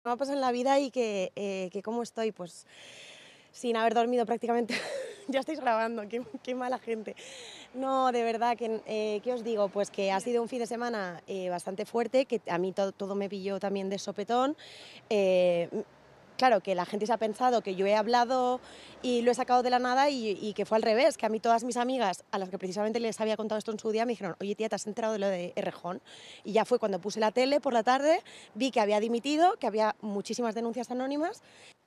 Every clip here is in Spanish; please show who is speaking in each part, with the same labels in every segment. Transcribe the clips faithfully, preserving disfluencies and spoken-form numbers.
Speaker 1: Me ha pasado en la vida y que, eh, que cómo estoy, pues sin haber dormido prácticamente. Ya estáis grabando, qué, qué mala gente. No, de verdad, que, eh, ¿qué os digo? Pues que ha sido un fin de semana eh, bastante fuerte, que a mí todo, todo me pilló también de sopetón. Eh, claro, que la gente se ha pensado que yo he hablado y lo he sacado de la nada y, y que fue al revés, que a mí todas mis amigas, a las que precisamente les había contado esto en su día, me dijeron, oye tía, ¿te has enterado de lo de Errejón? Y ya fue cuando puse la tele por la tarde, vi que había dimitido, que había muchísimas denuncias anónimas.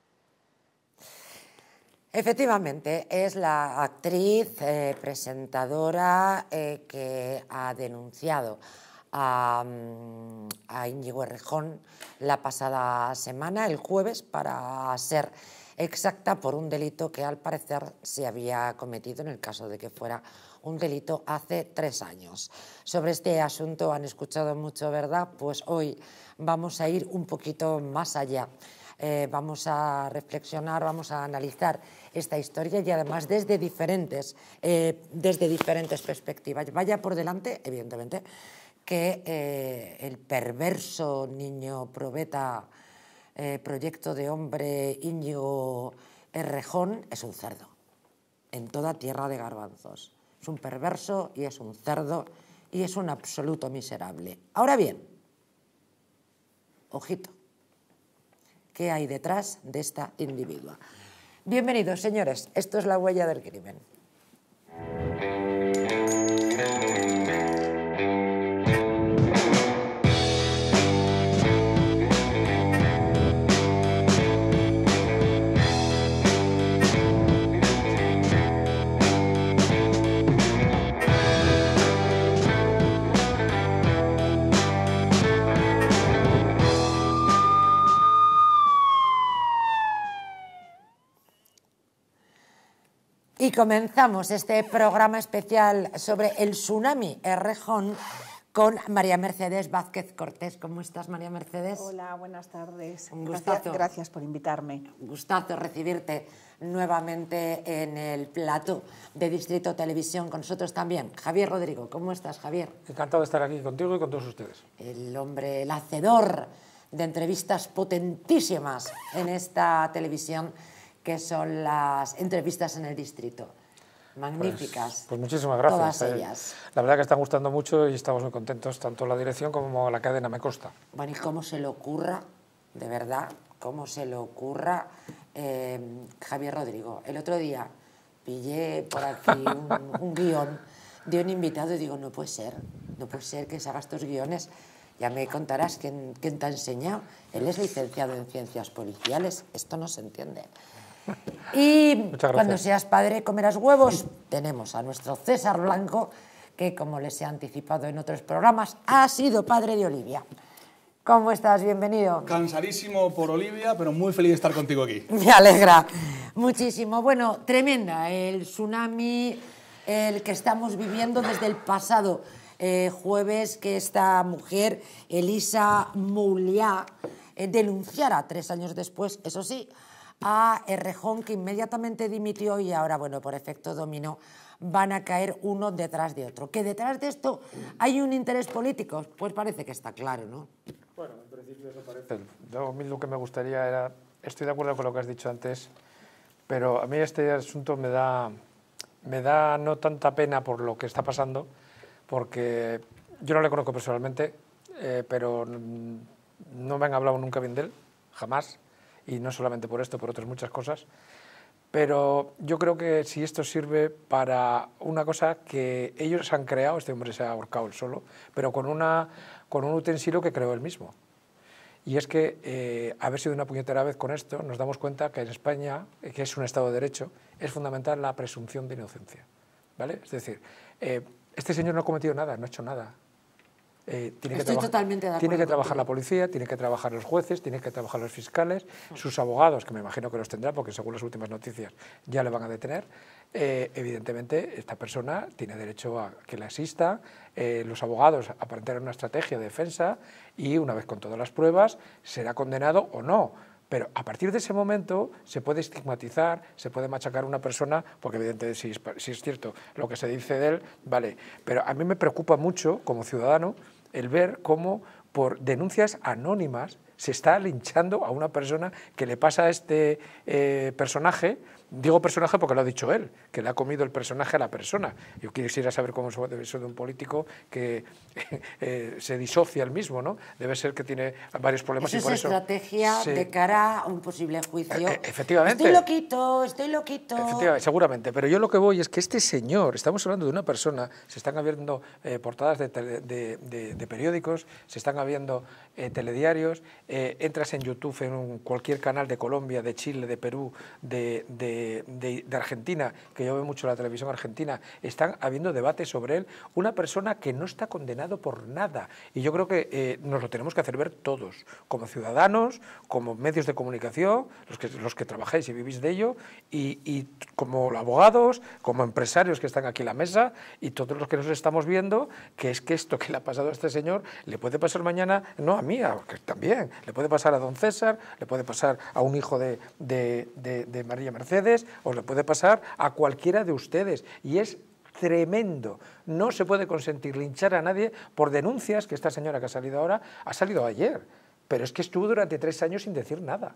Speaker 2: Efectivamente, es la actriz, eh, presentadora eh, que ha denunciado a, a Íñigo Errejón la pasada semana, el jueves, para ser exacta, por un delito que al parecer se había cometido, en el caso de que fuera un delito, hace tres años. Sobre este asunto han escuchado mucho, ¿verdad? Pues hoy vamos a ir un poquito más allá. Eh, vamos a reflexionar, vamos a analizar esta historia y además desde diferentes, eh, desde diferentes perspectivas. Vaya por delante, evidentemente, que eh, el perverso niño probeta, eh, proyecto de hombre Íñigo Errejón, es un cerdo, en toda tierra de garbanzos. Es un perverso y es un cerdo y es un absoluto miserable. Ahora bien, ojito, ¿qué hay detrás de esta individua? Bienvenidos, señores. Esto es La Huella del Crimen. Y comenzamos este programa especial sobre el tsunami Errejón con María Mercedes Vázquez Cortés. ¿Cómo estás, María Mercedes?
Speaker 3: Hola, buenas tardes.
Speaker 2: Un
Speaker 3: Gracias,
Speaker 2: gustazo.
Speaker 3: gracias por invitarme.
Speaker 2: Un gustazo recibirte nuevamente en el plató de Distrito Televisión. Con nosotros también Javier Rodrigo. ¿Cómo estás, Javier?
Speaker 4: Encantado de estar aquí contigo y con todos ustedes.
Speaker 2: El hombre, el hacedor de entrevistas potentísimas en esta televisión, que son las entrevistas en el distrito. Magníficas.
Speaker 4: Pues, pues muchísimas gracias.
Speaker 2: Todas
Speaker 4: eh,
Speaker 2: ellas.
Speaker 4: La verdad que están gustando mucho y estamos muy contentos, tanto la dirección como la cadena, me consta.
Speaker 2: Bueno, y cómo se le ocurra, de verdad, cómo se le ocurra, eh, Javier Rodrigo. El otro día pillé por aquí un, un guión de un invitado y digo, no puede ser, no puede ser que se haga estos guiones. Ya me contarás quién, quién te ha enseñado. Él es licenciado en Ciencias Policiales, esto no se entiende. Y cuando seas padre comerás huevos. Tenemos a nuestro César Blanco, que como les he anticipado en otros programas, ha sido padre de Olivia. ¿Cómo estás? Bienvenido.
Speaker 5: Cansadísimo por Olivia, pero muy feliz de estar contigo aquí.
Speaker 2: Me alegra muchísimo. Bueno, tremenda el tsunami, el que estamos viviendo desde el pasado eh, jueves, que esta mujer, Elisa Mouliá, eh, denunciara tres años después, eso sí, a Errejón, que inmediatamente dimitió, y ahora, bueno, por efecto dominó, van a caer uno detrás de otro. ¿Que detrás de esto hay un interés político? Pues parece que está claro, ¿no?
Speaker 4: Bueno, en principio eso parece. Yo, a mí lo que me gustaría era, estoy de acuerdo con lo que has dicho antes, pero a mí este asunto me da, me da no tanta pena por lo que está pasando, porque yo no le conozco personalmente, eh, pero no me han hablado nunca bien de él, jamás. Y no solamente por esto, por otras muchas cosas, pero yo creo que si esto sirve para una cosa que ellos han creado, este hombre se ha ahorcado él solo, pero con, una, con un utensilio que creó él mismo. Y es que eh, haber sido una puñetera vez con esto, nos damos cuenta que en España, que es un Estado de Derecho, es fundamental la presunción de inocencia, ¿vale? Es decir, eh, este señor no ha cometido nada, no ha hecho nada. Eh, tiene
Speaker 2: Estoy
Speaker 4: que
Speaker 2: totalmente de acuerdo
Speaker 4: Tiene que trabajar
Speaker 2: contigo.
Speaker 4: la policía, tiene que trabajar los jueces, tiene que trabajar los fiscales, sus abogados, que me imagino que los tendrá, porque según las últimas noticias ya le van a detener. Eh, evidentemente, esta persona tiene derecho a que la asista, eh, los abogados a plantear una estrategia de defensa y, una vez con todas las pruebas, será condenado o no. Pero a partir de ese momento se puede estigmatizar, se puede machacar a una persona, porque evidentemente si es, si es cierto lo que se dice de él, vale. Pero a mí me preocupa mucho, como ciudadano, el ver cómo por denuncias anónimas se está linchando a una persona que le pasa a este eh, personaje. Digo personaje porque lo ha dicho él, que le ha comido el personaje a la persona. Yo quisiera saber cómo es eso de un político que eh, se disocia el mismo, ¿no? Debe ser que tiene varios problemas.
Speaker 2: Esa
Speaker 4: y por
Speaker 2: es
Speaker 4: eso
Speaker 2: estrategia
Speaker 4: se...
Speaker 2: de cara a un posible juicio.
Speaker 4: Eh, efectivamente.
Speaker 2: Estoy loquito, estoy loquito.
Speaker 4: Efectivamente, seguramente. Pero yo lo que voy es que este señor, estamos hablando de una persona, se están abriendo eh, portadas de, tele, de, de, de periódicos, se están abriendo eh, telediarios, eh, entras en YouTube, en un, cualquier canal de Colombia, de Chile, de Perú, de, de De, de Argentina, que yo veo mucho la televisión argentina, están habiendo debates sobre él, una persona que no está condenado por nada, y yo creo que eh, nos lo tenemos que hacer ver todos, como ciudadanos, como medios de comunicación, los que, los que trabajáis y vivís de ello, y, y como abogados, como empresarios que están aquí en la mesa, y todos los que nos estamos viendo, que es que esto que le ha pasado a este señor, le puede pasar mañana, no a mí, a, que también, le puede pasar a don César, le puede pasar a un hijo de, de, de, de María Mercedes, os le puede pasar a cualquiera de ustedes, y es tremendo. No se puede consentir linchar a nadie por denuncias, que esta señora que ha salido ahora, ha salido ayer, pero es que estuvo durante tres años sin decir nada.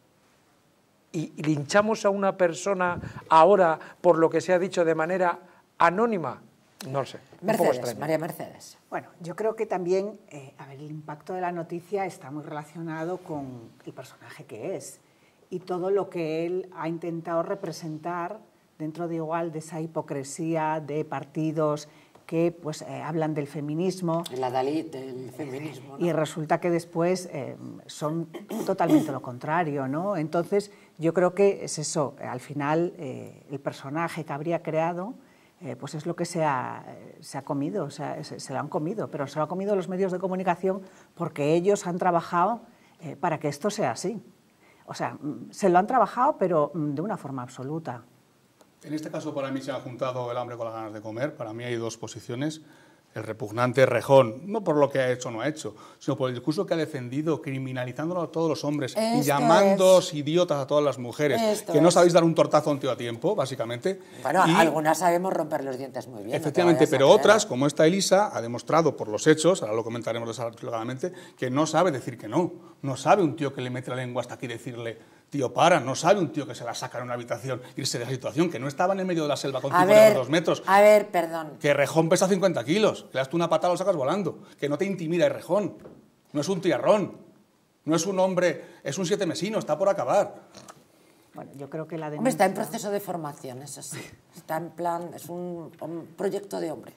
Speaker 4: Y linchamos a una persona ahora por lo que se ha dicho de manera anónima, no lo sé.
Speaker 2: Mercedes, María Mercedes.
Speaker 3: Bueno, yo creo que también, eh, a ver, el impacto de la noticia está muy relacionado con el personaje que es y todo lo que él ha intentado representar dentro de igual de esa hipocresía de partidos que pues eh, hablan del feminismo.
Speaker 2: La Dalit del feminismo, ¿no?
Speaker 3: Y resulta que después eh, son totalmente lo contrario, ¿no? Entonces, yo creo que es eso, al final eh, el personaje que habría creado eh, pues es lo que se ha, se ha comido, o sea, se, se lo han comido, pero se lo han comido los medios de comunicación porque ellos han trabajado eh, para que esto sea así. O sea, se lo han trabajado, pero de una forma absoluta.
Speaker 5: En este caso, para mí se ha juntado el hambre con las ganas de comer. Para mí hay dos posiciones. El repugnante Rejón, no por lo que ha hecho o no ha hecho, sino por el discurso que ha defendido, criminalizándolo a todos los hombres
Speaker 2: Esto
Speaker 5: y llamando
Speaker 2: es.
Speaker 5: idiotas a todas las mujeres,
Speaker 2: Esto
Speaker 5: que no
Speaker 2: es.
Speaker 5: sabéis dar un tortazo a un tío a tiempo, básicamente.
Speaker 2: Bueno,
Speaker 5: y,
Speaker 2: algunas sabemos romper los dientes muy bien.
Speaker 5: efectivamente,
Speaker 2: no te
Speaker 5: pero
Speaker 2: vayas a
Speaker 5: otras,
Speaker 2: creer.
Speaker 5: como esta Elisa, ha demostrado por los hechos, ahora lo comentaremos desarrolladamente, que no sabe decir que no. No sabe un tío que le mete la lengua hasta aquí decirle, tío, para, no sabe un tío que se la saca en una habitación, irse de la situación, que no estaba en el medio de la selva con
Speaker 2: A
Speaker 5: cincuenta
Speaker 2: ver,
Speaker 5: dos metros.
Speaker 2: a ver, perdón.
Speaker 5: Que Rejón pesa cincuenta kilos, que le das tú una patada lo sacas volando, que no te intimida el Rejón, no es un tiarrón, no es un hombre, es un siete mesino, está por acabar.
Speaker 3: Bueno, yo creo que la denuncia...
Speaker 2: Hombre, está en proceso de formación, eso sí. Está en plan, es un, un proyecto de hombre.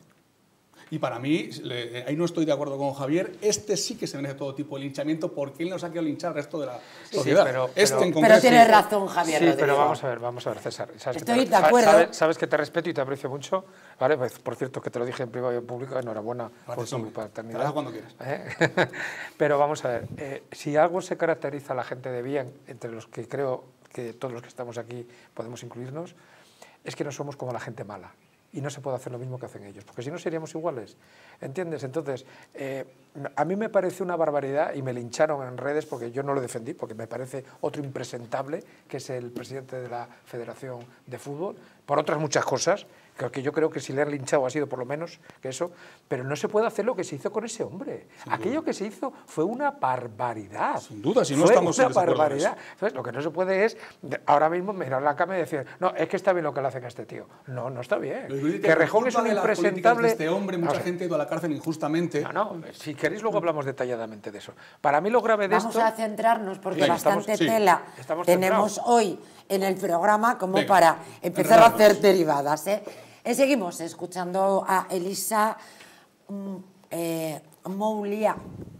Speaker 5: Y para mí, le, ahí no estoy de acuerdo con Javier, este sí que se merece todo tipo de linchamiento porque él nos ha querido linchar al resto de la sociedad.
Speaker 4: Sí, pero,
Speaker 5: este
Speaker 4: pero,
Speaker 5: en
Speaker 2: pero
Speaker 5: concreto,
Speaker 2: tiene razón, Javier
Speaker 4: Sí,
Speaker 2: Rodríguez.
Speaker 4: pero vamos a ver, vamos a ver, César. Sabes
Speaker 2: Estoy
Speaker 4: que te,
Speaker 2: de acuerdo.
Speaker 4: Sabes, sabes que te respeto y te aprecio mucho, ¿vale? Pues, por cierto, que te lo dije en privado y en público, enhorabuena
Speaker 5: Gracias,
Speaker 4: por tu
Speaker 5: hombre.
Speaker 4: paternidad.
Speaker 5: Te lo hago cuando quieras.
Speaker 4: ¿Eh? Pero vamos a ver, eh, si algo se caracteriza a la gente de bien, entre los que creo que todos los que estamos aquí podemos incluirnos, es que no somos como la gente mala. Y no se puede hacer lo mismo que hacen ellos, porque si no seríamos iguales, ¿entiendes? Entonces, eh, a mí me parece una barbaridad y me lincharon en redes porque yo no lo defendí, porque me parece otro impresentable, que es el presidente de la Federación de Fútbol, por otras muchas cosas, que yo creo que si le han linchado ha sido por lo menos que eso, pero no se puede hacer lo que se hizo con ese hombre. Sin Aquello duda. que se hizo fue una barbaridad.
Speaker 5: Sin duda, si no
Speaker 4: fue
Speaker 5: estamos
Speaker 4: una
Speaker 5: en desacuerdo en
Speaker 4: barbaridad. Entonces, lo que no se puede es ahora mismo mirar la cama y decir, no, es que está bien lo que le hacen a este tío. No, no está bien. Que, que Rejón es un impresentable...
Speaker 5: De este hombre, mucha o sea, gente ha ido a la cárcel injustamente.
Speaker 4: No, no, si queréis luego hablamos detalladamente de eso. Para mí lo grave de
Speaker 2: Vamos
Speaker 4: esto...
Speaker 2: Vamos a centrarnos porque
Speaker 4: sí,
Speaker 2: bastante
Speaker 4: estamos,
Speaker 2: tela
Speaker 4: sí, estamos
Speaker 2: tenemos
Speaker 4: centrados.
Speaker 2: hoy en el programa como
Speaker 5: Venga,
Speaker 2: para empezar a hacer
Speaker 5: enredados.
Speaker 2: derivadas, ¿eh? Eh, seguimos escuchando a Elisa mm, eh, Moulia.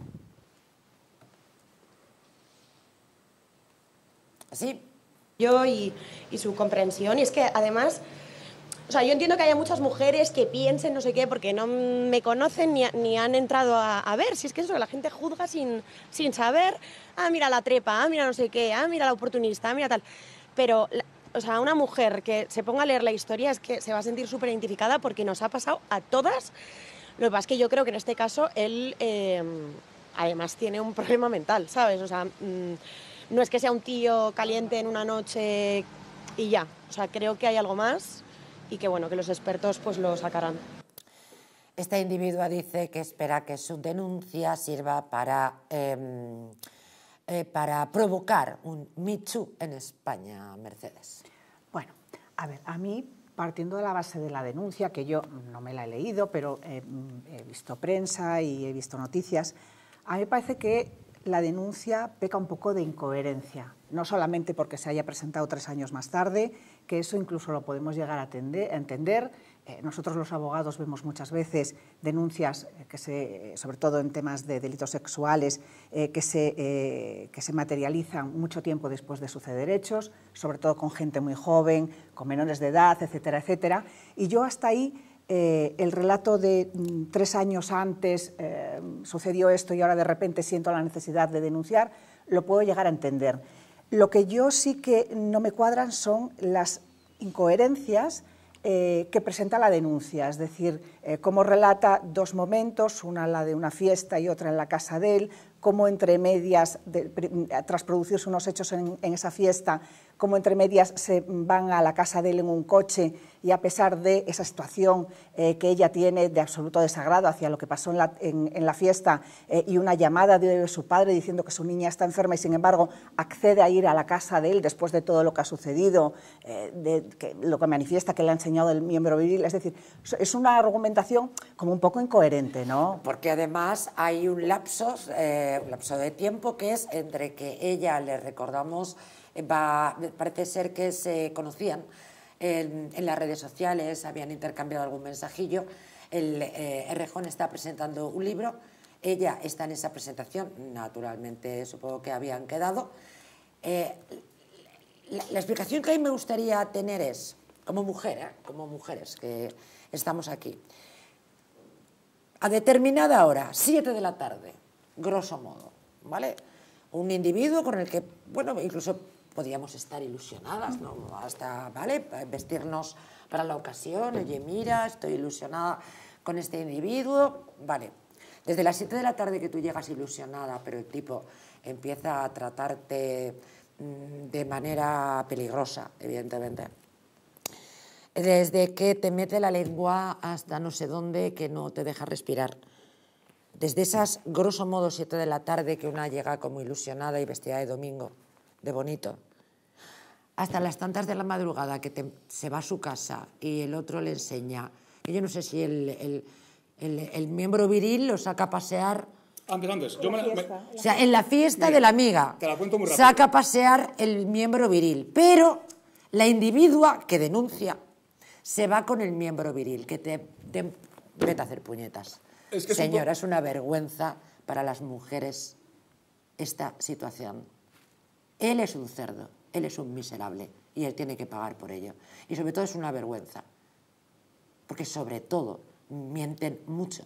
Speaker 2: ¿Sí?
Speaker 1: Yo y, y su comprensión. Y es que además, o sea, yo entiendo que haya muchas mujeres que piensen no sé qué porque no me conocen ni, ni han entrado a, a ver. Si es que eso, la gente juzga sin, sin saber. Ah, mira la trepa, ah, mira no sé qué, ah, mira la oportunista, ah, mira tal. Pero... O sea, una mujer que se ponga a leer la historia es que se va a sentir súper identificada porque nos ha pasado a todas. Lo que pasa es que yo creo que en este caso él eh, además tiene un problema mental, ¿sabes? O sea, mmm, no es que sea un tío caliente en una noche y ya. O sea, creo que hay algo más y que bueno, que los expertos pues lo sacarán.
Speaker 2: Esta individua dice que espera que su denuncia sirva para... Eh, eh, para provocar un Me Too en España, Mercedes?
Speaker 3: Bueno, a ver, a mí, partiendo de la base de la denuncia, que yo no me la he leído, pero eh, he visto prensa y he visto noticias, a mí me parece que la denuncia peca un poco de incoherencia, no solamente porque se haya presentado tres años más tarde, que eso incluso lo podemos llegar a, atender, a entender. Eh, nosotros los abogados vemos muchas veces denuncias, eh, que se, sobre todo en temas de delitos sexuales, eh, que, se, eh, que se materializan mucho tiempo después de suceder hechos, sobre todo con gente muy joven, con menores de edad, etcétera, etcétera. Y yo hasta ahí, eh, el relato de mm, tres años antes eh, sucedió esto y ahora de repente siento la necesidad de denunciar, lo puedo llegar a entender. Lo que yo sí que no me cuadran son las incoherencias Eh, que presenta la denuncia, es decir, eh, cómo relata dos momentos, una la de una fiesta y otra en la casa de él, cómo entre medias, de, tras producirse unos hechos en, en esa fiesta, cómo entre medias se van a la casa de él en un coche y a pesar de esa situación eh, que ella tiene de absoluto desagrado hacia lo que pasó en la, en, en la fiesta eh, y una llamada de su padre diciendo que su niña está enferma y sin embargo accede a ir a la casa de él después de todo lo que ha sucedido, eh, de, que, lo que manifiesta que le ha enseñado el miembro viril, es decir, es una argumentación como un poco incoherente, ¿no?
Speaker 2: Porque además hay un lapso, eh, un lapso de tiempo que es entre que ella, le recordamos, va, parece ser que se conocían en, en las redes sociales, habían intercambiado algún mensajillo, el eh, Errejón está presentando un libro, ella está en esa presentación, naturalmente supongo que habían quedado. Eh, la, la explicación que a mí me gustaría tener es, como mujer, ¿eh? como mujeres que estamos aquí, a determinada hora, siete de la tarde, grosso modo, ¿vale? Un individuo con el que, bueno, incluso podíamos estar ilusionadas, ¿no? Hasta, ¿vale? Vestirnos para la ocasión, oye, mira, estoy ilusionada con este individuo, vale. Desde las siete de la tarde que tú llegas ilusionada, pero el tipo empieza a tratarte mmm, de manera peligrosa, evidentemente. Desde que te mete la lengua hasta no sé dónde, que no te deja respirar. Desde esas, grosso modo, siete de la tarde, que una llega como ilusionada y vestida de domingo, de bonito, hasta las tantas de la madrugada que te, se va a su casa y el otro le enseña, que yo no sé si el, el, el, el miembro viril lo saca a pasear.
Speaker 5: Antes, antes. Yo me, me...
Speaker 2: O sea, en la fiesta Mira, de la amiga,
Speaker 5: te la cuento muy rápido.
Speaker 2: Saca a pasear el miembro viril, pero la individua que denuncia se va con el miembro viril, que te, te vete a hacer puñetas. Es que Señora, es, un... es una vergüenza para las mujeres esta situación. Él es un cerdo, él es un miserable y él tiene que pagar por ello. Y sobre todo es una vergüenza, porque sobre todo mienten mucho.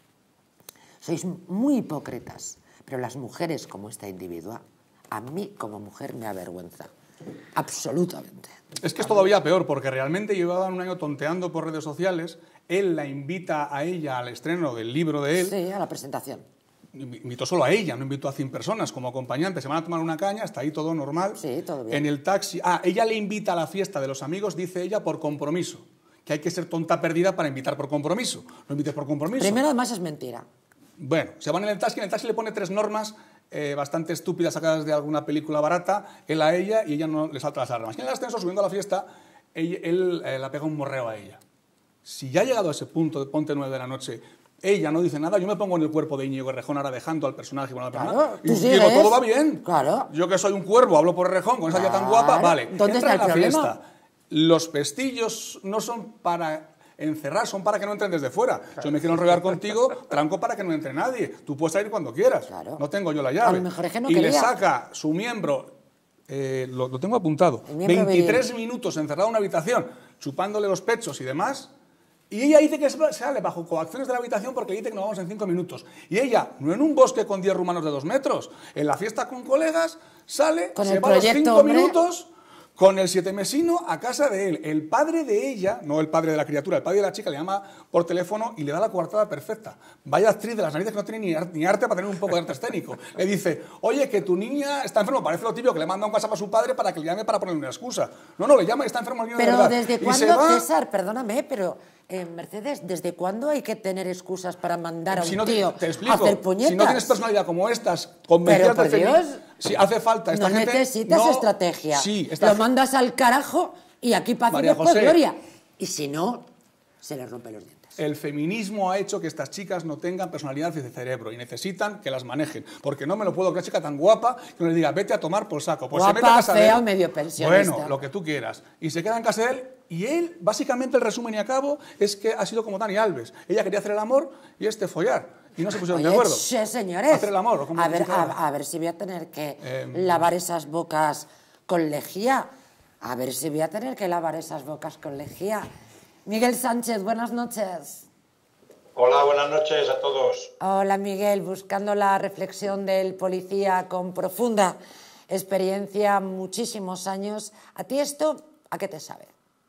Speaker 2: Sois muy hipócritas, pero las mujeres como esta individua, a mí como mujer me avergüenza. Absolutamente.
Speaker 5: Es que es todavía peor, porque realmente llevaban un año tonteando por redes sociales, él la invita a ella al estreno del libro de él.
Speaker 2: Sí, a la presentación.
Speaker 5: Invitó solo a ella, no invitó a cien personas como acompañante, se van a tomar una caña, está ahí todo normal.
Speaker 2: Sí, todo bien.
Speaker 5: En el taxi, ah, ella le invita a la fiesta de los amigos, dice ella, por compromiso, que hay que ser tonta perdida para invitar por compromiso, no invites por compromiso.
Speaker 2: Primero, además, es mentira.
Speaker 5: Bueno, se van en el taxi, en el taxi le pone tres normas eh, bastante estúpidas sacadas de alguna película barata, él a ella y ella no le salta las armas. Y en el ascenso, subiendo a la fiesta, él, él eh, la pega un morreo a ella. Si ya ha llegado a ese punto de ponte nueve de la noche, ella no dice nada, yo me pongo en el cuerpo de Íñigo Errejón ahora dejando al personaje bueno,
Speaker 2: claro,
Speaker 5: y digo, todo va bien.
Speaker 2: Claro.
Speaker 5: Yo que soy un cuervo, hablo por Errejón, con esa
Speaker 2: claro.
Speaker 5: tía tan guapa, vale.
Speaker 2: ¿Dónde
Speaker 5: entra
Speaker 2: está el
Speaker 5: en la
Speaker 2: problema?
Speaker 5: Fiesta. Los pestillos no son para encerrar, son para que no entren desde fuera. Claro. Yo me quiero enrollar contigo, tranco para que no entre nadie. Tú puedes salir cuando quieras. Claro. No tengo yo la llave.
Speaker 2: A lo mejor es que no
Speaker 5: y
Speaker 2: quería.
Speaker 5: le saca su miembro, eh, lo, lo tengo apuntado, veintitrés viril. Minutos encerrado en una habitación, chupándole los pechos y demás. Y ella dice que sale bajo coacciones de la habitación porque le dice que nos vamos en cinco minutos. Y ella, no en un bosque con diez rumanos de dos metros, en la fiesta con colegas, sale,
Speaker 2: con
Speaker 5: se
Speaker 2: el
Speaker 5: va a los cinco
Speaker 2: hombre.
Speaker 5: minutos con el sietemesino a casa de él. El padre de ella, no el padre de la criatura, el padre de la chica le llama por teléfono y le da la coartada perfecta. Vaya actriz de las narices que no tiene ni, ar ni arte para tener un poco de arte escénico. Le dice, oye, que tu niña está enferma, parece lo típico que le manda un WhatsApp a su padre para que le llame para ponerle una excusa. No, no, le llama y está enfermo el niño de
Speaker 2: pero
Speaker 5: verdad.
Speaker 2: ¿desde
Speaker 5: y
Speaker 2: cuándo,
Speaker 5: va...
Speaker 2: César, perdóname, pero eh, Mercedes, ¿desde cuándo hay que tener excusas para mandar a un
Speaker 5: si no
Speaker 2: tío
Speaker 5: te, te explico,
Speaker 2: a hacer puñetas?
Speaker 5: Si no tienes personalidad como estas, convencidas de
Speaker 2: Dios.
Speaker 5: Si hace falta esta
Speaker 2: no
Speaker 5: gente...
Speaker 2: necesitas
Speaker 5: no,
Speaker 2: estrategia.
Speaker 5: Sí, esta...
Speaker 2: Lo mandas al carajo y aquí paz y
Speaker 5: María
Speaker 2: después
Speaker 5: José,
Speaker 2: gloria. Y si no, se les rompe los dientes.
Speaker 5: El feminismo ha hecho que estas chicas no tengan personalidad de cerebro y necesitan que las manejen. Porque no me lo puedo creer, una chica tan guapa que uno le diga, vete a tomar por saco. Pues
Speaker 2: guapa,
Speaker 5: se mete a casa
Speaker 2: fea
Speaker 5: de él,
Speaker 2: o medio pensionista.
Speaker 5: Bueno, lo que tú quieras. Y se queda en casa de él y él, básicamente, el resumen y a cabo es que ha sido como Dani Alves. Ella quería hacer el amor y este follar. Y no se pusieron
Speaker 2: Oye,
Speaker 5: de acuerdo.
Speaker 2: Che, señores.
Speaker 5: Hacer el amor. ¿O cómo
Speaker 2: a, ver,
Speaker 5: se llama?
Speaker 2: a, a ver si voy a tener que
Speaker 5: Eh,
Speaker 2: lavar esas bocas con lejía. A ver si voy a tener que lavar esas bocas con lejía. Miguel Sánchez, buenas noches.
Speaker 6: Hola, buenas noches a todos.
Speaker 2: Hola Miguel, buscando la reflexión del policía con profunda experiencia, muchísimos años. ¿A ti esto a qué te sabe?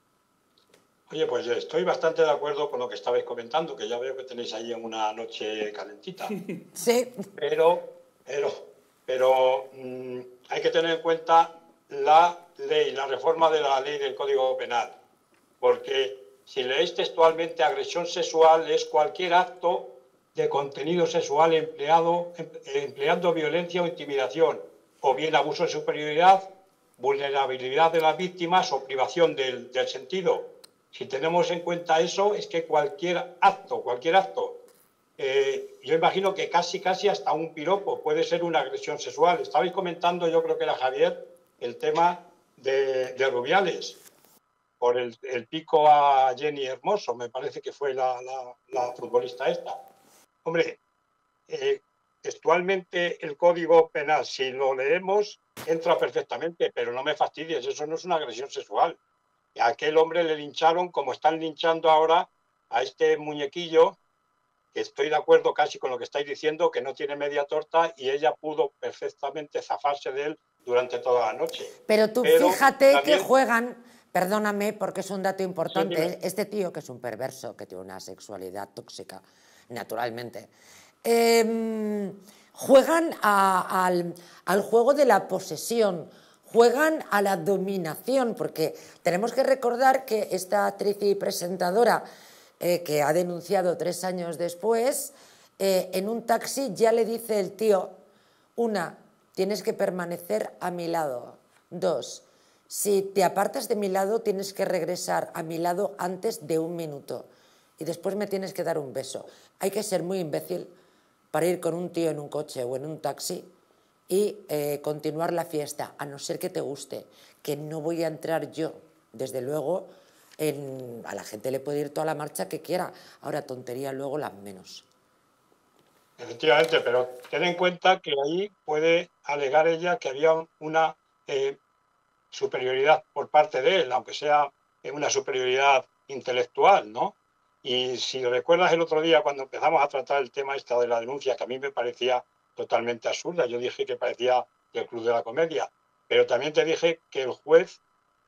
Speaker 6: Oye, pues estoy bastante de acuerdo con lo que estabais comentando, que ya veo que tenéis ahí en una noche calentita.
Speaker 2: Sí.
Speaker 6: Pero, pero, pero mmm, hay que tener en cuenta la ley, la reforma de la ley del Código Penal, porque si leéis textualmente, agresión sexual es cualquier acto de contenido sexual empleado, empleando violencia o intimidación, o bien abuso de superioridad, vulnerabilidad de las víctimas o privación del, del sentido. Si tenemos en cuenta eso, es que cualquier acto, cualquier acto, eh, yo imagino que casi, casi hasta un piropo puede ser una agresión sexual. Estabais comentando, yo creo que era Javier, el tema de, de Rubiales. Por el, el pico a Jenny Hermoso, me parece que fue la, la, la futbolista esta. Hombre, eh, textualmente el Código Penal, si lo leemos, entra perfectamente, pero no me fastidies, eso no es una agresión sexual. Y a aquel hombre le lincharon como están linchando ahora a este muñequillo, que estoy de acuerdo casi con lo que estáis diciendo, que no tiene media torta y ella pudo perfectamente zafarse de él durante toda la noche.
Speaker 2: Pero tú
Speaker 6: pero
Speaker 2: fíjate
Speaker 6: también...
Speaker 2: que juegan... Perdóname, porque es un dato importante.
Speaker 6: Sí,
Speaker 2: este tío, que es un perverso, que tiene una sexualidad tóxica, naturalmente, eh, juegan a, al, al juego de la posesión, juegan a la dominación, porque tenemos que recordar que esta actriz y presentadora, eh, que ha denunciado tres años después, eh, en un taxi ya le dice el tío, una, tienes que permanecer a mi lado, dos, si te apartas de mi lado, tienes que regresar a mi lado antes de un minuto y después me tienes que dar un beso. Hay que ser muy imbécil para ir con un tío en un coche o en un taxi y eh, continuar la fiesta, a no ser que te guste, que no voy a entrar yo. Desde luego, en, a la gente le puede ir toda la marcha que quiera. Ahora, tontería, luego las menos.
Speaker 6: Efectivamente, pero ten en cuenta que ahí puede alegar ella que había una... Eh, superioridad por parte de él, aunque sea una superioridad intelectual, ¿no? Y si recuerdas el otro día cuando empezamos a tratar el tema esta de la denuncia, que a mí me parecía totalmente absurda, yo dije que parecía el Club de la Comedia, pero también te dije que el juez,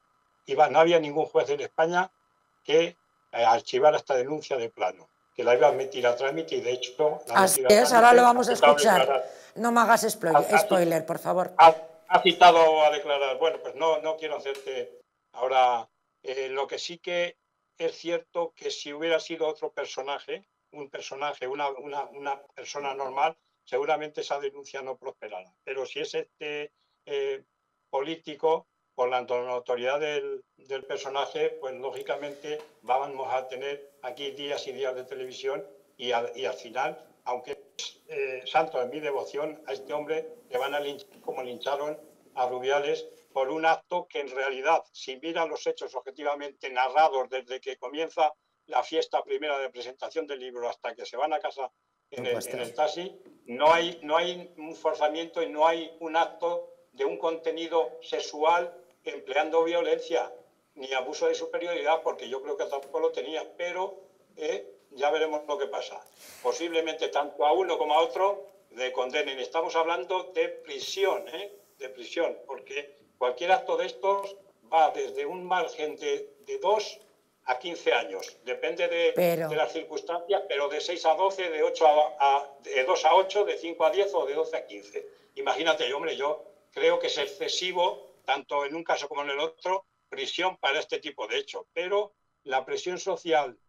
Speaker 6: iba, no había ningún juez en España que eh, archivara esta denuncia de plano, que la iba a meter a trámite y de hecho... La
Speaker 2: Así es, ahora lo vamos a escuchar.
Speaker 6: Declarar.
Speaker 2: No me hagas spoiler, spoiler por favor.
Speaker 6: A, Ha citado a declarar. Bueno, pues no, no quiero hacerte ahora... Eh, lo que sí que es cierto que si hubiera sido otro personaje, un personaje, una, una, una persona normal, seguramente esa denuncia no prosperará. Pero si es este eh, político, por la notoriedad del, del personaje, pues lógicamente vamos a tener aquí días y días de televisión y, a, y al final, aunque es eh, santo en mi devoción, a este hombre le van a linchar como lincharon a Rubiales por un acto que en realidad, si miran los hechos objetivamente narrados desde que comienza la fiesta primera de presentación del libro hasta que se van a casa en el, en el taxi, no hay, no hay un forzamiento y no hay un acto de un contenido sexual empleando violencia ni abuso de superioridad, porque yo creo que tampoco lo tenía, pero eh, ya veremos lo que pasa. Posiblemente tanto a uno como a otro le condenen. Estamos hablando de prisión, ¿eh? de prisión, porque cualquier acto de estos va desde un margen de, de dos a quince años, depende de, pero... de las circunstancias, pero de seis a doce, de, ocho a, a, de dos a ocho, de cinco a diez o de doce a quince. Imagínate, hombre, yo creo que es excesivo, tanto en un caso como en el otro, prisión para este tipo de hechos, pero la presión social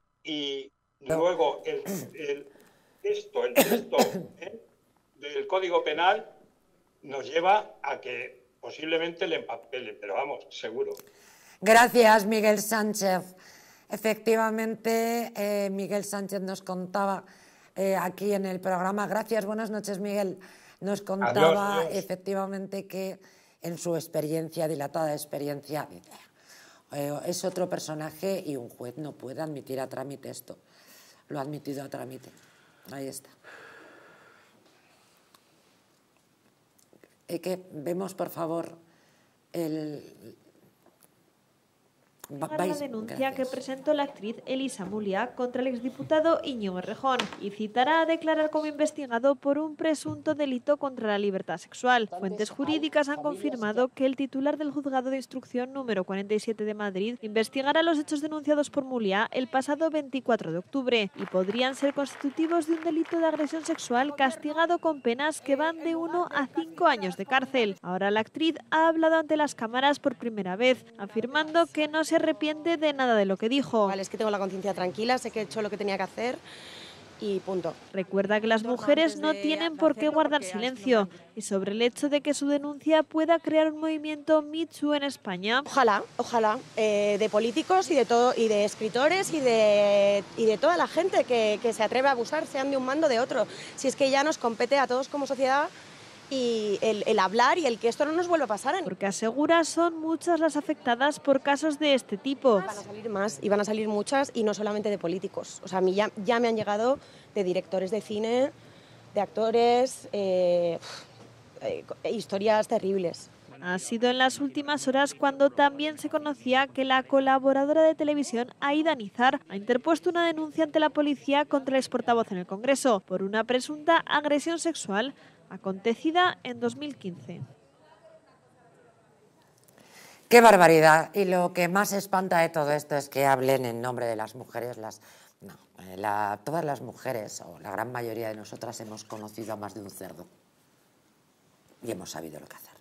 Speaker 6: y luego el, el texto, el texto ¿eh? del Código Penal nos lleva a que posiblemente le empapele, pero vamos, seguro.
Speaker 2: Gracias, Miguel Sánchez. Efectivamente, eh, Miguel Sánchez nos contaba eh, aquí en el programa, gracias, buenas noches, Miguel, nos contaba
Speaker 6: Adiós, adiós.
Speaker 2: efectivamente que en su experiencia, dilatada experiencia, eh, es otro personaje y un juez no puede admitir a trámite esto. Lo ha admitido a trámite. Ahí está. Eh, que vemos, por favor, el...
Speaker 7: La denuncia que presentó la actriz Elisa Mulia contra el exdiputado Íñigo Errejón y citará a declarar como investigado por un presunto delito contra la libertad sexual. Fuentes jurídicas han confirmado que el titular del juzgado de instrucción número cuarenta y siete de Madrid investigará los hechos denunciados por Mulia el pasado veinticuatro de octubre y podrían ser constitutivos de un delito de agresión sexual castigado con penas que van de uno a cinco años de cárcel. Ahora la actriz ha hablado ante las cámaras por primera vez, afirmando que no se arrepiente de nada de lo que dijo.
Speaker 1: Vale, es que tengo la conciencia tranquila, sé que he hecho lo que tenía que hacer y punto.
Speaker 7: Recuerda que las mujeres no tienen por qué guardar silencio y sobre el hecho de que su denuncia pueda crear un movimiento Me Too en España.
Speaker 1: Ojalá, ojalá, eh, de políticos y de todo, y de escritores y de, y de toda la gente que, que se atreve a abusar, sean de un mando o de otro. Si es que ya nos compete a todos como sociedad y el, el hablar y el que esto no nos vuelva a pasar.
Speaker 7: Porque asegura son muchas las afectadas por casos de este tipo.
Speaker 1: Van a salir más y van a salir muchas y no solamente de políticos. O sea, a mí ya, ya me han llegado de directores de cine, de actores, eh, eh, historias terribles.
Speaker 7: Ha sido en las últimas horas cuando también se conocía que la colaboradora de televisión Aida Nizar ha interpuesto una denuncia ante la policía contra el exportavoz en el Congreso por una presunta agresión sexual acontecida en dos mil quince.
Speaker 2: ¡Qué barbaridad! Y lo que más espanta de todo esto es que hablen en nombre de las mujeres. Las, no, la, todas las mujeres, o la gran mayoría de nosotras, hemos conocido a más de un cerdo. Y hemos sabido lo que hacer.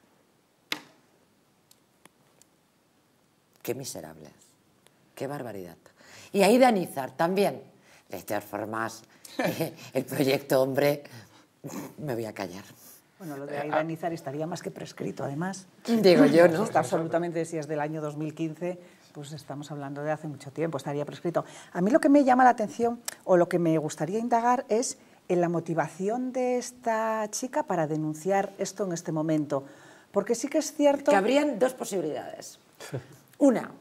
Speaker 2: ¡Qué miserables! ¡Qué barbaridad! Y Aida Nizar también. De todas formas, el proyecto Hombre... Me voy a callar.
Speaker 3: Bueno, lo de Aida Nizar estaría más que prescrito, además.
Speaker 2: Digo yo, ¿no?
Speaker 3: Está absolutamente, si es del año dos mil quince, pues estamos hablando de hace mucho tiempo, estaría prescrito. A mí lo que me llama la atención, o lo que me gustaría indagar, es en la motivación de esta chica para denunciar esto en este momento. Porque sí que es cierto...
Speaker 2: Que habrían dos posibilidades. Una,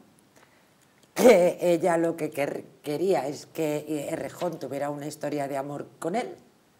Speaker 2: que ella lo que quer quería es que Errejón tuviera una historia de amor con él,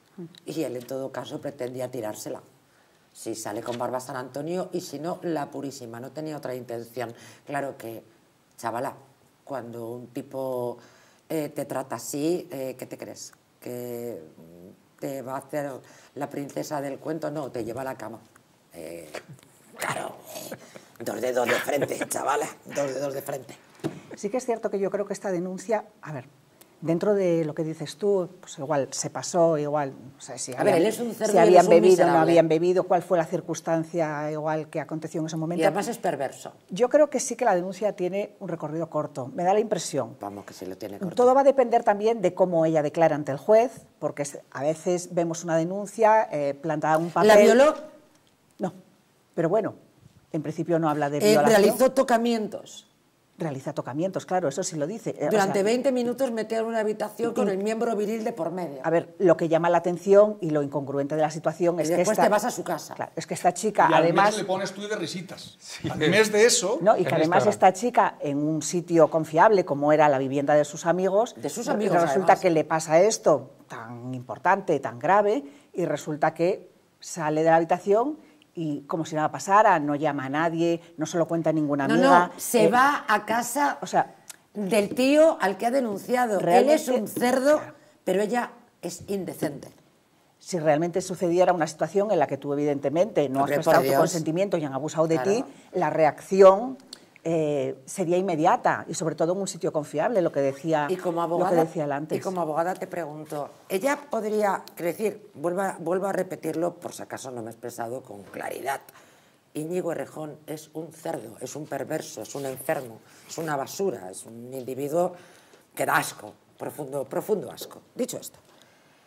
Speaker 2: y él en todo caso pretendía tirársela. Si sale con Barba San Antonio y si no, la purísima, no tenía otra intención. Claro que, chavala, cuando un tipo eh, te trata así, eh, ¿qué te crees? ¿Que te va a hacer la princesa del cuento? No, te lleva a la cama. Eh, claro, eh, dos dedos de frente, chavala, dos dedos de frente.
Speaker 3: Sí que es cierto que yo creo que esta denuncia, a ver, dentro de lo que dices tú, pues igual se pasó, igual, no sé si,
Speaker 2: a
Speaker 3: habían,
Speaker 2: ver, él es un cerdo,
Speaker 3: si habían
Speaker 2: un
Speaker 3: bebido o
Speaker 2: miserable.
Speaker 3: no habían bebido, cuál fue la circunstancia igual que aconteció en ese momento.
Speaker 2: Y además es perverso.
Speaker 3: Yo creo que sí que la denuncia tiene un recorrido corto, me da la impresión.
Speaker 2: Vamos, que sí lo tiene corto.
Speaker 3: Todo va a depender también de cómo ella declara ante el juez, porque a veces vemos una denuncia eh, plantada en un papel...
Speaker 2: ¿La violó?
Speaker 3: No, pero bueno, en principio no habla de
Speaker 2: Eh,
Speaker 3: violación.
Speaker 2: realizó tocamientos.
Speaker 3: Realiza tocamientos, claro, eso sí lo dice. Eh,
Speaker 2: Durante
Speaker 3: o sea,
Speaker 2: veinte minutos metido en una habitación con el miembro viril de por medio.
Speaker 3: A ver, lo que llama la atención y lo incongruente de la situación
Speaker 2: Y
Speaker 3: es que
Speaker 2: después
Speaker 3: esta,
Speaker 2: te vas a su casa.
Speaker 3: Claro, es que esta chica,
Speaker 5: Y al
Speaker 3: además...
Speaker 5: mes le pones tú de risitas. Al mes de eso...
Speaker 3: No, y que
Speaker 4: En
Speaker 3: además
Speaker 4: Instagram.
Speaker 3: esta chica, en un sitio confiable como era la vivienda de sus amigos,
Speaker 2: De sus amigos,
Speaker 3: resulta
Speaker 2: además.
Speaker 3: que le pasa esto tan importante, tan grave, y resulta que sale de la habitación y como si nada pasara, no llama a nadie, no se lo cuenta a ninguna
Speaker 2: No,
Speaker 3: amiga.
Speaker 2: no, se
Speaker 3: eh,
Speaker 2: va a casa
Speaker 3: O sea,
Speaker 2: del tío al que ha denunciado. Él
Speaker 3: Realmente-
Speaker 2: es un cerdo,
Speaker 3: Claro.
Speaker 2: pero ella es indecente.
Speaker 3: si realmente sucediera una situación en la que tú evidentemente no
Speaker 2: Hombre,
Speaker 3: has prestado
Speaker 2: por
Speaker 3: tu
Speaker 2: Dios.
Speaker 3: consentimiento y han abusado de
Speaker 2: Claro.
Speaker 3: ti, la reacción eh, sería inmediata y sobre todo en un sitio confiable, lo que decía,
Speaker 2: Y como
Speaker 3: lo
Speaker 2: abogada,
Speaker 3: que decía él antes.
Speaker 2: y como abogada te pregunto, ella podría, quiero decir, vuelvo a, vuelvo a repetirlo por si acaso no me he expresado con claridad. Íñigo Errejón es un cerdo, es un perverso, es un enfermo, es una basura, es un individuo que da asco, profundo, profundo asco. Dicho esto,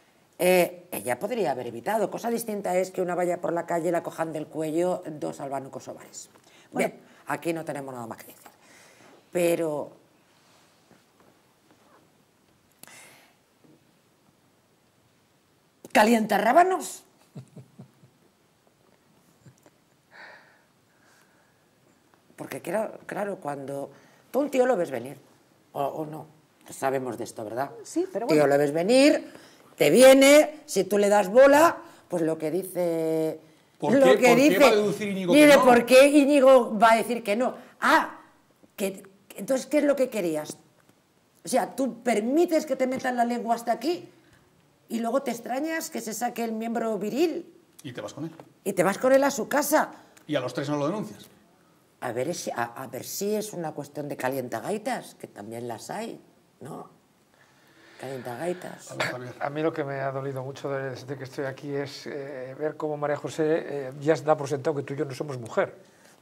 Speaker 2: Eh, ella podría haber evitado. Cosa distinta es que una vaya por la calle, la cojan del cuello dos albano-kosovares. Bueno, bien, aquí no tenemos nada más que decir. Pero... ¿calienta rábanos? Porque claro, claro, cuando tú un tío lo ves venir, o, o no, sabemos de esto, ¿verdad?
Speaker 3: Sí, pero bueno.
Speaker 2: Tío lo ves venir, te viene, si tú le das bola, pues lo que dice...
Speaker 5: ¿Por
Speaker 2: lo
Speaker 5: qué,
Speaker 2: que
Speaker 5: ¿por
Speaker 2: dice,
Speaker 5: qué va a deducir Íñigo
Speaker 2: mire,
Speaker 5: que no?
Speaker 2: ¿por qué Íñigo va a decir que no? Ah, que, entonces, ¿qué es lo que querías? O sea, tú permites que te metan la lengua hasta aquí y luego te extrañas que se saque el miembro viril.
Speaker 5: Y te vas con él.
Speaker 2: Y te vas con él a su casa.
Speaker 5: Y a los tres no lo denuncias.
Speaker 2: A ver, si, a, a ver si es una cuestión de calientagaitas, que también las hay, ¿no? Calientagaitas.
Speaker 5: A ver, Javier.
Speaker 4: A mí lo que me ha dolido mucho desde que estoy aquí es eh, ver cómo María José eh, ya da por sentado que tú y yo no somos mujer.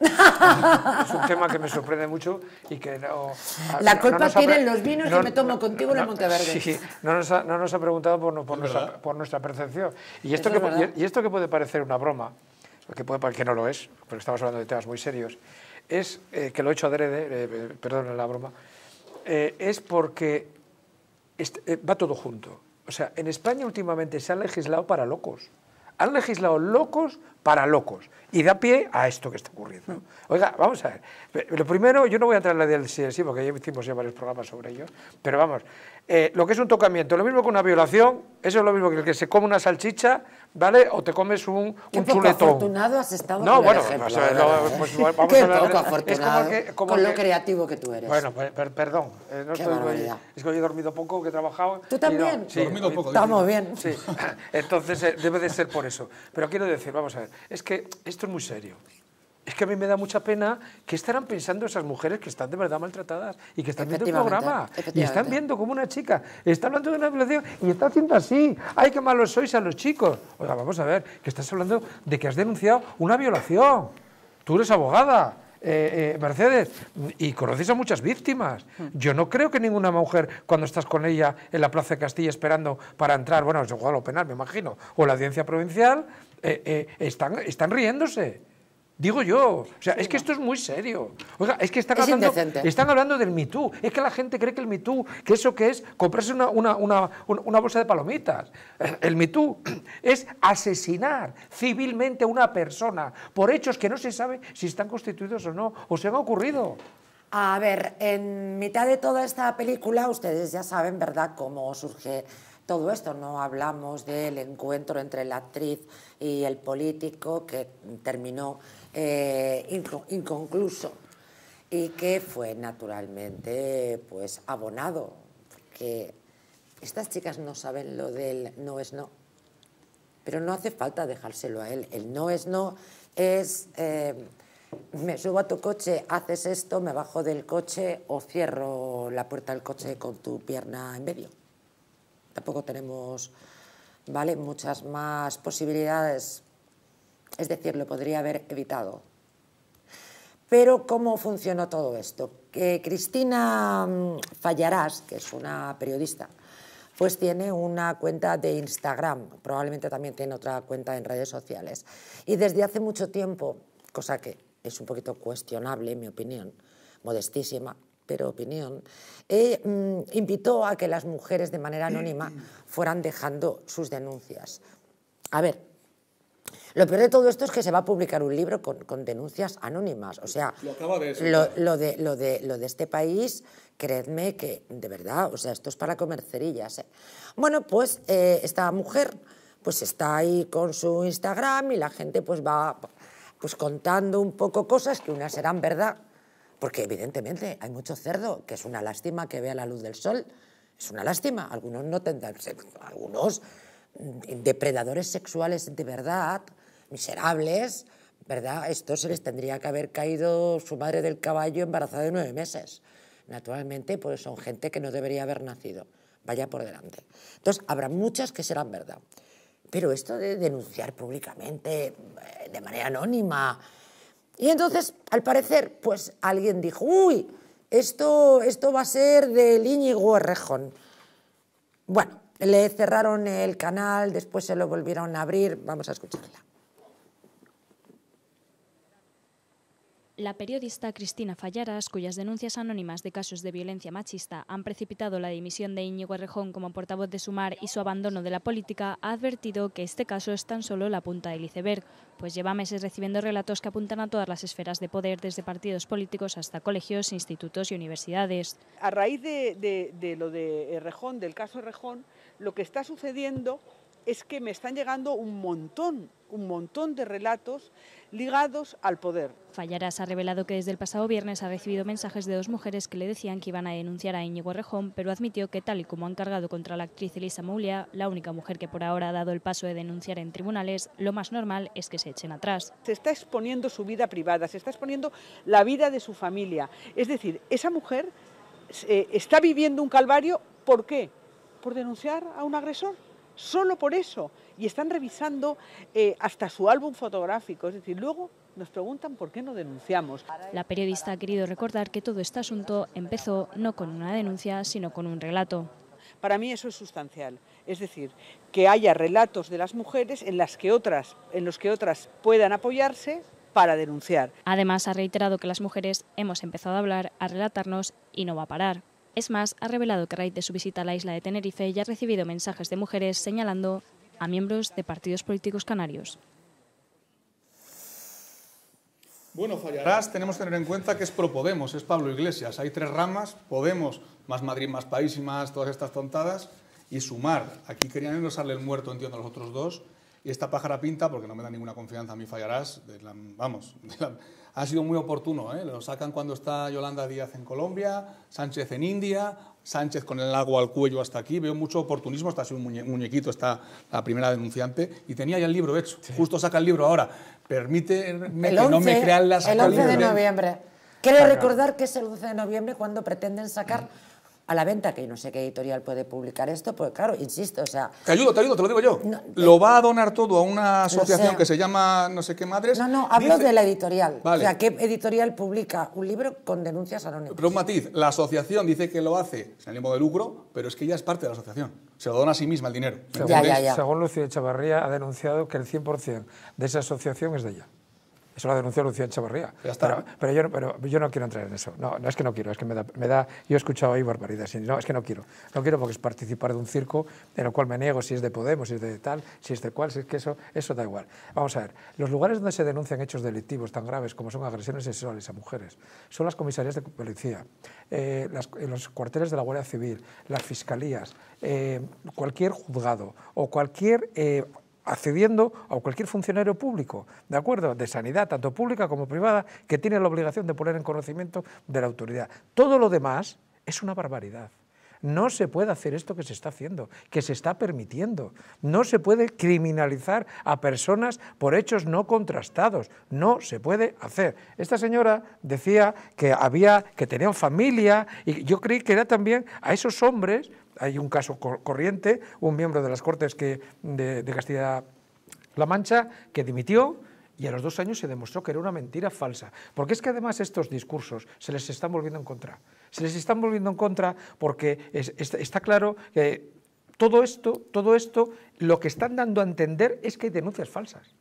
Speaker 4: Es un tema que me sorprende mucho y que no...
Speaker 2: La
Speaker 4: no,
Speaker 2: culpa
Speaker 4: no nos ha
Speaker 2: tienen
Speaker 4: pre-
Speaker 2: los vinos
Speaker 4: no-
Speaker 2: que me tomo contigo en el
Speaker 4: no-
Speaker 2: Monteverde.
Speaker 4: Sí, no nos ha, no nos ha preguntado por, no- por,
Speaker 5: Es
Speaker 4: nuestra,
Speaker 5: verdad.
Speaker 4: por nuestra percepción. Y esto,
Speaker 2: Eso es
Speaker 4: que,
Speaker 2: verdad.
Speaker 4: y, y esto que puede parecer una broma, que, puede, que no lo es, porque estamos hablando de temas muy serios, es eh, que lo he hecho adrede, eh, eh, perdón la broma, eh, es porque est- eh, va todo junto. O sea, en España últimamente se ha legislado para locos. Han legislado locos para locos. Y da pie a esto que está ocurriendo. Oiga, vamos a ver. Lo primero, yo no voy a entrar en la del sí, sí, porque ya hicimos ya varios programas sobre ello, pero vamos, eh, lo que es un tocamiento, lo mismo que una violación, eso es lo mismo que el que se come una salchicha, ¿vale? O te comes un,
Speaker 2: Qué
Speaker 4: un
Speaker 2: poco
Speaker 4: chuletón.
Speaker 2: afortunado has estado
Speaker 4: No,
Speaker 2: con
Speaker 4: bueno,
Speaker 2: el ejemplo,
Speaker 4: o sea,
Speaker 2: de
Speaker 4: no,
Speaker 2: verdad, ¿eh?
Speaker 4: pues vamos
Speaker 2: Qué
Speaker 4: a hablar-
Speaker 2: poco
Speaker 4: es como
Speaker 2: afortunado,
Speaker 4: que- como
Speaker 2: con lo
Speaker 4: que-
Speaker 2: creativo que tú eres.
Speaker 4: Bueno, per- per- perdón, eh, no
Speaker 2: Qué
Speaker 4: estoy,
Speaker 2: barbaridad.
Speaker 4: es que hoy he dormido poco, que he trabajado.
Speaker 2: ¿Tú
Speaker 4: y
Speaker 2: también?
Speaker 4: no- sí,
Speaker 5: Dormido
Speaker 4: hoy-
Speaker 5: poco,
Speaker 2: Estamos bien.
Speaker 4: Sí, entonces eh, debe de ser por eso. Pero quiero decir, vamos a ver, es que esto es muy serio. Es que a mí me da mucha pena que estarán pensando esas mujeres que están de verdad maltratadas y que están viendo el
Speaker 2: Efectivamente,
Speaker 4: programa y
Speaker 2: efectivamente.
Speaker 4: están viendo como una chica está hablando de una violación y está haciendo así. ¡Ay, qué malos sois a los chicos! Oiga, vamos a ver, que estás hablando de que has denunciado una violación. Tú eres abogada. Eh, eh, Mercedes, y conoces a muchas víctimas. Yo no creo que ninguna mujer, cuando estás con ella en la Plaza de Castilla esperando para entrar, bueno, es juzgado penal, me imagino, o la audiencia provincial, eh, eh, están, están riéndose. Digo yo, o sea, es que esto es muy serio. Oiga, es que están,
Speaker 2: Es
Speaker 4: hablando,
Speaker 2: indecente.
Speaker 4: están hablando del Me Too. Es que la gente cree que el Me Too, que eso que es comprarse una, una, una, una bolsa de palomitas. El Me Too es asesinar civilmente a una persona por hechos que no se sabe si están constituidos o no, o se han ocurrido.
Speaker 2: A ver, en mitad de toda esta película, ustedes ya saben, ¿verdad?, cómo surge todo esto. No hablamos del encuentro entre la actriz y el político que terminó eh, inco- inconcluso y que fue naturalmente pues abonado, porque estas chicas no saben lo del no es no, pero no hace falta dejárselo a él. El no es no es eh, me subo a tu coche, haces esto, me bajo del coche o cierro la puerta del coche con tu pierna en medio. Tampoco tenemos, ¿vale?, muchas más posibilidades. Es decir, lo podría haber evitado. Pero ¿cómo funcionó todo esto? Que Cristina Fallarás, que es una periodista, pues tiene una cuenta de Instagram, probablemente también tiene otra cuenta en redes sociales. Y desde hace mucho tiempo, cosa que es un poquito cuestionable, en mi opinión, modestísima, pero opinión, eh, mm, invitó a que las mujeres de manera anónima fueran dejando sus denuncias. A ver, lo peor de todo esto es que se va a publicar un libro con, con denuncias anónimas. O sea,
Speaker 5: Lo acaba de
Speaker 2: lo,
Speaker 5: soltar.
Speaker 2: lo de, lo, de, lo de este país, creedme que, de verdad, o sea, esto es para comer cerillas, ¿eh? Bueno, pues eh, esta mujer pues está ahí con su Instagram y la gente pues va pues contando un poco cosas que unas serán verdad, porque evidentemente hay mucho cerdo, que es una lástima que vea la luz del sol, es una lástima, algunos no tendrán, algunos depredadores sexuales de verdad, miserables, ¿verdad? Estos se les tendría que haber caído su madre del caballo embarazada de nueve meses. Naturalmente, pues son gente que no debería haber nacido, vaya por delante. Entonces, habrá muchas que serán verdad. Pero esto de denunciar públicamente, de manera anónima... Y entonces, al parecer, pues alguien dijo, uy, esto, esto va a ser del Íñigo Errejón. Bueno, le cerraron el canal, después se lo volvieron a abrir. Vamos a escucharla.
Speaker 8: La periodista Cristina Fallaras, cuyas denuncias anónimas de casos de violencia machista han precipitado la dimisión de Íñigo Errejón como portavoz de Sumar y su abandono de la política, ha advertido que este caso es tan solo la punta del iceberg, pues lleva meses recibiendo relatos que apuntan a todas las esferas de poder, desde partidos políticos hasta colegios, institutos y universidades.
Speaker 9: A raíz de, de, de lo de Errejón, del caso Errejón, lo que está sucediendo es que me están llegando un montón, un montón de relatos ligados al poder.
Speaker 8: Fallaras ha revelado que desde el pasado viernes ha recibido mensajes de dos mujeres que le decían que iban a denunciar a Íñigo Errejón, pero admitió que tal y como han cargado contra la actriz Elisa Moulia, la única mujer que por ahora ha dado el paso de denunciar en tribunales, lo más normal es que se echen atrás.
Speaker 9: Se está exponiendo su vida privada, se está exponiendo la vida de su familia. Es decir, esa mujer eh, está viviendo un calvario, ¿por qué? Por denunciar a un agresor. Solo por eso, y están revisando eh, hasta su álbum fotográfico, es decir, luego nos preguntan por qué no denunciamos.
Speaker 8: La periodista ha querido recordar que todo este asunto empezó no con una denuncia, sino con un relato.
Speaker 9: Para mí eso es sustancial, es decir, que haya relatos de las mujeres en, las que otras, en los que otras puedan apoyarse para denunciar.
Speaker 8: Además, ha reiterado que las mujeres hemos empezado a hablar, a relatarnos y no va a parar. Es más, ha revelado que a raíz de su visita a la isla de Tenerife ya ha recibido mensajes de mujeres señalando a miembros de partidos políticos canarios.
Speaker 5: Bueno, Fallaras tenemos que tener en cuenta que es pro Podemos, es Pablo Iglesias. Hay tres ramas, Podemos, más Madrid, más País y más todas estas tontadas, y Sumar. Aquí querían endosarle el muerto, entiendo, a los otros dos, y esta pájara pinta, porque no me da ninguna confianza a mí Fallaras, de la, vamos, de la, ha sido muy oportuno, ¿eh? Lo sacan cuando está Yolanda Díaz en Colombia, Sánchez en India, Sánchez con el agua al cuello hasta aquí, veo mucho oportunismo, está así un muñe, muñequito, está la primera denunciante, y tenía ya el libro hecho, sí. Justo saca el libro ahora, permíteme que once, no me crean las...
Speaker 2: El once de noviembre. Quiero recordar que es el once de noviembre cuando pretenden sacar... Mm. a la venta, que no sé qué editorial puede publicar esto, pues claro, insisto, o sea...
Speaker 5: Te ayudo, te ayudo, te lo digo yo. No, lo va a donar todo a una asociación que se llama no sé qué madres...
Speaker 2: No, no, hablo Dice, de la editorial. Vale. O sea, ¿qué editorial publica un libro con denuncias anónimas?
Speaker 5: Pero un matiz, la asociación dice que lo hace sin ánimo de lucro, pero es que ella es parte de la asociación. Se lo dona a sí misma el dinero.
Speaker 2: Ya, ya, ya.
Speaker 4: Según Lucía Echavarría, ha denunciado que el cien por cien de esa asociación es de ella. Eso lo ha denunciado Lucía Echavarría. Pero, pero, yo, pero yo no quiero entrar en eso. No, no es que no quiero, es que me da... Me da yo he escuchado ahí barbaridades. No, es que no quiero. No quiero porque es participar de un circo en el cual me niego si es de Podemos, si es de tal, si es de cual, si es que eso, eso da igual. Vamos a ver. Los lugares donde se denuncian hechos delictivos tan graves como son agresiones sexuales a mujeres son las comisarías de policía, eh, las, los cuarteles de la Guardia Civil, las fiscalías, eh, cualquier juzgado o cualquier... Eh, accediendo a cualquier funcionario público, ¿de acuerdo? De sanidad, tanto pública como privada, que tiene la obligación de poner en conocimiento de la autoridad. Todo lo demás es una barbaridad. No se puede hacer esto que se está haciendo, que se está permitiendo. No se puede criminalizar a personas por hechos no contrastados. No se puede hacer. Esta señora decía que había, que tenían familia, y yo creí que era también a esos hombres. Hay un caso corriente, un miembro de las Cortes que, de, de Castilla-La Mancha que dimitió y a los dos años se demostró que era una mentira falsa. Porque es que además estos discursos se les están volviendo en contra. Se les están volviendo en contra porque es, es, está claro que todo esto, todo esto lo que están dando a entender es que hay denuncias falsas.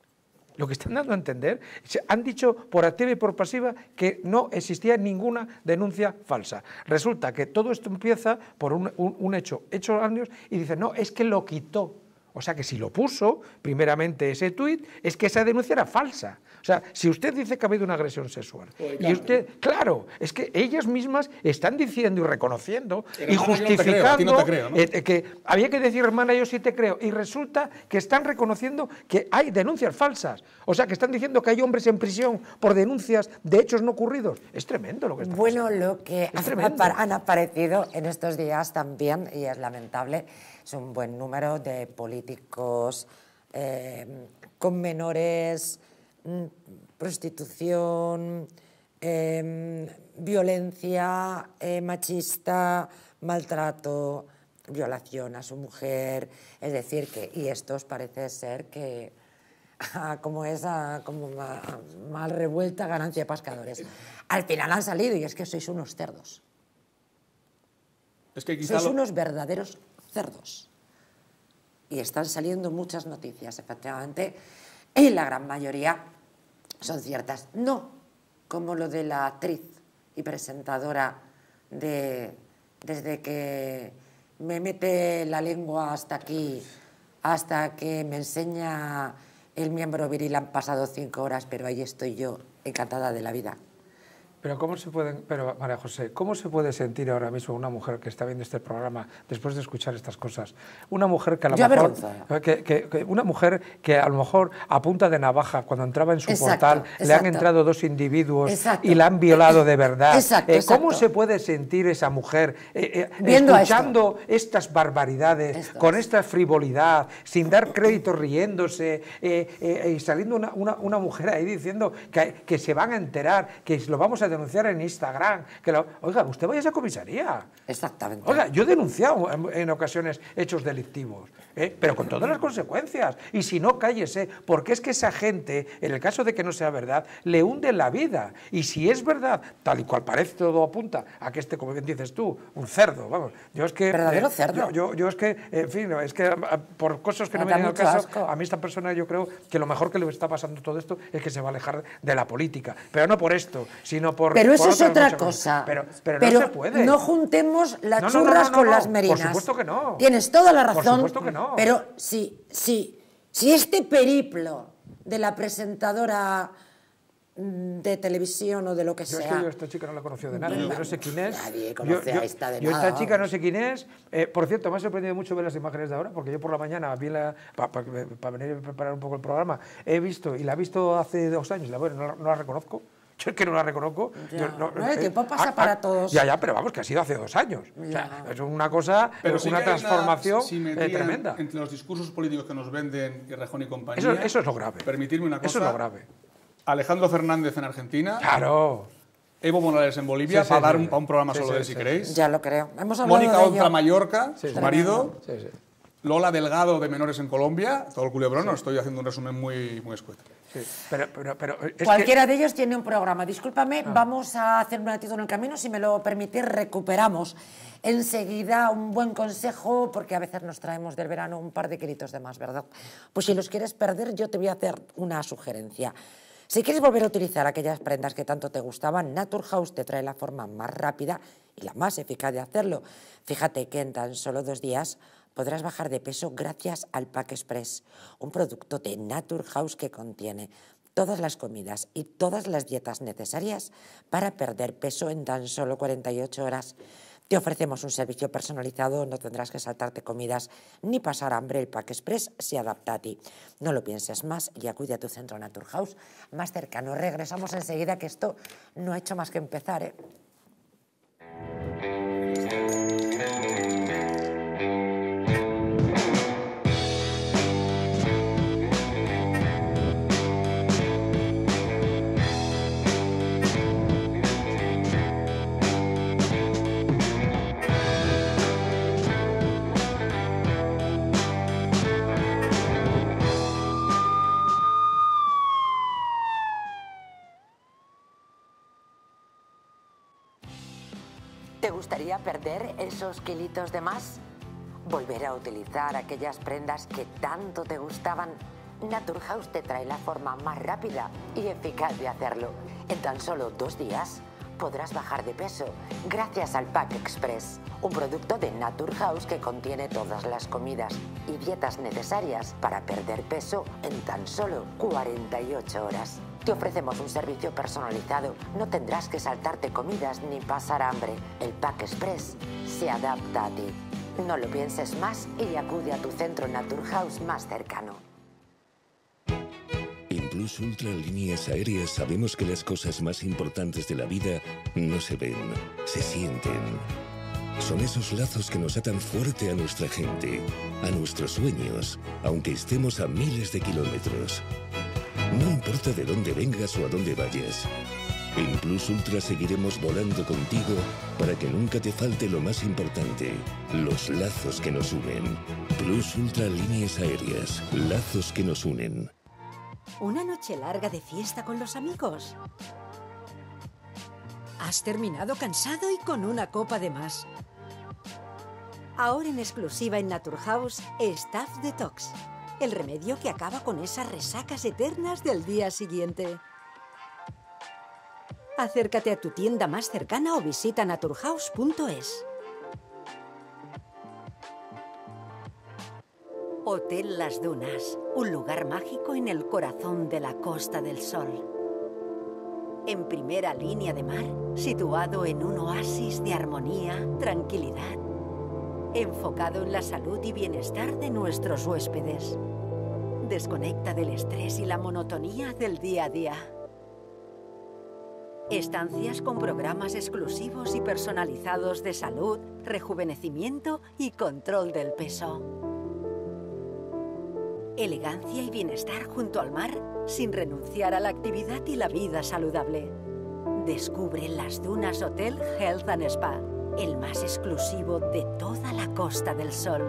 Speaker 4: Lo que están dando a entender, han dicho por activa y por pasiva que no existía ninguna denuncia falsa. Resulta que todo esto empieza por un, un, un hecho, hecho años, y dicen, no, es que lo quitó. O sea que si lo puso, primeramente ese tuit, es que esa denuncia era falsa. O sea, si usted dice que ha habido una agresión sexual, Oye, y usted, claro, es que ellas mismas están diciendo y reconociendo y justificando no creo, no creo, ¿no? eh, que había que decir, hermana, yo sí te creo, y resulta que están reconociendo que hay denuncias falsas. O sea, que están diciendo que hay hombres en prisión por denuncias de hechos no ocurridos. Es tremendo lo que está
Speaker 2: bueno,
Speaker 4: pasando.
Speaker 2: Bueno, lo que han aparecido en estos días también, y es lamentable, es un buen número de políticos eh, con menores, prostitución, eh, violencia eh, machista, maltrato, violación a su mujer, es decir, que, y estos parece ser que, ah, como esa, como ma, mal revuelta ganancia de pescadores. Al final han salido y es que sois unos cerdos.
Speaker 5: Es que quizá
Speaker 2: sois
Speaker 5: lo...
Speaker 2: unos verdaderos cerdos. Y están saliendo muchas noticias, efectivamente, y la gran mayoría son ciertas. No como lo de la actriz y presentadora de desde que me mete la lengua hasta aquí, hasta que me enseña el miembro viril, han pasado cinco horas, pero ahí estoy yo, encantada de la vida.
Speaker 4: Pero cómo se pueden, pero María José, ¿cómo se puede sentir ahora mismo una mujer que está viendo este programa después de escuchar estas cosas? Una mujer que a lo
Speaker 2: Yo
Speaker 4: mejor,
Speaker 2: avergonzada.
Speaker 4: que, que, que una mujer que a lo mejor a punta de navaja cuando entraba en su
Speaker 2: Exacto,
Speaker 4: portal
Speaker 2: exacto.
Speaker 4: le han entrado dos individuos
Speaker 2: Exacto.
Speaker 4: y la han violado de verdad.
Speaker 2: Exacto,
Speaker 4: Eh, ¿Cómo
Speaker 2: exacto.
Speaker 4: se puede sentir esa mujer eh, eh,
Speaker 2: Viendo
Speaker 4: escuchando estas barbaridades,
Speaker 2: Esto
Speaker 4: con
Speaker 2: es.
Speaker 4: esta frivolidad, sin dar crédito, riéndose eh, eh, y saliendo una, una, una mujer ahí diciendo que, que se van a enterar, que lo vamos a denunciar en Instagram? Que lo, oiga, usted vaya a esa comisaría.
Speaker 2: Exactamente.
Speaker 4: Oiga, yo he denunciado en, en ocasiones hechos delictivos, ¿eh? pero con todas las consecuencias. Y si no, cállese, porque es que esa gente, en el caso de que no sea verdad, le hunde la vida. Y si es verdad, tal y cual parece, todo apunta a que este, como bien dices tú, un cerdo, vamos. Yo es que...
Speaker 2: Verdadero
Speaker 4: eh,
Speaker 2: cerdo.
Speaker 4: Yo, yo, yo es que, en fin, es que a, por cosas que no
Speaker 2: Me
Speaker 4: me
Speaker 2: da
Speaker 4: vienen al
Speaker 2: mucho
Speaker 4: caso,
Speaker 2: asco.
Speaker 4: a mí esta persona yo creo que lo mejor que le está pasando todo esto es que se va a alejar de la política. Pero no por esto, sino por...
Speaker 2: Pero eso
Speaker 4: por
Speaker 2: es
Speaker 4: otras
Speaker 2: otra
Speaker 4: muchas
Speaker 2: cosa.
Speaker 4: cosas. Pero, pero, no se puede.
Speaker 2: no juntemos las
Speaker 4: No, no, no,
Speaker 2: churras
Speaker 4: no, no,
Speaker 2: con
Speaker 4: no.
Speaker 2: las merinas.
Speaker 4: Por supuesto que no.
Speaker 2: Tienes toda la
Speaker 4: Por
Speaker 2: razón.
Speaker 4: supuesto que no.
Speaker 2: Pero si, si, si este periplo de la presentadora mm, de televisión o de lo que
Speaker 4: Yo es
Speaker 2: sea...
Speaker 4: que yo a esta chica no la conoció de nada, yo no sé quién es.
Speaker 2: Nadie
Speaker 4: Yo-
Speaker 2: conoce
Speaker 4: yo,
Speaker 2: a esta de
Speaker 4: yo
Speaker 2: nada,
Speaker 4: esta chica no
Speaker 2: vamos.
Speaker 4: sé quién es. Eh, por cierto, me ha sorprendido mucho ver las imágenes de ahora, porque yo por la mañana vi la para pa, pa venir a preparar un poco el programa, he visto, y la he visto hace dos años, la, bueno, no, la- no la reconozco. Yo es que no la reconozco.
Speaker 2: Ya.
Speaker 4: Yo no-
Speaker 2: No, el
Speaker 4: eh,
Speaker 2: tiempo pasa
Speaker 4: ah,
Speaker 2: para
Speaker 4: ah,
Speaker 2: todos.
Speaker 4: Ya, ya, pero vamos, que ha sido hace dos años. O sea,
Speaker 2: Ya.
Speaker 4: es una cosa,
Speaker 5: Pero sí
Speaker 4: una
Speaker 5: que hay
Speaker 4: transformación
Speaker 5: simetría
Speaker 4: eh, tremenda.
Speaker 5: entre los discursos políticos que nos venden y Rejón y compañía.
Speaker 4: Eso, eso es lo grave.
Speaker 5: Permitirme una cosa.
Speaker 4: Eso es lo grave.
Speaker 5: Alejandro Fernández en Argentina.
Speaker 4: Claro.
Speaker 5: Evo Morales en Bolivia,
Speaker 4: Sí, sí,
Speaker 5: para dar
Speaker 4: sí,
Speaker 5: un,
Speaker 4: sí.
Speaker 5: para un programa
Speaker 4: Sí,
Speaker 5: solo
Speaker 4: sí,
Speaker 5: de él,
Speaker 4: sí,
Speaker 5: si
Speaker 4: sí.
Speaker 5: queréis.
Speaker 2: Ya lo creo. Hemos hablado
Speaker 5: Mónica
Speaker 2: de
Speaker 5: Oltra
Speaker 2: ello.
Speaker 5: Mallorca,
Speaker 4: Sí,
Speaker 5: su
Speaker 4: sí.
Speaker 5: marido.
Speaker 4: Sí, sí.
Speaker 5: Lola Delgado de Menores en Colombia, todo el culebrón, no estoy haciendo un resumen muy, muy escueto.
Speaker 4: Sí, pero, pero, pero es
Speaker 2: Cualquiera
Speaker 4: que,
Speaker 2: de ellos tiene un programa. Discúlpame, vamos a hacer un ratito en el camino. Si me lo permitís, recuperamos enseguida un buen consejo, porque a veces nos traemos del verano un par de kilitos de más, ¿verdad? Pues si los quieres perder, yo te voy a hacer una sugerencia. Si quieres volver a utilizar aquellas prendas que tanto te gustaban, Naturhaus te trae la forma más rápida y la más eficaz de hacerlo. Fíjate que en tan solo dos días podrás bajar de peso gracias al Pack Express, un producto de Naturhaus que contiene todas las comidas y todas las dietas necesarias para perder peso en tan solo cuarenta y ocho horas. Te ofrecemos un servicio personalizado, no tendrás que saltarte comidas ni pasar hambre. El Pack Express se adapta a ti. No lo pienses más y acude a tu centro Naturhaus más cercano. Regresamos enseguida, que esto no ha hecho más que empezar, ¿eh? ¿Te gustaría perder esos kilitos de más? ¿Volver a utilizar aquellas prendas que tanto te gustaban? Naturhaus te trae la forma más rápida y eficaz de hacerlo. En tan solo dos días podrás bajar de peso gracias al Pack Express, un producto de Naturhaus que contiene todas las comidas y dietas necesarias para perder peso en tan solo cuarenta y ocho horas. Te ofrecemos un servicio personalizado, no tendrás que saltarte comidas ni pasar hambre. El Pack Express se adapta a ti. No lo pienses más y acude a tu centro Naturhaus más cercano.
Speaker 10: En Plus Ultra Líneas Aéreas sabemos que las cosas más importantes de la vida no se ven, se sienten. Son esos lazos que nos atan fuerte a nuestra gente, a nuestros sueños, aunque estemos a miles de kilómetros. No importa de dónde vengas o a dónde vayas. En Plus Ultra seguiremos volando contigo para que nunca te falte lo más importante, los lazos que nos unen. Plus Ultra Líneas Aéreas, lazos que nos unen.
Speaker 11: ¿Una noche larga de fiesta con los amigos? ¿Has terminado cansado y con una copa de más? Ahora en exclusiva en Naturhaus, Staff Detox. El remedio que acaba con esas resacas eternas del día siguiente. Acércate a tu tienda más cercana o visita naturhaus punto es. Hotel Las Dunas, un lugar mágico en el corazón de la Costa del Sol. En primera línea de mar, situado en un oasis de armonía, tranquilidad, enfocado en la salud y bienestar de nuestros huéspedes. Desconecta del estrés y la monotonía del día a día. Estancias con programas exclusivos y personalizados de salud, rejuvenecimiento y control del peso. Elegancia y bienestar junto al mar, sin renunciar a la actividad y la vida saludable. Descubre Las Dunas Hotel Health and Spa, el más exclusivo de toda la Costa del Sol.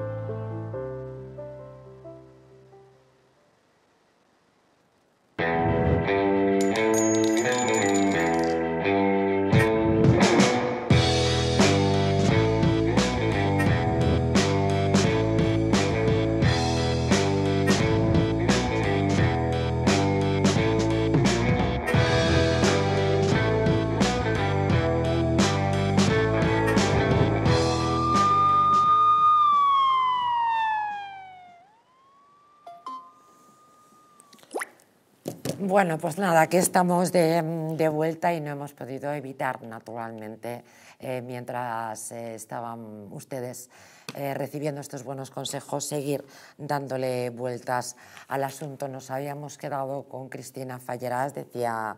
Speaker 2: Bueno, pues nada, aquí estamos de, de vuelta y no hemos podido evitar, naturalmente, eh, mientras eh, estaban ustedes eh, recibiendo estos buenos consejos, seguir dándole vueltas al asunto. Nos habíamos quedado con Cristina Falleras, decía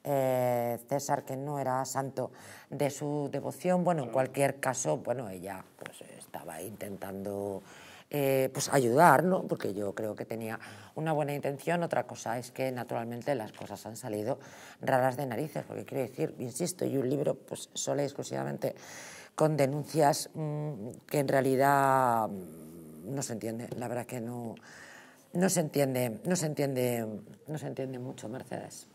Speaker 2: eh, César que no era santo de su devoción. Bueno, en cualquier caso, bueno, ella pues estaba intentando... Eh, pues ayudar, ¿no? Porque yo creo que tenía una buena intención. Otra cosa es que naturalmente las cosas han salido raras de narices, porque quiero decir, insisto, y un libro pues solo y exclusivamente con denuncias mmm, que en realidad mmm, no se entiende, la verdad que no, no se entiende, no se entiende, no se entiende mucho, Mercedes.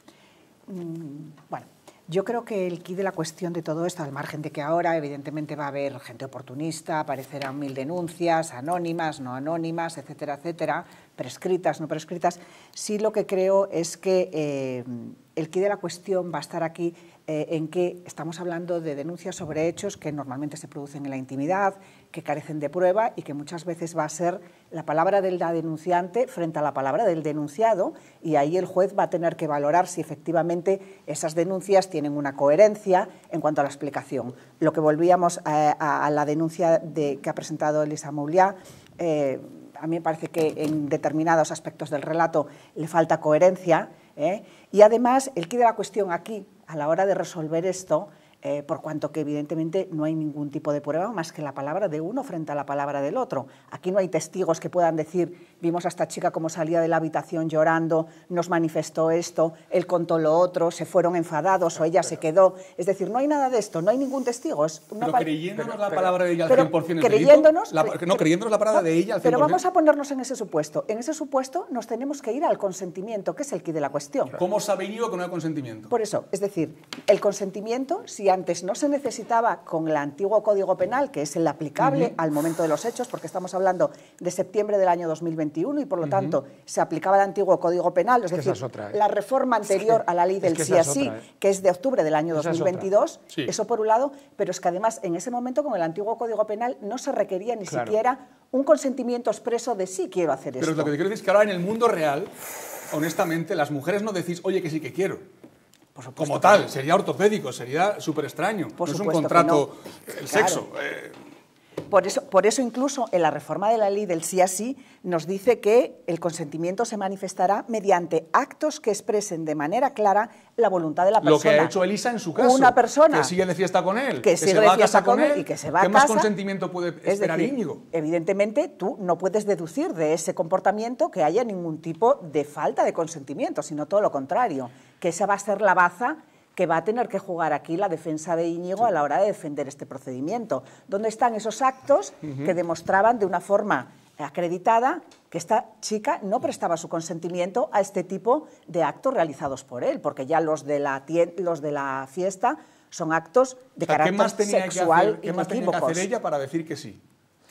Speaker 3: Mm, bueno. Yo creo que el quid de la cuestión de todo esto, al margen de que ahora evidentemente va a haber gente oportunista, aparecerán mil denuncias, anónimas, no anónimas, etcétera, etcétera, prescritas, no prescritas, sí lo que creo es que eh, el quid de la cuestión va a estar aquí eh, en que estamos hablando de denuncias sobre hechos que normalmente se producen en la intimidad, que carecen de prueba y que muchas veces va a ser la palabra de la denunciante frente a la palabra del denunciado, y ahí el juez va a tener que valorar si efectivamente esas denuncias tienen una coherencia en cuanto a la explicación. Lo que volvíamos a, a, a la denuncia de, que ha presentado Elisa Mouliá, eh, a mí me parece que en determinados aspectos del relato le falta coherencia, ¿eh? Y además el quid de la cuestión aquí, a la hora de resolver esto, Eh, por cuanto que evidentemente no hay ningún tipo de prueba más que la palabra de uno frente a la palabra del otro. Aquí no hay testigos que puedan decir, vimos a esta chica como salía de la habitación llorando, nos manifestó esto, él contó lo otro, se fueron enfadados o ella se quedó. Es decir, no hay nada de esto, no hay ningún testigo. Es una
Speaker 5: pero creyéndonos pero, la palabra de ella al
Speaker 3: pero,
Speaker 5: cien por cien
Speaker 3: creyéndonos,
Speaker 5: delito, la, no, creyéndonos la palabra
Speaker 3: no,
Speaker 5: de ella al cien por cien.
Speaker 3: Pero vamos a ponernos en ese supuesto. En ese supuesto nos tenemos que ir al consentimiento, que es el quid de la cuestión.
Speaker 5: ¿Cómo sabe Íñigo que no hay consentimiento?
Speaker 3: Por eso, es decir, el consentimiento, si antes no se necesitaba necesitaba con el antiguo Código Penal, que es el aplicable uh-huh. al momento de los hechos, porque estamos hablando de septiembre del año dos mil veintiuno y por lo uh-huh. tanto se aplicaba el antiguo Código Penal, es, es decir, otra, ¿eh? la reforma anterior es que, a la ley del sí a sí, ¿eh? que es de octubre del año esa dos mil veintidós, sí. eso por un lado, pero es que además en ese momento con el antiguo Código Penal no se requería ni claro. siquiera un consentimiento expreso de sí quiero hacer
Speaker 5: pero
Speaker 3: esto.
Speaker 5: Pero lo que te quiero decir es que ahora en el mundo real, honestamente, las mujeres no decís, oye, que sí que quiero. Como tal, no. sería ortopédico, sería súper extraño. Por no es un contrato, no. el claro. sexo. Eh.
Speaker 3: Por eso, por eso incluso en la reforma de la ley del sí a sí nos dice que el consentimiento se manifestará mediante actos que expresen de manera clara la voluntad de la persona.
Speaker 5: Lo que ha hecho Elisa en su caso.
Speaker 3: Una persona
Speaker 5: que sigue de fiesta con él,
Speaker 3: que,
Speaker 5: que
Speaker 3: sigue
Speaker 5: se va
Speaker 3: de fiesta
Speaker 5: a casa
Speaker 3: con él y que se va a
Speaker 5: casa. ¿Qué más consentimiento puede esperar
Speaker 3: decir,
Speaker 5: Íñigo?
Speaker 3: Evidentemente, tú no puedes deducir de ese comportamiento que haya ningún tipo de falta de consentimiento, sino todo lo contrario, que esa va a ser la baza que va a tener que jugar aquí la defensa de Íñigo sí. a la hora de defender este procedimiento. ¿Dónde están esos actos uh-huh. que demostraban de una forma acreditada que esta chica no prestaba su consentimiento a este tipo de actos realizados por él? Porque ya los de la, los de la fiesta son actos de
Speaker 5: o sea,
Speaker 3: carácter
Speaker 5: ¿qué más tenía
Speaker 3: sexual
Speaker 5: que hacer, ¿qué más tenía que hacer ella para decir que sí?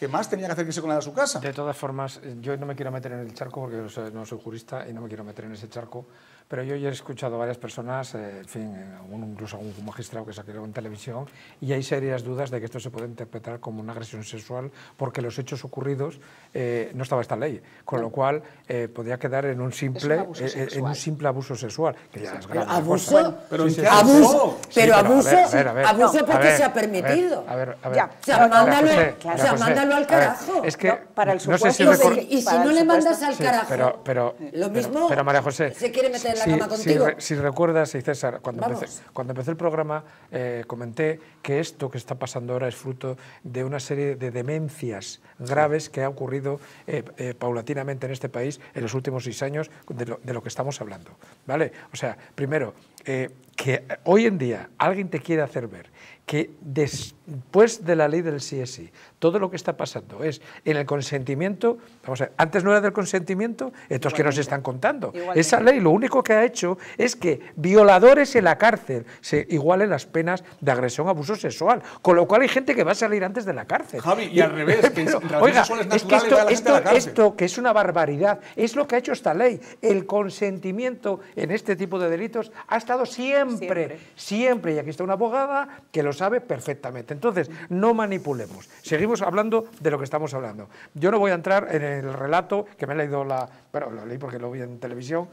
Speaker 5: que más tenía que hacer que irse con la de su casa.
Speaker 4: De todas formas, yo no me quiero meter en el charco porque no soy jurista y no me quiero meter en ese charco, pero yo ya he escuchado a varias personas, eh, en fin, incluso a un magistrado que salió en televisión, y hay serias dudas de que esto se puede interpretar como una agresión sexual porque los hechos ocurridos eh, no estaba esta ley, con no. lo cual eh, podría quedar en un simple un eh, en un simple abuso sexual, que ya es grave.
Speaker 2: Abuso,
Speaker 4: cosa.
Speaker 2: pero sí, sí, abuso, sí, pero, pero abuso, a ver, a ver, abuso no, porque ver, se ha permitido.
Speaker 4: A ver, a ver,
Speaker 2: ya, o sea, mándalo, José, o sea, mándalo al carajo.
Speaker 4: Es que
Speaker 3: no, para el supuesto,
Speaker 4: no sé si
Speaker 2: y,
Speaker 4: record...
Speaker 2: si, y si no le mandas al
Speaker 4: sí,
Speaker 2: carajo,
Speaker 4: pero, pero,
Speaker 2: lo mismo,
Speaker 4: pero, pero María José,
Speaker 2: se quiere meter en la
Speaker 4: si,
Speaker 2: cama contigo.
Speaker 4: Si, si recuerdas, y César, cuando empecé, cuando empecé el programa, eh, comenté que esto que está pasando ahora es fruto de una serie de demencias graves que ha ocurrido eh, eh, paulatinamente en este país en los últimos seis años de lo, de lo que estamos hablando, ¿vale? O sea, primero, eh, que hoy en día alguien te quiere hacer ver que después de la ley del sí es sí, todo lo que está pasando es en el consentimiento, vamos a ver, antes no era del consentimiento, estos que nos están contando. Igualmente. Esa ley lo único que ha hecho es que violadores en la cárcel se igualen las penas de agresión, abuso sexual, con lo cual hay gente que va a salir antes de la cárcel.
Speaker 5: Javi, y, y al revés, que pero, en
Speaker 4: oiga, es que esto, esto, esto que es una barbaridad, es lo que ha hecho esta ley. El consentimiento en este tipo de delitos ha estado siempre, siempre, siempre, y aquí está una abogada que lo sabe perfectamente. Entonces, no manipulemos. Seguimos hablando de lo que estamos hablando. Yo no voy a entrar en el relato, que me he leído la... Bueno, lo leí porque lo vi en televisión,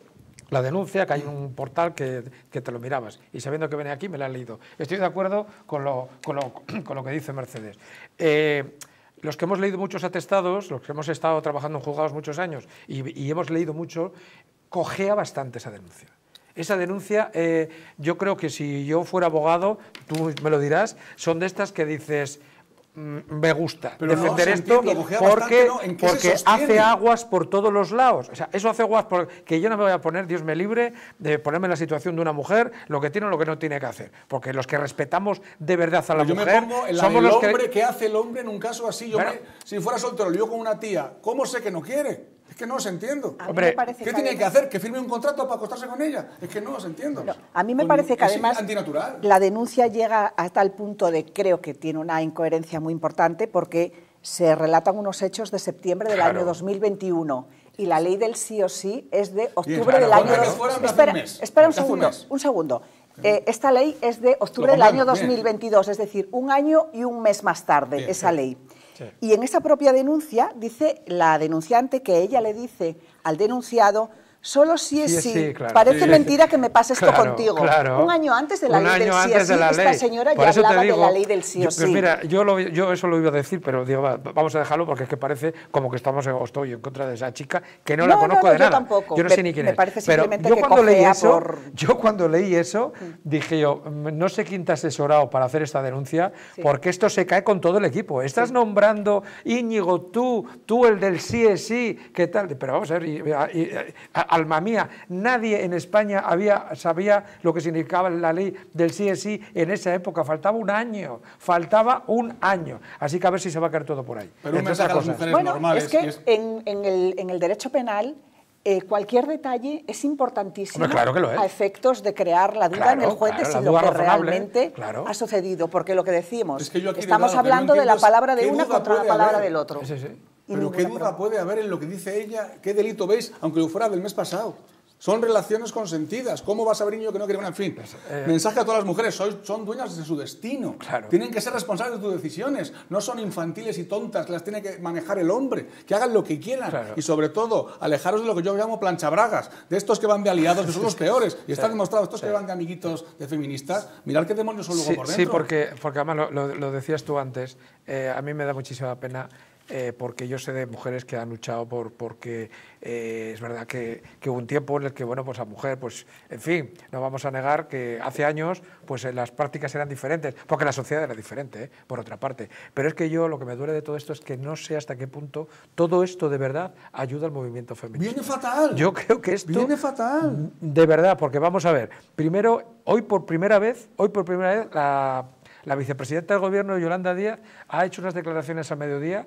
Speaker 4: la denuncia, que hay un portal que, que te lo mirabas, y sabiendo que viene aquí me la he leído. Estoy de acuerdo con lo, con lo, con lo que dice Mercedes. Eh, los que hemos leído muchos atestados, los que hemos estado trabajando en juzgados muchos años y, y hemos leído mucho, cojea bastante esa denuncia. Esa denuncia, eh, yo creo que si yo fuera abogado, tú me lo dirás, son de estas que dices, mm, me gusta pero defender no, esto entiendo, porque, bastante, ¿no? porque hace aguas por todos los lados. O sea, eso hace aguas porque yo no me voy a poner, Dios me libre, de ponerme en la situación de una mujer, lo que tiene o lo que no tiene que hacer. Porque los que respetamos de verdad a la
Speaker 5: pero
Speaker 4: mujer...
Speaker 5: Yo me pongo en la
Speaker 4: somos
Speaker 5: del
Speaker 4: los
Speaker 5: hombre
Speaker 4: que...
Speaker 5: que hace el hombre en un caso así. Yo bueno, me, si fuera soltero, yo con una tía, ¿cómo sé que no quiere? Es que no os entiendo.
Speaker 4: Hombre,
Speaker 5: ¿qué tiene que hacer? ¿Que firme un contrato para acostarse con ella? Es que no os entiendo.
Speaker 3: No, a mí me parece que además
Speaker 5: antinatural.
Speaker 3: La denuncia llega a tal punto de, creo que tiene una incoherencia muy importante, porque se relatan unos hechos de septiembre del claro. año dos mil veintiuno y la ley del sí o sí es de octubre del año... Espera, espera un segundo, un segundo. Eh, esta ley es de octubre del año dos mil veintidós, es decir, un año y un mes más tarde, bien, esa ley. Sí. Y en esa propia denuncia dice la denunciante que ella le dice al denunciado, solo si es sí, sí claro. parece sí, mentira que me pase esto
Speaker 4: claro,
Speaker 3: contigo.
Speaker 4: Claro.
Speaker 3: Un año antes de la
Speaker 4: Un
Speaker 3: ley del sí o sí, esta
Speaker 4: ley.
Speaker 3: señora
Speaker 4: Por
Speaker 3: ya
Speaker 4: eso
Speaker 3: hablaba
Speaker 4: digo,
Speaker 3: de la ley del sí
Speaker 4: yo,
Speaker 3: o sí.
Speaker 4: Pues mira, yo, lo, yo eso lo iba a decir, pero digo, va, vamos a dejarlo porque es que parece como que estamos o estoy en contra de esa chica, que no, no la conozco
Speaker 3: no, no,
Speaker 4: de nada.
Speaker 3: Yo tampoco.
Speaker 4: Yo no
Speaker 3: me,
Speaker 4: sé ni quién
Speaker 3: me
Speaker 4: es.
Speaker 3: Parece
Speaker 4: pero yo
Speaker 3: que
Speaker 4: cuando leí eso,
Speaker 3: por...
Speaker 4: yo cuando leí eso, dije yo, no sé quién te ha asesorado para hacer esta denuncia, sí. porque esto se cae con todo el equipo. Estás sí. nombrando, Íñigo, tú, tú el del sí es sí, ¿qué tal? Pero vamos a ver, y, y, y, alma mía, nadie en España había, sabía lo que significaba la ley del sí es sí en esa época. Faltaba un año, faltaba un año. Así que a ver si se va a caer todo por ahí.
Speaker 5: Pero un mensaje a las mujeres
Speaker 3: bueno,
Speaker 5: normales.
Speaker 3: Es que es... En, en, el, en el derecho penal eh, cualquier detalle es importantísimo.
Speaker 4: Hombre, claro que lo es.
Speaker 3: A efectos de crear la duda
Speaker 4: claro,
Speaker 3: en el juez
Speaker 4: claro,
Speaker 3: de si lo que
Speaker 4: razonable,
Speaker 3: realmente
Speaker 4: claro.
Speaker 3: ha sucedido. Porque lo que decimos,
Speaker 5: es que yo
Speaker 3: estamos
Speaker 5: de
Speaker 3: hablando
Speaker 5: no
Speaker 3: de la palabra de una contra la palabra
Speaker 5: haber.
Speaker 3: del otro.
Speaker 4: Sí, sí.
Speaker 5: Pero qué duda prueba. puede haber en lo que dice ella, qué delito veis, aunque lo fuera del mes pasado. Son relaciones consentidas. ¿Cómo vas a ver niño que no quiere? Bueno, en fin, eh, mensaje a todas las mujeres, sois, son dueñas de su destino.
Speaker 4: Claro.
Speaker 5: Tienen que ser responsables de sus decisiones. No son infantiles y tontas, que las tiene que manejar el hombre. Que hagan lo que quieran.
Speaker 4: Claro.
Speaker 5: Y sobre todo, alejaros de lo que yo llamo planchabragas, de estos que van de aliados, que son los peores. Y está sí. demostrado, estos sí. que van de amiguitos de feministas, mirad qué demonios son luego
Speaker 4: sí,
Speaker 5: por dentro.
Speaker 4: Sí, porque, porque además lo, lo, lo decías tú antes, eh, a mí me da muchísima pena. Eh, porque yo sé de mujeres que han luchado por porque eh, es verdad que, que hubo un tiempo en el que, bueno, pues la mujer, pues, en fin, no vamos a negar que hace años, pues las prácticas eran diferentes, porque la sociedad era diferente, ¿eh? por otra parte. Pero es que yo, lo que me duele de todo esto es que no sé hasta qué punto todo esto de verdad ayuda al movimiento feminista.
Speaker 5: Viene fatal.
Speaker 4: Yo creo que esto...
Speaker 5: Viene fatal.
Speaker 4: De verdad, porque vamos a ver, primero, hoy por primera vez, hoy por primera vez, la, la vicepresidenta del gobierno, Yolanda Díaz, ha hecho unas declaraciones a mediodía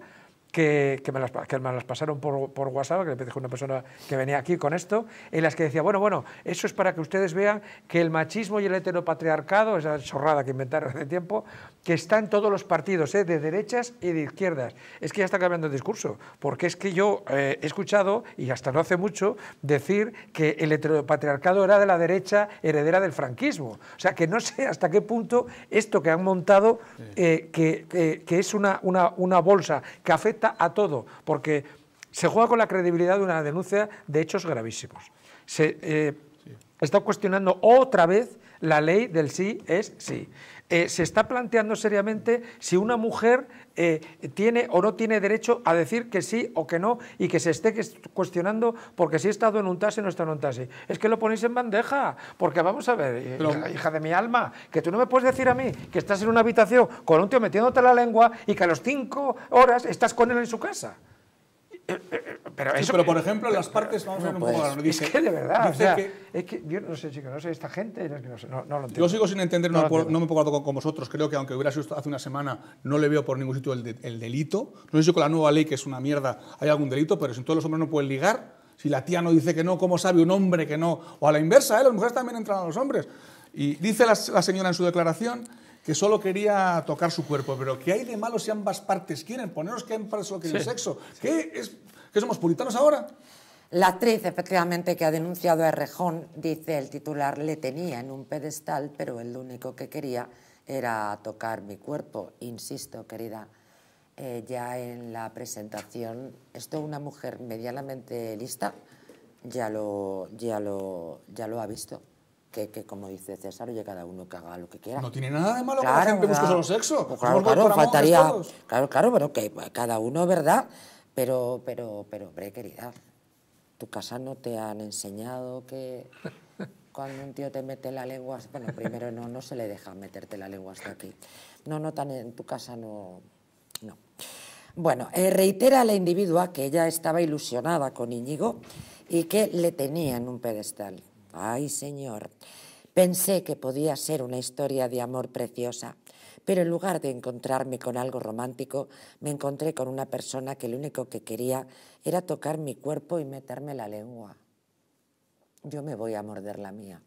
Speaker 4: que, que, me las, que me las pasaron por, por WhatsApp, que me dijo una persona que venía aquí con esto, en las que decía, bueno, bueno, eso es para que ustedes vean que el machismo y el heteropatriarcado, esa chorrada que inventaron hace tiempo, que está en todos los partidos, ¿eh? De derechas y de izquierdas. Es que ya está cambiando el discurso, porque es que yo eh, he escuchado, y hasta no hace mucho, decir que el heteropatriarcado era de la derecha heredera del franquismo. O sea, que no sé hasta qué punto esto que han montado, eh, que, que, que es una, una, una bolsa que afecta a todo, porque se juega con la credibilidad de una denuncia de hechos gravísimos. Se eh, sí. está cuestionando otra vez la ley del sí es sí. Eh, se está planteando seriamente si una mujer eh, tiene o no tiene derecho a decir que sí o que no, y que se esté cuestionando porque si he estado en un taxi o no he estado en un taxi. Es que lo ponéis en bandeja, porque vamos a ver, Pero, hija, hija de mi alma, que tú no me puedes decir a mí que estás en una habitación con un tío metiéndote la lengua y que a las cinco horas estás con él en su casa. Pero,
Speaker 5: sí,
Speaker 4: eso,
Speaker 5: pero por ejemplo, en las partes, vamos
Speaker 4: no,
Speaker 5: a ver un
Speaker 4: pues,
Speaker 5: poco, nos dice,
Speaker 4: es que de verdad, o sea,
Speaker 5: que,
Speaker 4: es que yo no sé, chicos, no sé, esta gente, no, sé, no, no lo entiendo.
Speaker 5: Yo sigo sin entender,
Speaker 4: no,
Speaker 5: no,
Speaker 4: no,
Speaker 5: no me pongo con, con vosotros, creo que aunque hubiera sido hace una semana, no le veo por ningún sitio el, de, el delito. No sé si con la nueva ley, que es una mierda, hay algún delito, pero si todos los hombres no pueden ligar, si la tía no dice que no, ¿cómo sabe un hombre que no? O a la inversa, ¿eh? Las mujeres también entran a los hombres. Y dice la, la señora en su declaración que solo quería tocar su cuerpo, pero ¿qué hay de malo si ambas partes quieren? Poneros que ambas solo quieren sí. sexo. ¿Qué es? ¿Que somos puritanos ahora?
Speaker 2: La actriz, efectivamente, que ha denunciado a Errejón, dice el titular, le tenía en un pedestal, pero él lo único que quería era tocar mi cuerpo. Insisto, querida, eh, ya en la presentación, esto una mujer medianamente lista ya lo, ya lo, ya lo ha visto. Que, que como dice César, oye, cada uno que haga lo que quiera.
Speaker 5: No tiene nada de malo
Speaker 2: claro,
Speaker 5: que la gente busque solo sexo.
Speaker 2: Pues claro, claro, faltaría, claro, claro, pero que cada uno, ¿verdad? Pero, pero, pero, hombre, querida, tu casa no te han enseñado que cuando un tío te mete la lengua, bueno, primero no, no se le deja meterte la lengua hasta aquí. No, no, tan en tu casa no, no. Bueno, eh, reitera a la individua que ella estaba ilusionada con Íñigo y que le tenía en un pedestal. Ay, señor, pensé que podía ser una historia de amor preciosa, pero en lugar de encontrarme con algo romántico, me encontré con una persona que lo único que quería era tocar mi cuerpo y meterme la lengua. Yo me voy a morder la mía.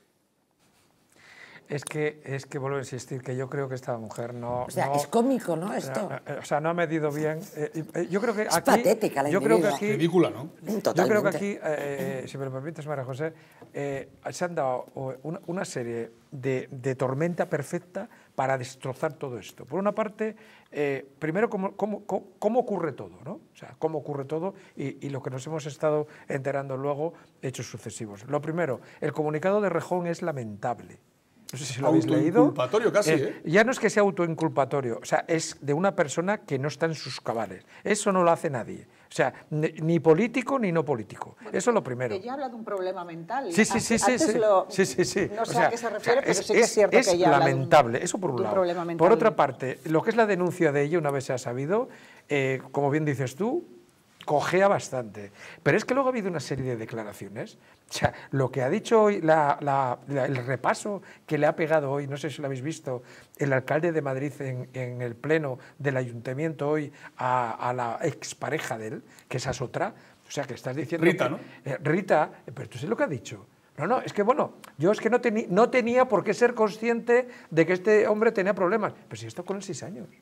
Speaker 4: Es que, es que vuelvo a insistir que yo creo que esta mujer no...
Speaker 2: O sea,
Speaker 4: no,
Speaker 2: es cómico, ¿no? Esto.
Speaker 4: O sea, no ha medido bien. Eh, yo creo que
Speaker 2: es
Speaker 4: aquí...
Speaker 2: patética la
Speaker 4: yo creo que aquí,
Speaker 5: ridícula, ¿no?
Speaker 2: Totalmente.
Speaker 4: Yo creo que aquí, eh, si me lo permites, María José, eh, se han dado una, una serie de, de tormenta perfecta para destrozar todo esto. Por una parte, eh, primero, cómo, cómo, cómo, cómo ocurre todo, ¿no? O sea, cómo ocurre todo y, y lo que nos hemos estado enterando luego, hechos sucesivos. Lo primero, el comunicado de Errejón es lamentable. No sé si lo habéis leído.
Speaker 5: Autoinculpatorio casi, ¿eh?
Speaker 4: ¿eh? Ya no es que sea autoinculpatorio, o sea, es de una persona que no está en sus cabales. Eso no lo hace nadie. O sea, ni político ni no político. Bueno, eso es lo primero.
Speaker 3: Que ya habla de un problema mental.
Speaker 4: Sí, sí, sí, sí, sí.
Speaker 3: Lo,
Speaker 4: sí, sí, sí.
Speaker 3: No sé
Speaker 4: o sea,
Speaker 3: a qué se refiere,
Speaker 4: o sea,
Speaker 3: pero
Speaker 4: es,
Speaker 3: sí que es cierto
Speaker 4: es
Speaker 3: que ya
Speaker 4: lamentable,
Speaker 3: habla de un,
Speaker 4: eso por un, un lado.
Speaker 3: problema mental.
Speaker 4: Por otra parte, lo que es la denuncia de ella, una vez se ha sabido, eh, como bien dices tú, cojea bastante. Pero es que luego ha habido una serie de declaraciones. O sea, lo que ha dicho hoy, la, la, la, el repaso que le ha pegado hoy, no sé si lo habéis visto, el alcalde de Madrid en, en el pleno del ayuntamiento hoy a, a la expareja de él, que esa es otra. O sea, que estás diciendo...
Speaker 5: Rita,
Speaker 4: que,
Speaker 5: ¿no?
Speaker 4: Eh, Rita, pero tú sabes lo que ha dicho. No, no, es que bueno, yo es que no, teni, no tenía por qué ser consciente de que este hombre tenía problemas. Pero si está con él seis años.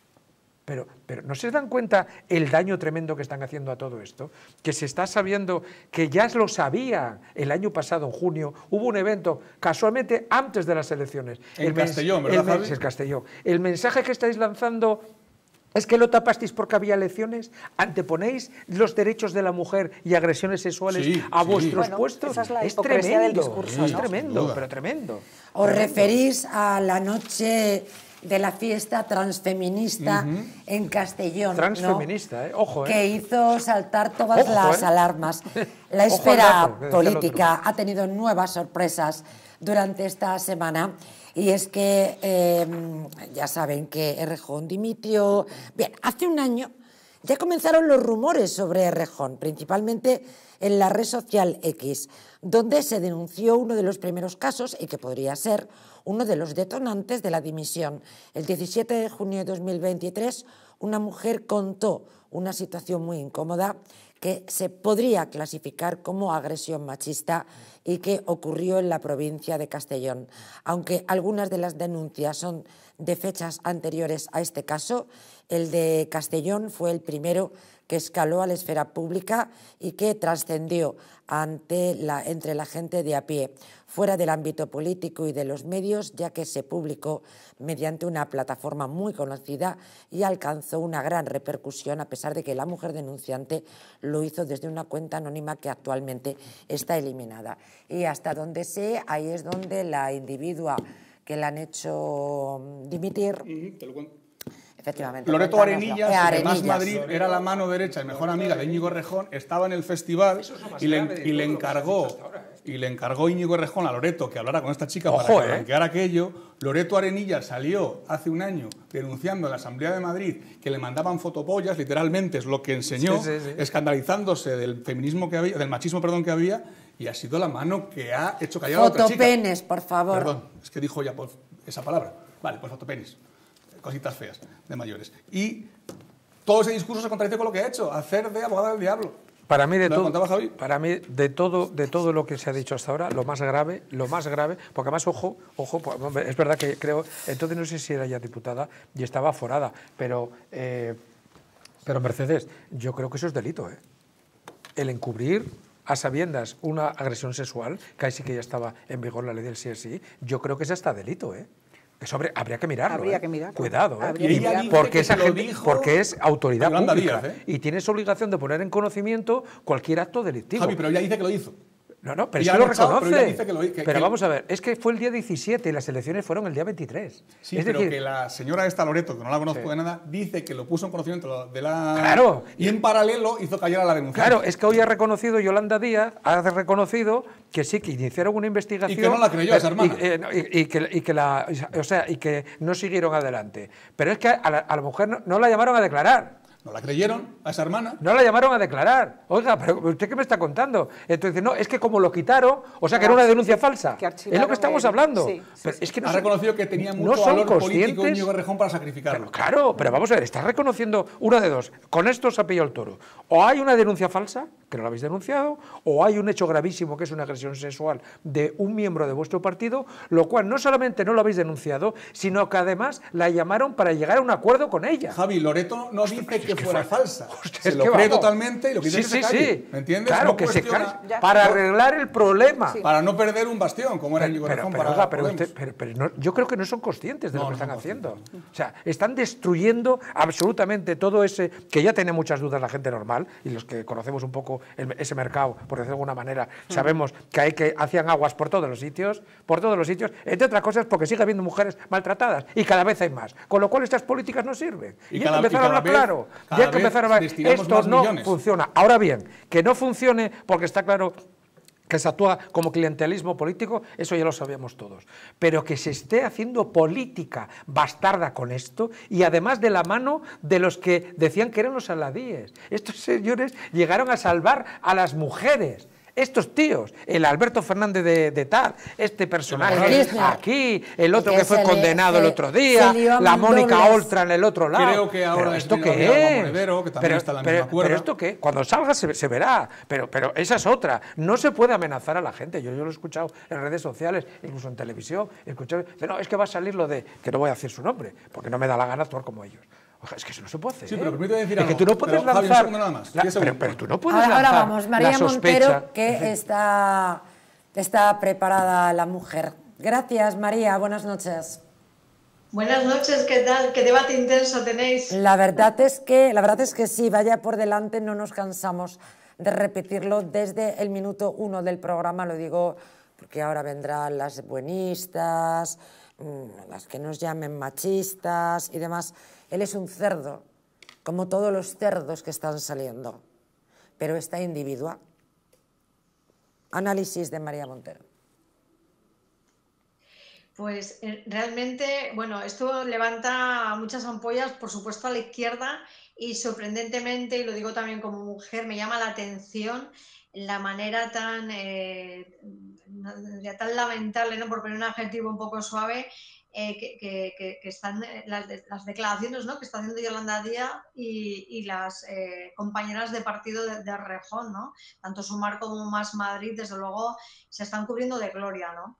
Speaker 4: Pero, pero ¿no se dan cuenta el daño tremendo que están haciendo a todo esto? Que se está sabiendo, que ya lo sabía el año pasado, en junio, hubo un evento, casualmente antes de las elecciones.
Speaker 5: En
Speaker 4: el
Speaker 5: Castellón, ¿verdad,
Speaker 4: el,
Speaker 5: Javi?
Speaker 4: Es Castellón. El mensaje que estáis lanzando es que lo tapasteis porque había elecciones, anteponéis los derechos de la mujer y agresiones sexuales
Speaker 5: sí,
Speaker 4: a
Speaker 5: sí.
Speaker 4: vuestros
Speaker 3: bueno,
Speaker 4: puestos.
Speaker 3: Esa es la
Speaker 4: es
Speaker 3: hipocresía
Speaker 4: tremendo,
Speaker 3: del discurso,
Speaker 4: es
Speaker 3: ¿no?
Speaker 4: tremendo, pero tremendo.
Speaker 2: Os
Speaker 4: tremendo.
Speaker 2: referís a la noche de la fiesta transfeminista uh-huh. en Castellón,
Speaker 4: transfeminista,
Speaker 2: ¿no?
Speaker 4: eh? Ojo, eh.
Speaker 2: que hizo saltar todas
Speaker 4: Ojo,
Speaker 2: las
Speaker 4: eh.
Speaker 2: alarmas. La esfera
Speaker 4: dato,
Speaker 2: política ha tenido nuevas sorpresas durante esta semana y es que eh, ya saben que Errejón dimitió. Bien, hace un año ya comenzaron los rumores sobre Errejón, principalmente en la red social X, donde se denunció uno de los primeros casos y que podría ser uno de los detonantes de la dimisión. El diecisiete de junio de dos mil veintitrés, una mujer contó una situación muy incómoda que se podría clasificar como agresión machista y que ocurrió en la provincia de Castellón. Aunque algunas de las denuncias son de fechas anteriores a este caso, el de Castellón fue el primero que escaló a la esfera pública y que trascendió ante la, entre la gente de a pie, fuera del ámbito político y de los medios, ya que se publicó mediante una plataforma muy conocida y alcanzó una gran repercusión, a pesar de que la mujer denunciante lo hizo desde una cuenta anónima que actualmente está eliminada. Y hasta donde sé, ahí es donde la individua que la han hecho dimitir...
Speaker 5: Uh-huh, te lo cuento.
Speaker 2: Efectivamente.
Speaker 5: Loreto Arenillas,
Speaker 2: eh,
Speaker 5: de Más Madrid, era la mano derecha y mejor amiga de Íñigo Errejón, estaba en el festival y le, y le encargó y le encargó Íñigo Errejón a Loreto que hablara con esta chica Ojo, para que eh. blanqueara aquello. Loreto Arenillas salió hace un año denunciando en la Asamblea de Madrid que le mandaban fotopollas, literalmente es lo que enseñó, sí, sí, sí. escandalizándose del feminismo que había, del machismo, perdón, que había, y ha sido la mano que ha hecho callar a otra chica.
Speaker 2: Fotopenes, por favor.
Speaker 5: Perdón, es que dijo ya pues, esa palabra. Vale, pues fotopenes. Cositas feas de mayores. Y todo ese discurso se contradice con lo que ha hecho, hacer de abogada del diablo.
Speaker 4: Para mí, de todo, para mí de todo, de todo lo que se ha dicho hasta ahora, lo más grave, lo más grave, porque además, ojo, ojo, es verdad que creo, entonces no sé si era ya diputada y estaba aforada, pero, eh, pero Mercedes, yo creo que eso es delito, ¿eh? El encubrir a sabiendas una agresión sexual, que ahí sí que ya estaba en vigor la ley del sí es sí, yo creo que es hasta delito, ¿eh? Eso habría, habría que mirarlo.
Speaker 3: Habría
Speaker 4: ¿eh?
Speaker 3: que mirarlo.
Speaker 4: Cuidado, ¿eh?
Speaker 3: Habría
Speaker 4: Y,
Speaker 3: que mirarlo.
Speaker 4: porque, esa gente,
Speaker 5: dijo
Speaker 4: porque es autoridad
Speaker 5: Yolanda
Speaker 4: pública
Speaker 5: Díaz, ¿eh?
Speaker 4: y tienes obligación de poner en conocimiento cualquier acto delictivo.
Speaker 5: Javi, pero ella dice que lo hizo.
Speaker 4: No, no, pero
Speaker 5: ella
Speaker 4: es que lo
Speaker 5: echado,
Speaker 4: reconoce.
Speaker 5: Pero, ella dice que lo, que,
Speaker 4: pero
Speaker 5: que
Speaker 4: vamos a ver, es que fue el día diecisiete y las elecciones fueron el día veintitrés.
Speaker 5: Sí,
Speaker 4: es
Speaker 5: pero
Speaker 4: decir,
Speaker 5: que la señora esta Loreto, que no la conozco
Speaker 4: sí.
Speaker 5: de nada, dice que lo puso en conocimiento de la...
Speaker 4: Claro.
Speaker 5: Y en paralelo hizo callar a la denunciante.
Speaker 4: Claro, es que hoy ha reconocido Yolanda Díaz, ha reconocido que sí, que iniciaron una investigación...
Speaker 5: Y que no la creyó esa hermana.
Speaker 4: Y, y, y, que, y, que la, o sea, y que no siguieron adelante. Pero es que a la, a la mujer no, no la llamaron a declarar.
Speaker 5: ¿No la creyeron a esa hermana?
Speaker 4: No la llamaron a declarar. Oiga, pero ¿usted qué me está contando? Entonces, no, es que como lo quitaron, o sea, que era una denuncia falsa. Es lo que estamos el... hablando. Sí, sí,
Speaker 5: pero
Speaker 4: sí. Es que no
Speaker 5: ha
Speaker 4: son,
Speaker 5: reconocido que tenía mucho
Speaker 4: no son
Speaker 5: valor
Speaker 4: conscientes,
Speaker 5: político Íñigo Errejón para sacrificarlo.
Speaker 4: Pero, claro, pero vamos a ver, está reconociendo una de dos. Con esto se ha pillado el toro. O hay una denuncia falsa, que no la habéis denunciado, o hay un hecho gravísimo, que es una agresión sexual de un miembro de vuestro partido, lo cual no solamente no lo habéis denunciado, sino que además la llamaron para llegar a un acuerdo con ella.
Speaker 5: Javi, Loreto no dice que, que fuera fue... falsa.
Speaker 4: Usted
Speaker 5: se
Speaker 4: es
Speaker 5: lo
Speaker 4: que
Speaker 5: cree
Speaker 4: vamos.
Speaker 5: totalmente y lo que dice
Speaker 4: sí,
Speaker 5: es que
Speaker 4: sí,
Speaker 5: se calle,
Speaker 4: sí.
Speaker 5: ¿me entiendes?
Speaker 4: Claro,
Speaker 5: no
Speaker 4: que se calle
Speaker 5: ya.
Speaker 4: para arreglar el problema.
Speaker 5: Sí. Para no perder un bastión, como era Íñigo Errejón para
Speaker 4: oiga, pero, usted, pero, pero no, yo creo que no son conscientes de no, lo que no están haciendo. O sea, están destruyendo absolutamente todo ese, que ya tiene muchas dudas la gente normal, y los que conocemos un poco el, ese mercado, por decirlo de alguna manera, sabemos que hay que hacían aguas por todos los sitios, por todos los sitios, entre otras cosas porque sigue habiendo mujeres maltratadas, y cada vez hay más. Con lo cual estas políticas no sirven. Y, y hay que empezar a hablar
Speaker 5: vez,
Speaker 4: claro. Y hay que empezar a hablar, esto no
Speaker 5: millones.
Speaker 4: funciona. Ahora bien, que no funcione porque está claro que se actúa como clientelismo político, eso ya lo sabíamos todos. Pero que se esté haciendo política bastarda con esto y además de la mano de los que decían que eran los aladíes. Estos señores llegaron a salvar a las mujeres. Estos tíos, el Alberto Fernández de, de tal, este personaje aquí, el otro que, que fue condenado le, el otro día, la Mónica dobles. Oltra en el otro lado.
Speaker 5: Creo que ahora
Speaker 4: ¿Pero esto qué es?
Speaker 5: Monedero, que
Speaker 4: pero,
Speaker 5: está en la
Speaker 4: pero,
Speaker 5: misma cuerda.
Speaker 4: pero esto qué, cuando salga se, se verá, pero, pero esa es otra. No se puede amenazar a la gente. Yo, yo lo he escuchado en redes sociales, incluso en televisión. He escuchado, no, es que va a salir lo de, que no voy a decir su nombre, porque no me da la gana actuar como ellos. Es que eso no se puede hacer.
Speaker 5: Sí, pero permíteme decir
Speaker 4: es
Speaker 5: algo.
Speaker 4: que tú no puedes
Speaker 5: pero,
Speaker 4: lanzar.
Speaker 5: Javi, un nada más.
Speaker 4: La, pero, pero tú no puedes
Speaker 2: ahora,
Speaker 4: lanzar.
Speaker 2: Ahora vamos, María
Speaker 4: la sospecha.
Speaker 2: Montero, que está, está preparada la mujer. Gracias, María. Buenas noches.
Speaker 12: Buenas noches, ¿qué tal? ¿Qué debate intenso tenéis?
Speaker 2: La verdad es que, la verdad es que sí, vaya por delante, no nos cansamos de repetirlo desde el minuto uno del programa, lo digo porque ahora vendrán las buenistas, las que nos llamen machistas y demás. Él es un cerdo, como todos los cerdos que están saliendo, pero esta individua. Análisis de María Montero.
Speaker 12: Pues eh, realmente, bueno, esto levanta muchas ampollas, por supuesto, a la izquierda y sorprendentemente, y lo digo también como mujer, me llama la atención la manera tan, eh, tan lamentable, ¿no?, por poner un adjetivo un poco suave, eh, que, que, que están las, las declaraciones, ¿no?, que está haciendo Yolanda Díaz y, y las eh, compañeras de partido de, de Rejón, ¿no? Tanto Sumar como Más Madrid, desde luego, se están cubriendo de gloria, ¿no?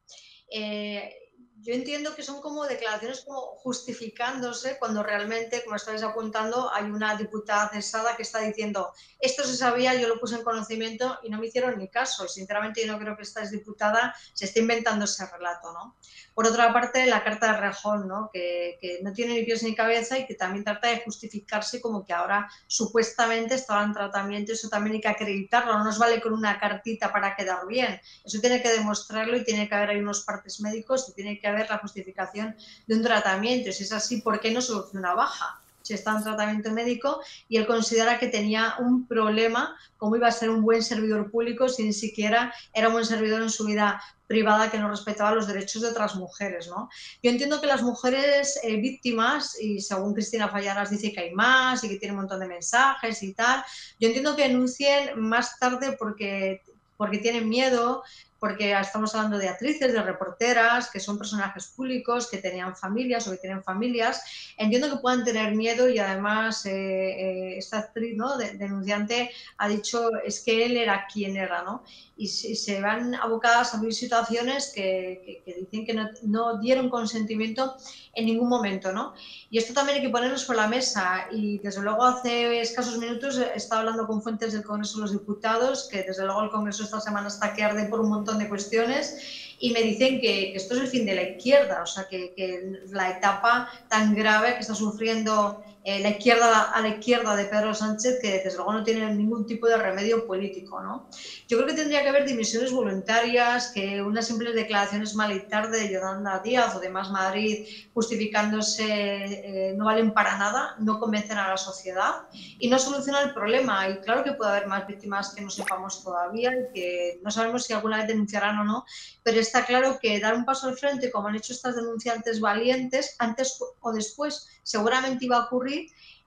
Speaker 12: Eh, yo entiendo que son como declaraciones como justificándose cuando realmente, como estáis apuntando, hay una diputada cesada que está diciendo esto se sabía, yo lo puse en conocimiento y no me hicieron ni caso. Sinceramente yo no creo que esta diputada se esté inventando ese relato, ¿no? Por otra parte, la carta de Rejón, ¿no?, que, que no tiene ni pies ni cabeza y que también trata de justificarse como que ahora supuestamente estaba en tratamiento. Eso también hay que acreditarlo, no nos vale con una cartita para quedar bien. Eso tiene que demostrarlo y tiene que haber ahí unos partes médicos y tiene que haber la justificación de un tratamiento. Y si es así, ¿por qué no soluciona baja? Si está en tratamiento médico y él considera que tenía un problema, cómo iba a ser un buen servidor público si ni siquiera era un buen servidor en su vida privada, que no respetaba los derechos de otras mujeres, ¿no? Yo entiendo que las mujeres eh, víctimas, y según Cristina Fallaras dice que hay más y que tiene un montón de mensajes y tal, yo entiendo que denuncien más tarde porque, porque tienen miedo, porque estamos hablando de actrices, de reporteras, que son personajes públicos, que tenían familias o que tienen familias. Entiendo que puedan tener miedo y además eh, eh, esta actriz, ¿no?, de, denunciante ha dicho es que él era quien era, ¿no? Y, y se van abocadas a vivir situaciones que, que, que dicen que no, no dieron consentimiento en ningún momento, ¿no? Y esto también hay que ponerlo sobre la mesa y desde luego hace escasos minutos he estado hablando con fuentes del Congreso de los Diputados, que desde luego el Congreso esta semana está que arde por un montón de cuestiones y me dicen que, que esto es el fin de la izquierda, o sea, que, que la etapa tan grave que está sufriendo eh, la izquierda a la izquierda de Pedro Sánchez, que desde luego no tiene ningún tipo de remedio político, ¿no? Yo creo que tendría que haber dimisiones voluntarias, que unas simples declaraciones mal y tarde de Yolanda Díaz o de Más Madrid justificándose eh, no valen para nada, no convencen a la sociedad y no solucionan el problema. Y claro que puede haber más víctimas que no sepamos todavía y que no sabemos si alguna vez denunciarán o no, pero está claro que dar un paso al frente, como han hecho estas denunciantes valientes, antes o después seguramente iba a ocurrir.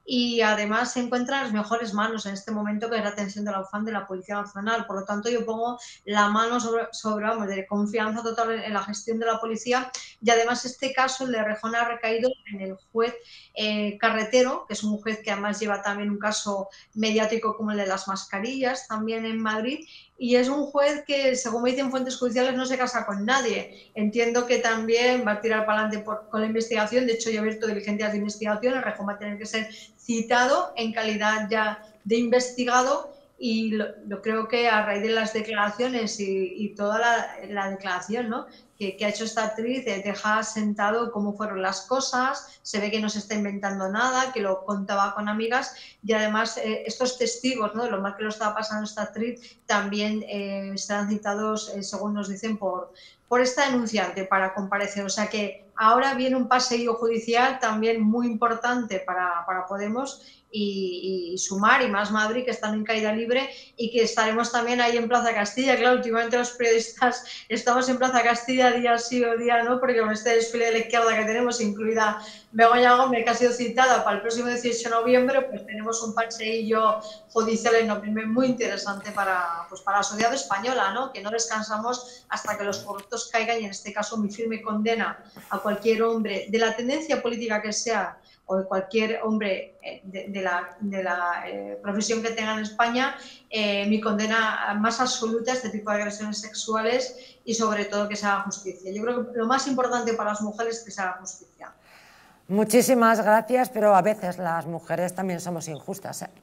Speaker 12: Y además se encuentra en las mejores manos en este momento, que es la atención de la UFAN, de la Policía Nacional. Por lo tanto, yo pongo la mano sobre, sobre vamos, de confianza total en, en la gestión de la policía. Y además este caso, el de Rejón, ha recaído en el juez eh, Carretero, que es un juez que además lleva también un caso mediático como el de las mascarillas, también en Madrid. Y es un juez que, según me dicen fuentes judiciales, no se casa con nadie. Entiendo que también va a tirar para adelante por, con la investigación. De hecho, yo he abierto diligencias de investigación. El Rejón va a tener que ser citado en calidad ya de investigado y lo, lo creo que a raíz de las declaraciones y, y toda la, la declaración, ¿no?, que, que ha hecho esta actriz, eh, deja sentado cómo fueron las cosas, se ve que no se está inventando nada, que lo contaba con amigas y además eh, estos testigos, ¿no?, de lo mal que lo estaba pasando esta actriz también eh, serán citados, eh, según nos dicen, por, por esta denunciante para comparecer. O sea que ahora viene un paseo judicial también muy importante para, para Podemos y, y Sumar y Más Madrid, que están en caída libre y que estaremos también ahí en Plaza Castilla. Claro, últimamente los periodistas estamos en Plaza Castilla día sí o día no, porque con este desfile de la izquierda que tenemos, incluida Begoña Gómez, que ha sido citada para el próximo dieciocho de noviembre, pues tenemos un paseillo judicial en noviembre muy interesante para, pues para la sociedad española, ¿no?, que no descansamos hasta que los corruptos caigan y en este caso mi firme condena a cualquier hombre de la tendencia política que sea o de cualquier hombre de, de la, de la eh, profesión que tenga en España, eh, mi condena más absoluta a este tipo de agresiones sexuales y sobre todo que se haga justicia. Yo creo que lo más importante para las mujeres es que se haga justicia.
Speaker 2: Muchísimas gracias, pero a veces las mujeres también somos injustas, ¿eh?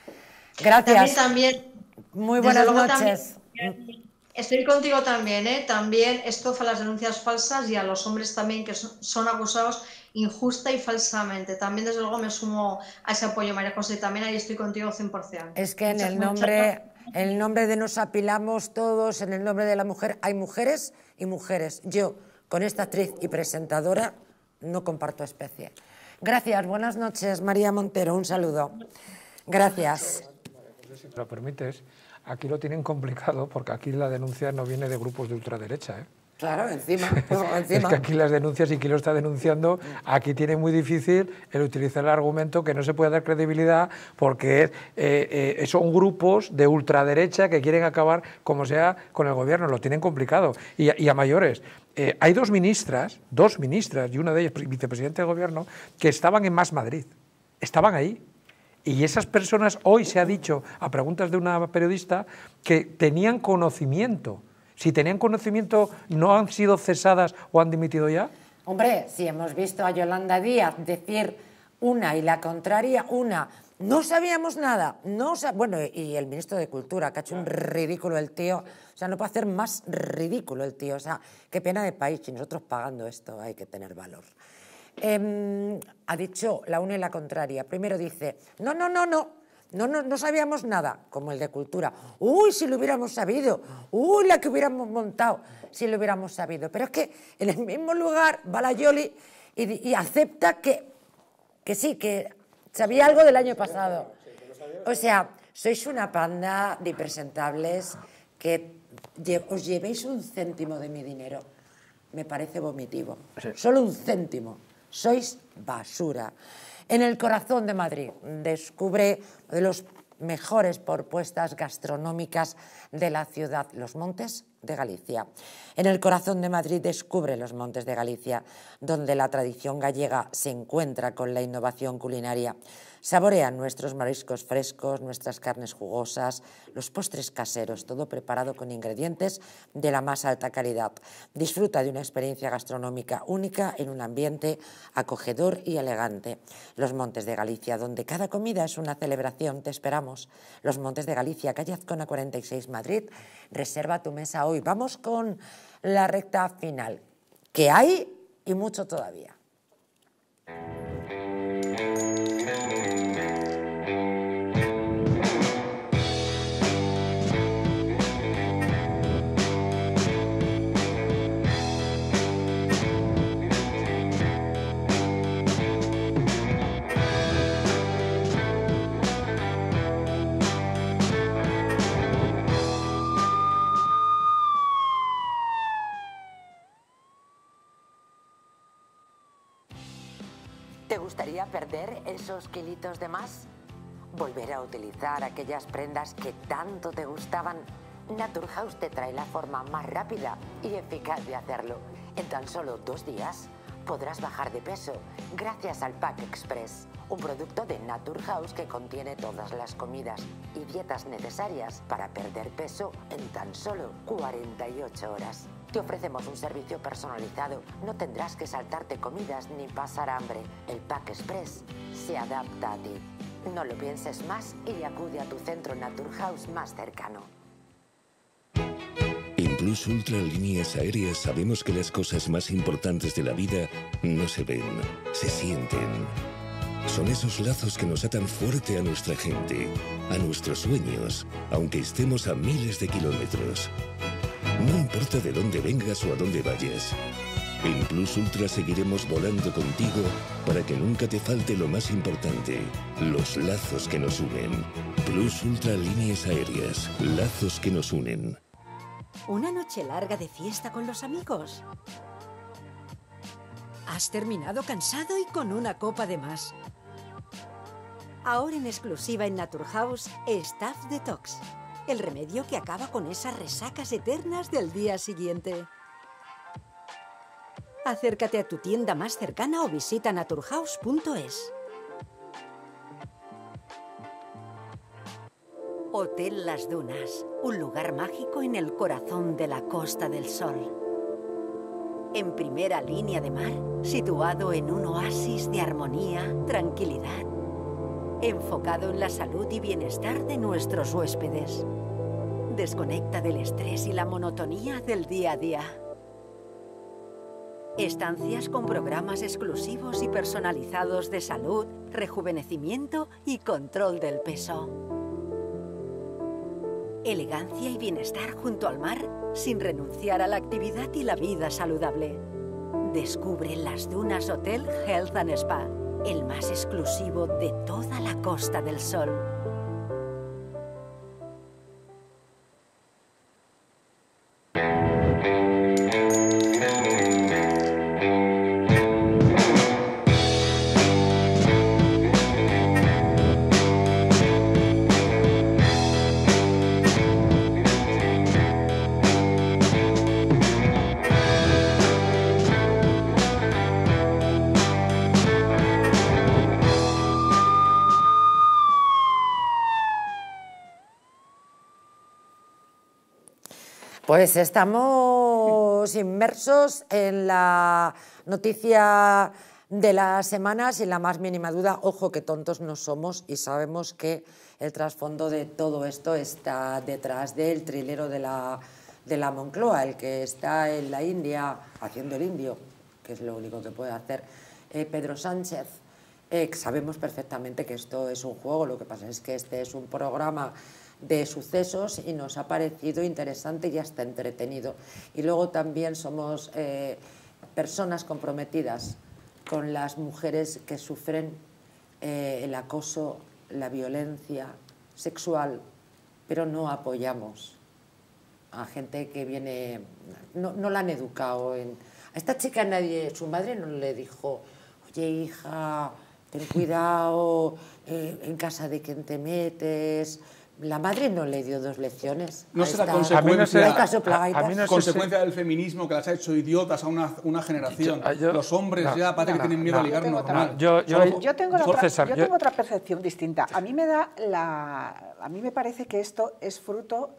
Speaker 2: Gracias.
Speaker 12: También, también.
Speaker 2: Muy buenas noches.
Speaker 12: También, estoy contigo también, ¿eh? También esto fue las denuncias falsas y a los hombres también que son, son acusados injusta y falsamente. También desde luego me sumo a ese apoyo, María José, también ahí estoy contigo cien por cien.
Speaker 2: Es que en el nombre, en el nombre de nos apilamos todos, en el nombre de la mujer, hay mujeres y mujeres. Yo, con esta actriz y presentadora, no comparto especie. Gracias, buenas noches, María Montero, un saludo. Gracias.
Speaker 4: Si me lo permites, aquí lo tienen complicado porque aquí la denuncia no viene de grupos de ultraderecha, ¿eh?
Speaker 2: Claro, encima, no, encima.
Speaker 4: Es que aquí las denuncias y quien lo está denunciando, aquí tiene muy difícil el utilizar el argumento que no se puede dar credibilidad porque eh, eh, son grupos de ultraderecha que quieren acabar como sea con el gobierno, lo tienen complicado y, y a mayores. Eh, hay dos ministras, dos ministras, y una de ellas vicepresidente de gobierno, que estaban en Más Madrid, estaban ahí. Y esas personas, hoy se ha dicho, a preguntas de una periodista, que tenían conocimiento. Si tenían conocimiento, ¿no han sido cesadas o han dimitido ya?
Speaker 2: Hombre, si hemos visto a Yolanda Díaz decir una y la contraria, una, no sabíamos nada, no sab... bueno, y el ministro de Cultura, que ha hecho un ridículo el tío, o sea, no puede hacer más ridículo el tío, o sea, qué pena de país, y nosotros pagando esto hay que tener valor. Eh, ha dicho la una y la contraria. Primero dice, no, no, no, no, no, no, no sabíamos nada, como el de Cultura. Uy, si lo hubiéramos sabido, uy, la que hubiéramos montado, si lo hubiéramos sabido. Pero es que en el mismo lugar va la Yoli y, y acepta que, que sí, que sabía algo del año pasado. O sea, sois una panda de impresentables que os llevéis un céntimo de mi dinero. Me parece vomitivo. Sí. Solo un céntimo. Sois basura. En el corazón de Madrid descubre uno de los mejores propuestas gastronómicas de la ciudad, los Montes de Galicia. En el corazón de Madrid descubre los Montes de Galicia, donde la tradición gallega se encuentra con la innovación culinaria. Saborea nuestros mariscos frescos, nuestras carnes jugosas, los postres caseros, todo preparado con ingredientes de la más alta calidad. Disfruta de una experiencia gastronómica única en un ambiente acogedor y elegante. Los Montes de Galicia, donde cada comida es una celebración, te esperamos. Los Montes de Galicia, calle Azcona cuarenta y seis, Madrid. Reserva tu mesa hoy. Vamos con la recta final, que hay y mucho todavía. ¿Te gustaría perder esos kilitos de más? ¿Volver a utilizar aquellas prendas que tanto te gustaban? Naturhaus te trae la forma más rápida y eficaz de hacerlo. En tan solo dos días podrás bajar de peso gracias al Pack Express, un producto de Naturhaus que contiene todas las comidas y dietas necesarias para perder peso en tan solo cuarenta y ocho horas. Te ofrecemos un servicio personalizado, no tendrás que saltarte comidas ni pasar hambre. El Pack Express se adapta a ti. No lo pienses más y acude a tu centro Naturhaus más cercano.
Speaker 10: En Plus Ultra Líneas Aéreas sabemos que las cosas más importantes de la vida no se ven, se sienten. Son esos lazos que nos atan fuerte a nuestra gente, a nuestros sueños, aunque estemos a miles de kilómetros. No importa de dónde vengas o a dónde vayas. En Plus Ultra seguiremos volando contigo para que nunca te falte lo más importante, los lazos que nos unen. Plus Ultra Líneas Aéreas, lazos que nos unen.
Speaker 13: ¿Una noche larga de fiesta con los amigos? Has terminado cansado y con una copa de más. Ahora en exclusiva en Naturhaus, Staff Detox. El remedio que acaba con esas resacas eternas del día siguiente. Acércate a tu tienda más cercana o visita naturhaus punto es.
Speaker 11: Hotel Las Dunas, un lugar mágico en el corazón de la Costa del Sol. En primera línea de mar, situado en un oasis de armonía, tranquilidad, enfocado en la salud y bienestar de nuestros huéspedes. Desconecta del estrés y la monotonía del día a día. Estancias con programas exclusivos y personalizados de salud, rejuvenecimiento y control del peso. Elegancia y bienestar junto al mar, sin renunciar a la actividad y la vida saludable. Descubre Las Dunas Hotel Health and Spa, el más exclusivo de toda la Costa del Sol.
Speaker 2: Pues estamos inmersos en la noticia de la semana, sin la más mínima duda. Ojo, que tontos no somos y sabemos que el trasfondo de todo esto está detrás del trilero de la, de la Moncloa, el que está en la India haciendo el indio, que es lo único que puede hacer eh, Pedro Sánchez. Eh, sabemos perfectamente que esto es un juego, lo que pasa es que este es un programa de sucesos y nos ha parecido interesante y hasta entretenido. Y luego también somos eh, personas comprometidas con las mujeres que sufren eh, el acoso, la violencia sexual, pero no apoyamos a gente que viene, no, no la han educado. En, a esta chica nadie, su madre no le dijo, oye hija, ten cuidado, eh, en casa de quién te metes. La madre no le dio dos lecciones.
Speaker 5: No será
Speaker 2: esta,
Speaker 5: consecuencia,
Speaker 2: a caso, a, a mí no
Speaker 5: consecuencia del feminismo que las ha hecho idiotas a una, una generación. Yo, yo, Los hombres no, ya parece no, que tienen miedo no, a ligar normal.
Speaker 3: Yo, yo, yo, yo, tengo, otra, César, yo, yo tengo otra percepción distinta. A mí me da la, a mí me parece que esto es fruto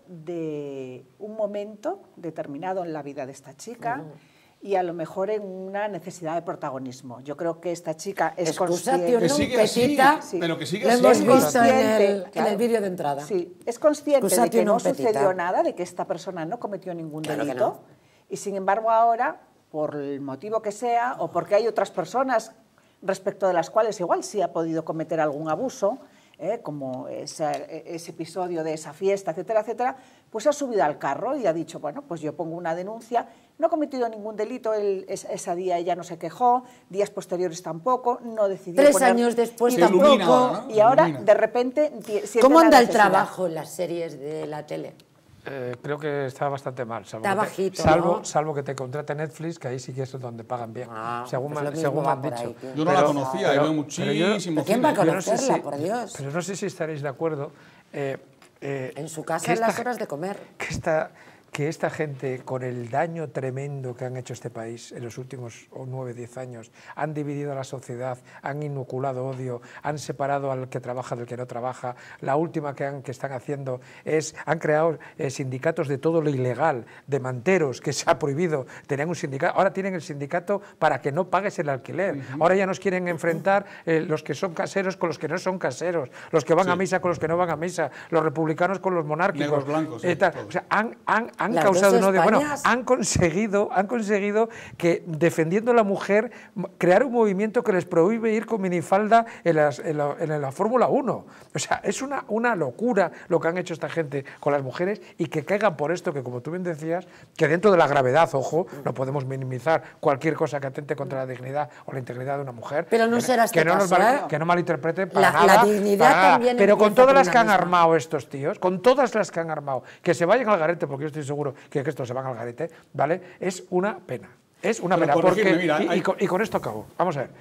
Speaker 3: de un momento determinado en la vida de esta chica. Uh-huh. Y a lo mejor en una necesidad de protagonismo. Yo creo que esta chica es consciente...
Speaker 5: Que sigue así, sí. Pero que sigue así.
Speaker 2: Lo hemos visto en el, claro, el vídeo de entrada.
Speaker 3: Sí, es consciente de que no sucedió nada, de que esta persona no cometió ningún claro delito, no. Y sin embargo ahora, por el motivo que sea, o porque hay otras personas respecto de las cuales igual sí ha podido cometer algún abuso, ¿eh? como ese, ese episodio de esa fiesta, etcétera, etcétera, pues ha subido al carro y ha dicho, bueno, pues yo pongo una denuncia. No ha cometido ningún delito, él, ese día ella no se quejó, días posteriores tampoco, no decidió
Speaker 2: Tres
Speaker 3: poner...
Speaker 2: años después tampoco.
Speaker 3: Ahora, ¿no? Y ahora, de repente...
Speaker 2: ¿Cómo anda el trabajo en las series de la tele?
Speaker 4: Eh, creo que está bastante mal, salvo,
Speaker 2: está
Speaker 4: que,
Speaker 2: bajito,
Speaker 4: te, salvo,
Speaker 2: ¿no?
Speaker 4: salvo que te contrate Netflix, que ahí sí que es donde pagan bien,
Speaker 2: ah,
Speaker 4: según,
Speaker 2: pues
Speaker 4: me, según me han dicho.
Speaker 5: Ahí, yo no pero, la conocía, pero, veo muchísimo.
Speaker 2: ¿Quién va a conocerla,
Speaker 4: no sé si,
Speaker 2: por Dios?
Speaker 4: Pero no sé si estaréis de acuerdo. Eh, eh,
Speaker 2: en su casa en las horas de comer.
Speaker 4: Que esta, que esta gente, con el daño tremendo que han hecho este país en los últimos nueve, diez años, han dividido a la sociedad, han inoculado odio, han separado al que trabaja del que no trabaja. La última que, han, que están haciendo es, han creado eh, sindicatos de todo lo ilegal, de manteros, que se ha prohibido. Tenían un sindicato, ahora tienen el sindicato para que no pagues el alquiler. Uh-huh. Ahora ya nos quieren enfrentar eh, los que son caseros con los que no son caseros, los que van sí. a misa con los que no van a misa, los republicanos con los monárquicos.
Speaker 5: Negros blancos.
Speaker 4: Eh,
Speaker 5: Sí,
Speaker 4: o sea, han, han, han causado un odio. Bueno, han conseguido, han conseguido que, defendiendo a la mujer, crear un movimiento que les prohíbe ir con minifalda en, las, en la, en la Fórmula uno. O sea, es una, una locura lo que han hecho esta gente con las mujeres y que caigan por esto, que como tú bien decías, que dentro de la gravedad, ojo, no podemos minimizar cualquier cosa que atente contra la dignidad o la integridad de una mujer.
Speaker 2: Pero no
Speaker 4: que,
Speaker 2: será este
Speaker 4: que no,
Speaker 2: caso,
Speaker 4: mal,
Speaker 2: ¿eh?
Speaker 4: que no malinterpreten para
Speaker 2: la,
Speaker 4: nada.
Speaker 2: La dignidad
Speaker 4: para nada.
Speaker 2: también
Speaker 4: Pero con todas las que han
Speaker 2: misma.
Speaker 4: armado estos tíos, con todas las que han armado, que se vayan al garete, porque yo estoy seguro que, que estos se van al garete, ¿vale? Es una pena. Es una
Speaker 5: Pero
Speaker 4: pena.
Speaker 5: por
Speaker 4: Porque,
Speaker 5: ejemplo, mira,
Speaker 4: y,
Speaker 5: hay...
Speaker 4: y, con, y con esto acabo. Vamos a ver.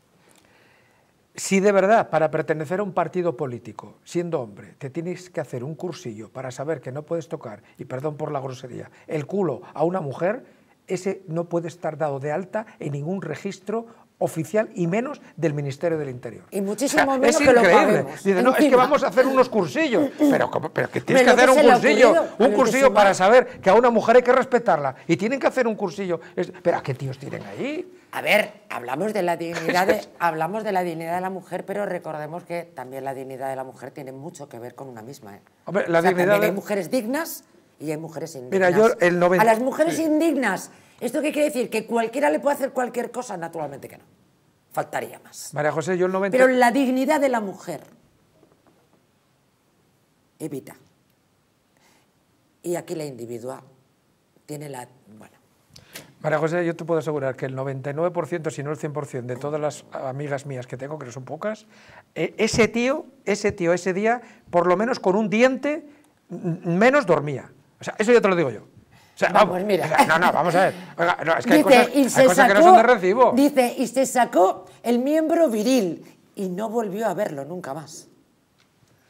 Speaker 4: Si de verdad, para pertenecer a un partido político, siendo hombre, te tienes que hacer un cursillo para saber que no puedes tocar, y perdón por la grosería, el culo a una mujer, ese no puede estar dado de alta en ningún registro oficial y menos del Ministerio del Interior.
Speaker 2: Y muchísimo o sea, menos
Speaker 4: es
Speaker 2: que
Speaker 4: increíble.
Speaker 2: lo paguemos.
Speaker 4: Dice, no, es que vamos a hacer unos cursillos. Pero, pero que tienes pero que hacer que un cursillo, un cursillo para saber que a una mujer hay que respetarla. Y tienen que hacer un cursillo. Es, pero ¿a qué tíos tienen ahí?
Speaker 2: A ver, hablamos de la dignidad de, hablamos de la dignidad de la mujer, pero recordemos que también la dignidad de la mujer tiene mucho que ver con una misma. ¿eh?
Speaker 4: Hombre, la
Speaker 2: o sea,
Speaker 4: dignidad
Speaker 2: también
Speaker 4: de...
Speaker 2: hay mujeres dignas y hay mujeres indignas.
Speaker 4: Mira, yo el noventa...
Speaker 2: A las mujeres sí. indignas, ¿esto qué quiere decir? ¿Que cualquiera le puede hacer cualquier cosa? Naturalmente que no. Faltaría más.
Speaker 4: María José, yo el noventa...
Speaker 2: Pero la dignidad de la mujer evita. Y aquí la individua tiene la... Bueno.
Speaker 4: María José, yo te puedo asegurar que el noventa y nueve por ciento, si no el cien por ciento de todas las amigas mías que tengo, que no son pocas, ese tío, ese tío, ese día, por lo menos con un diente menos dormía. O sea, eso ya te lo digo yo. O sea,
Speaker 2: vamos,
Speaker 4: vamos,
Speaker 2: mira.
Speaker 4: O sea, no, no, vamos a ver. Oiga, no, es que
Speaker 2: dice,
Speaker 4: hay cosas,
Speaker 2: y se
Speaker 4: hay cosas
Speaker 2: sacó,
Speaker 4: que no son de recibo.
Speaker 2: Dice, y se sacó el miembro viril y no volvió a verlo nunca más.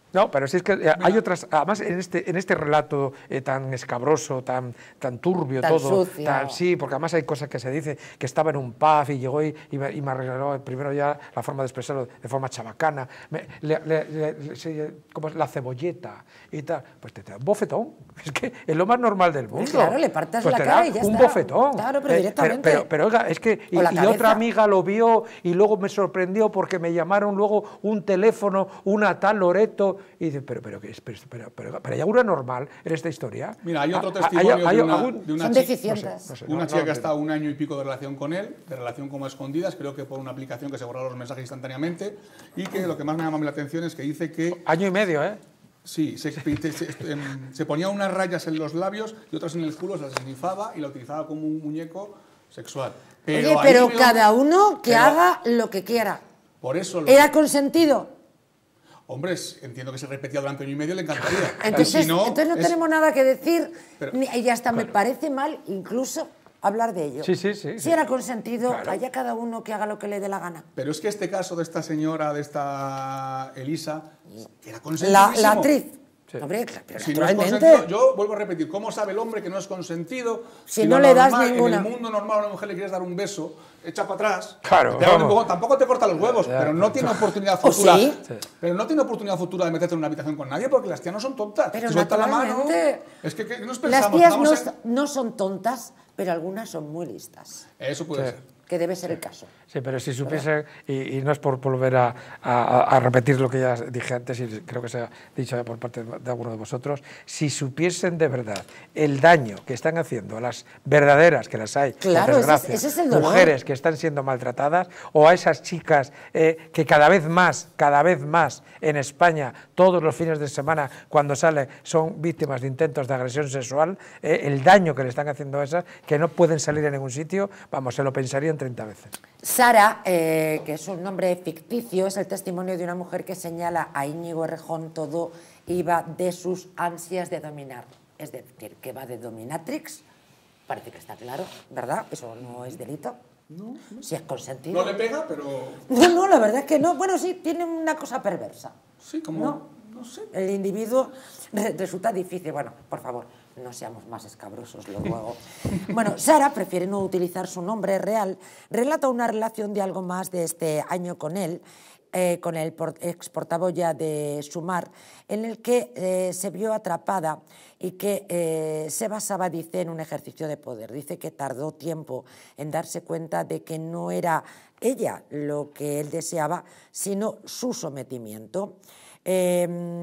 Speaker 4: No, pero sí es que eh, hay otras, además en este, en este relato eh, tan escabroso, tan, tan turbio
Speaker 2: Tan
Speaker 4: todo,
Speaker 2: sucio.
Speaker 4: tan, sí, porque además hay cosas que se dice, que estaba en un pub y llegó y, y, me, y me arregló primero ya la forma de expresarlo de forma chabacana, me, le, le, le, le, se, como es la cebolleta y tal, pues te, te da un bofetón, es que es lo más normal del mundo.
Speaker 2: Pues claro, le partas
Speaker 4: pues
Speaker 2: la
Speaker 4: te
Speaker 2: cara
Speaker 4: da
Speaker 2: y ya
Speaker 4: un
Speaker 2: está.
Speaker 4: bofetón.
Speaker 2: Claro, pero
Speaker 4: Eh,
Speaker 2: directamente.
Speaker 4: Pero, pero, pero oiga, es que, y, y otra amiga lo vio y luego me sorprendió porque me llamaron luego un teléfono, una tal Loreto, y dice, pero, pero, ¿qué es? Pero, pero, pero, pero ¿hay alguna normal en esta historia?
Speaker 5: Mira, hay otro
Speaker 4: ¿Hay-
Speaker 5: testimonio
Speaker 4: hay- hay
Speaker 5: de una,
Speaker 4: algún-
Speaker 5: de una
Speaker 2: Son
Speaker 5: chica,
Speaker 2: deficientes.
Speaker 4: no sé,
Speaker 5: una
Speaker 4: no,
Speaker 5: chica
Speaker 4: no,
Speaker 5: que ha
Speaker 4: no.
Speaker 5: estado un año y pico de relación con él, de relación como a escondidas, creo que por una aplicación que se borra los mensajes instantáneamente, y que lo que más me llama la atención es que dice que...
Speaker 4: Año y medio, ¿eh?
Speaker 5: Sí, se, se- se- em, se ponía unas rayas en los labios y otras en el culo, se las esnifaba y la utilizaba como un muñeco sexual.
Speaker 2: Oye,
Speaker 5: ahí
Speaker 2: pero
Speaker 5: veo-
Speaker 2: cada uno que
Speaker 5: pero-
Speaker 2: haga lo que quiera.
Speaker 5: Por eso... lo-
Speaker 2: ¿Era consentido?
Speaker 5: Hombre, es- entiendo que se repetía durante año y medio, le encantaría.
Speaker 2: Entonces,
Speaker 5: Y si no,
Speaker 2: entonces no
Speaker 5: es-
Speaker 2: tenemos nada que decir,
Speaker 5: Pero-
Speaker 2: ni- y hasta me parece mal incluso hablar de ello.
Speaker 4: Sí, sí, sí,
Speaker 2: Si
Speaker 4: sí.
Speaker 2: era consentido,
Speaker 4: Claro.
Speaker 2: allá cada uno que haga lo que le dé la gana.
Speaker 5: Pero es que este caso de esta señora, de esta Elisa, era
Speaker 2: La,
Speaker 5: consentidísimo.
Speaker 2: la actriz.
Speaker 4: Sí.
Speaker 2: Hombre, claro, pero
Speaker 5: Si no es
Speaker 2: naturalmente.
Speaker 5: consentido, yo vuelvo a repetir, ¿cómo sabe el hombre que no es consentido?
Speaker 2: Si
Speaker 5: lo
Speaker 2: no le das
Speaker 5: normal-
Speaker 2: ninguna.
Speaker 5: En el mundo normal a una mujer le quieres dar un beso, echa para atrás,
Speaker 4: Claro,
Speaker 5: te da un
Speaker 4: vamos.
Speaker 5: empujón, tampoco te corta los huevos,
Speaker 4: Ya,
Speaker 5: pero no tiene oportunidad
Speaker 2: ¿O
Speaker 5: futura.
Speaker 2: sí?
Speaker 4: Sí.
Speaker 5: Pero no tiene oportunidad futura de meterte en una habitación con nadie porque las tías no son tontas.
Speaker 2: Pero
Speaker 5: Te suelta la mano.
Speaker 2: naturalmente.
Speaker 5: Es que, que nos
Speaker 2: Las
Speaker 5: pensamos,
Speaker 2: tías
Speaker 5: vamos
Speaker 2: no,
Speaker 5: en-
Speaker 2: s- no son tontas, pero algunas son muy listas,
Speaker 5: Eso puede
Speaker 4: Sí.
Speaker 5: ser.
Speaker 2: que debe ser el caso.
Speaker 4: Sí, pero si supiesen, y, y no es por volver a, a- a repetir lo que ya dije antes, y creo que se ha dicho ya por parte de alguno de vosotros, si supiesen de verdad el daño que están haciendo a las verdaderas, que las hay, por
Speaker 2: Claro, ese es-
Speaker 4: desgracia,
Speaker 2: ese es el dolor.
Speaker 4: mujeres que están siendo maltratadas, o a esas chicas eh, que cada vez más, cada vez más en España, todos los fines de semana, cuando sale, son víctimas de intentos de agresión sexual, eh, el daño que le están haciendo a esas, que no pueden salir en ningún sitio, vamos, se lo pensarían treinta veces.
Speaker 2: Sara, eh, que es un nombre ficticio, es el testimonio de una mujer que señala a Íñigo Errejón todo iba de sus ansias de dominar. Es decir, que va de dominatrix, parece que está claro, ¿verdad? Eso no es delito. No. Si es consentido.
Speaker 5: No le pega, pero...
Speaker 2: No, no, la verdad es que no. Bueno, sí, tiene una cosa perversa.
Speaker 5: Sí, como...
Speaker 2: No.
Speaker 5: no sé.
Speaker 2: El individuo re- resulta difícil. Bueno, por favor, no seamos más escabrosos, lo ruego. Bueno, Sara prefiere no utilizar su nombre real. Relata una relación de algo más de este año con él, eh, con el por- ex portavoz ya de Sumar, en el que eh, se vio atrapada y que eh, se basaba, dice, en un ejercicio de poder. Dice que tardó tiempo en darse cuenta de que no era ella lo que él deseaba, sino su sometimiento. Eh,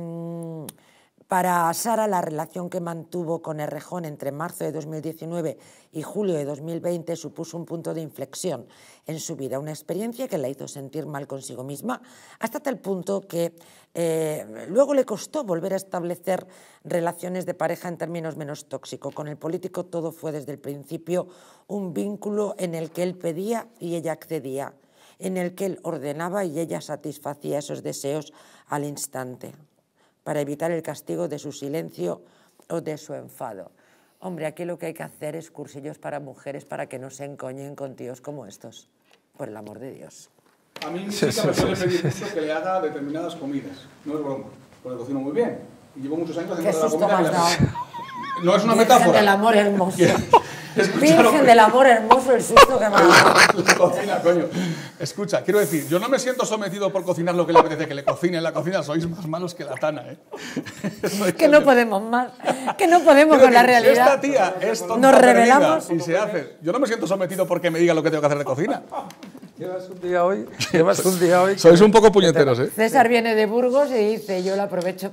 Speaker 2: Para Sara, la relación que mantuvo con Errejón entre marzo de dos mil diecinueve y julio de dos mil veinte supuso un punto de inflexión en su vida, una experiencia que la hizo sentir mal consigo misma, hasta tal punto que eh, luego le costó volver a establecer relaciones de pareja en términos menos tóxicos. Con el político todo fue desde el principio un vínculo en el que él pedía y ella accedía, en el que él ordenaba y ella satisfacía esos deseos al instante, para evitar el castigo de su silencio o de su enfado. Hombre, aquí lo que hay que hacer es cursillos para mujeres para que no se encoñen con tíos como estos, por el amor de Dios.
Speaker 5: A mí mi
Speaker 4: Sí,
Speaker 5: chica
Speaker 4: sí,
Speaker 5: me
Speaker 4: sí,
Speaker 5: suele
Speaker 4: sí,
Speaker 5: pedir
Speaker 4: sí.
Speaker 5: mucho que le haga determinadas comidas. No es broma, porque cocino muy bien. Y llevo muchos años
Speaker 2: Qué
Speaker 5: haciendo la
Speaker 2: susto
Speaker 5: comida.
Speaker 2: me has
Speaker 5: que la-
Speaker 2: dado.
Speaker 5: No es una
Speaker 2: Virgen
Speaker 5: metáfora.
Speaker 2: del amor hermoso.
Speaker 5: Escucha lo
Speaker 2: Virgen
Speaker 5: que-
Speaker 2: del amor hermoso, el susto que me ha dado.
Speaker 5: La cocina, coño. Escucha, quiero decir, yo no me siento sometido por cocinar lo que le apetece que le cocine. En la cocina sois más malos que la tana, ¿eh? Sois
Speaker 2: Que no podemos más, que no podemos
Speaker 5: Quiero
Speaker 2: con la
Speaker 5: decir, si
Speaker 2: realidad.
Speaker 5: esta tía es tonta
Speaker 2: Nos
Speaker 5: perdida
Speaker 2: revelamos.
Speaker 5: y se hace. Yo no me siento sometido porque me diga lo que tengo que hacer de cocina.
Speaker 4: Llevas un día hoy, llevas un día hoy.
Speaker 5: Sois un poco puñeteros, ¿eh?
Speaker 2: César viene de Burgos y dice, yo lo aprovecho.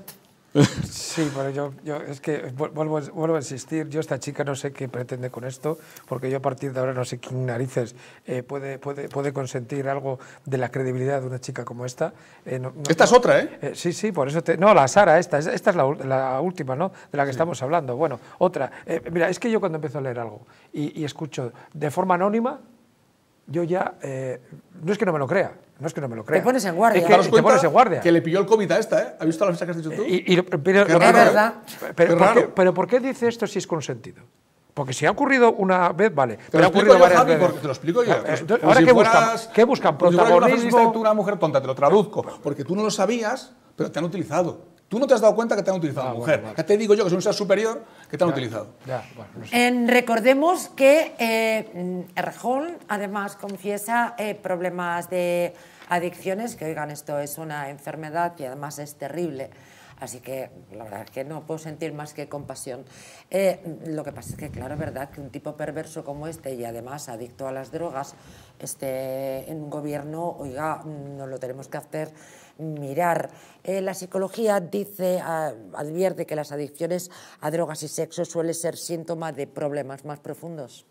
Speaker 4: Sí, pero yo, yo es que vuelvo, vuelvo a insistir, yo esta chica no sé qué pretende con esto, porque yo a partir de ahora no sé quién narices eh, puede, puede, puede consentir algo de la credibilidad de una chica como esta. Eh, no, no,
Speaker 5: Esta es
Speaker 4: no,
Speaker 5: otra, ¿eh?
Speaker 4: eh, Sí, sí, por eso te... No, la Sara, esta, esta es la, la última, ¿no? De la que sí. estamos hablando. Bueno, otra. Eh, mira, es que yo cuando empiezo a leer algo y, y escucho de forma anónima, yo ya... Eh, no es que no me lo crea, no es que no me lo crea.
Speaker 2: Te pones en guardia.
Speaker 4: Es que
Speaker 5: Daros
Speaker 4: te
Speaker 5: cuenta
Speaker 4: pones en guardia.
Speaker 5: que le pilló el COVID a esta, ¿eh? ¿Has visto la mensaje que has dicho tú?
Speaker 4: Y, y, pero,
Speaker 5: Qué
Speaker 4: lo
Speaker 5: raro,
Speaker 4: que-
Speaker 5: ¿eh?
Speaker 2: verdad.
Speaker 4: Pero,
Speaker 5: Qué
Speaker 4: ¿por
Speaker 5: raro.
Speaker 4: qué, pero ¿por qué dice esto si es consentido? Porque si ha ocurrido una vez, vale.
Speaker 5: Te
Speaker 4: Pero
Speaker 5: lo
Speaker 4: ha
Speaker 5: explico
Speaker 4: ocurrido
Speaker 5: yo,
Speaker 4: varias
Speaker 5: Javi,
Speaker 4: veces.
Speaker 5: porque te lo explico yo.
Speaker 4: Claro,
Speaker 5: Pues,
Speaker 4: entonces,
Speaker 5: como
Speaker 4: ahora,
Speaker 5: si
Speaker 4: ¿qué,
Speaker 5: fueras-
Speaker 4: buscan, ¿qué buscan?
Speaker 5: como si fueras una feminista
Speaker 4: Protagonismo.
Speaker 5: y tú una mujer tonta, te lo traduzco. Porque tú no lo sabías, pero te han utilizado. Tú no te has dado cuenta que te han utilizado, ah, mujer. Bueno, vale. Ya te digo yo que soy un ser superior que te han ya, utilizado.
Speaker 2: Ya, bueno, no sé. en, recordemos que eh, Errejón, además, confiesa eh, problemas de adicciones, que oigan, esto es una enfermedad y además es terrible. Así que la verdad es que no puedo sentir más que compasión. Eh, lo que pasa es que, claro, es verdad que un tipo perverso como este y además adicto a las drogas esté en un gobierno, oiga, nos lo tenemos que hacer mirar. Eh, la psicología dice, a, advierte que las adicciones a drogas y sexo suele ser síntoma de problemas más profundos.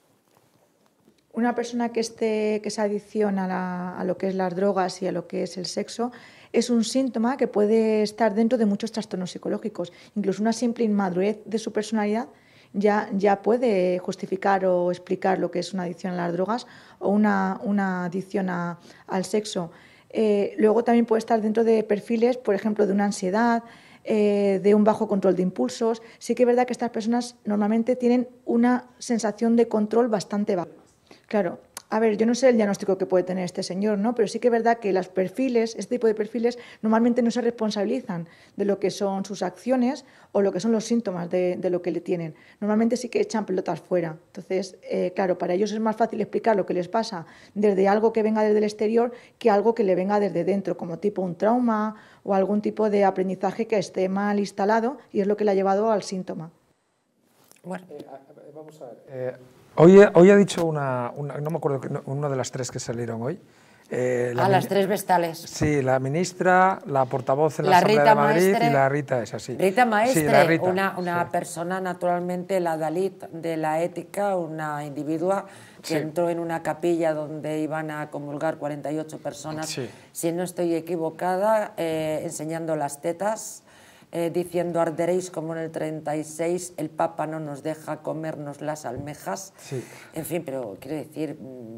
Speaker 14: Una persona que, esté, que se adicciona a, la, a lo que es las drogas y a lo que es el sexo es un síntoma que puede estar dentro de muchos trastornos psicológicos. Incluso una simple inmadurez de su personalidad ya, ya puede justificar o explicar lo que es una adicción a las drogas o una, una adicción a, al sexo. Eh, luego también puede estar dentro de perfiles, por ejemplo, de una ansiedad, eh, de un bajo control de impulsos. Sí que es verdad que estas personas normalmente tienen una sensación de control bastante baja. Claro, a ver, yo no sé el diagnóstico que puede tener este señor, ¿no? Pero sí que es verdad que los perfiles, este tipo de perfiles, normalmente no se responsabilizan de lo que son sus acciones o lo que son los síntomas de, de lo que le tienen. Normalmente sí que echan pelotas fuera. Entonces, eh, claro, para ellos es más fácil explicar lo que les pasa desde algo que venga desde el exterior que algo que le venga desde dentro, como tipo un trauma o algún tipo de aprendizaje que esté mal instalado y es lo que le ha llevado al síntoma.
Speaker 4: Bueno, eh, vamos a ver. Eh... Hoy, hoy ha dicho una, una, no me acuerdo, una de las tres que salieron hoy.
Speaker 2: Eh, la ah, las tres vestales.
Speaker 4: Sí, la ministra, la portavoz en la, la Asamblea de Madrid Maestre, y la Rita es así.
Speaker 2: Rita Maestre,
Speaker 4: sí, la Rita,
Speaker 2: una, una
Speaker 4: sí.
Speaker 2: persona naturalmente, la Dalit de la ética, una individua que sí. entró en una capilla donde iban a comulgar cuarenta y ocho personas, sí. si no estoy equivocada, eh, enseñando las tetas. Eh, diciendo arderéis como en el treinta y seis, el Papa no nos deja comernos las almejas. Sí. En fin, pero quiero decir,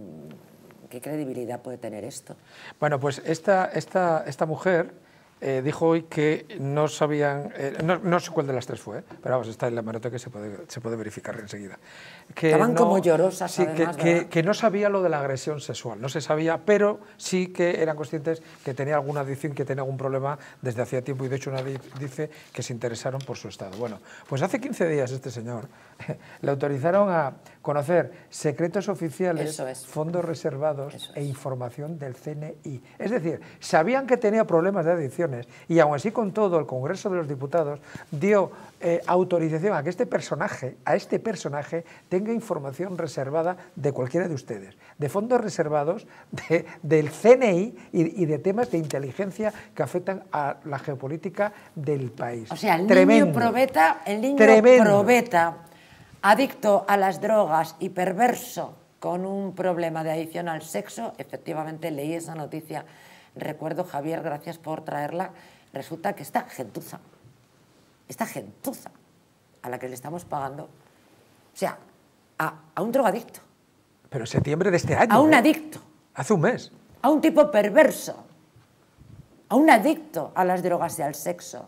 Speaker 2: ¿qué credibilidad puede tener esto?
Speaker 4: Bueno, pues esta, esta, esta mujer eh, dijo hoy que no sabían, eh, no, no sé cuál de las tres fue, eh, pero vamos, está en la hemeroteca que se puede, se puede verificar enseguida. Que
Speaker 2: Estaban
Speaker 4: no,
Speaker 2: como llorosas,
Speaker 4: sí,
Speaker 2: además,
Speaker 4: que, que, que no sabía lo de la agresión sexual, no se sabía, pero sí que eran conscientes que tenía alguna adicción, que tenía algún problema desde hacía tiempo, y de hecho nadie dice que se interesaron por su estado. Bueno, pues hace quince días este señor le autorizaron a conocer secretos oficiales,
Speaker 2: es.
Speaker 4: fondos reservados
Speaker 2: Eso
Speaker 4: e
Speaker 2: es.
Speaker 4: información del C N I. Es decir, sabían que tenía problemas de adicciones y aún así con todo el Congreso de los Diputados dio eh, autorización a que este personaje, a este personaje tenga información reservada de cualquiera de ustedes, de fondos reservados de, del C N I y, y de temas de inteligencia que afectan a la geopolítica del país.
Speaker 2: O sea, el
Speaker 4: Tremendo.
Speaker 2: niño probeta, el niño
Speaker 4: Tremendo.
Speaker 2: probeta, adicto a las drogas y perverso con un problema de adicción al sexo, efectivamente leí esa noticia, recuerdo, Javier, gracias por traerla, resulta que esta gentuza, esta gentuza a la que le estamos pagando, o sea, a, a un drogadicto.
Speaker 4: Pero septiembre de este año.
Speaker 2: A un
Speaker 4: ¿eh?
Speaker 2: adicto.
Speaker 4: Hace un mes.
Speaker 2: A un tipo perverso. A un adicto a las drogas y al sexo.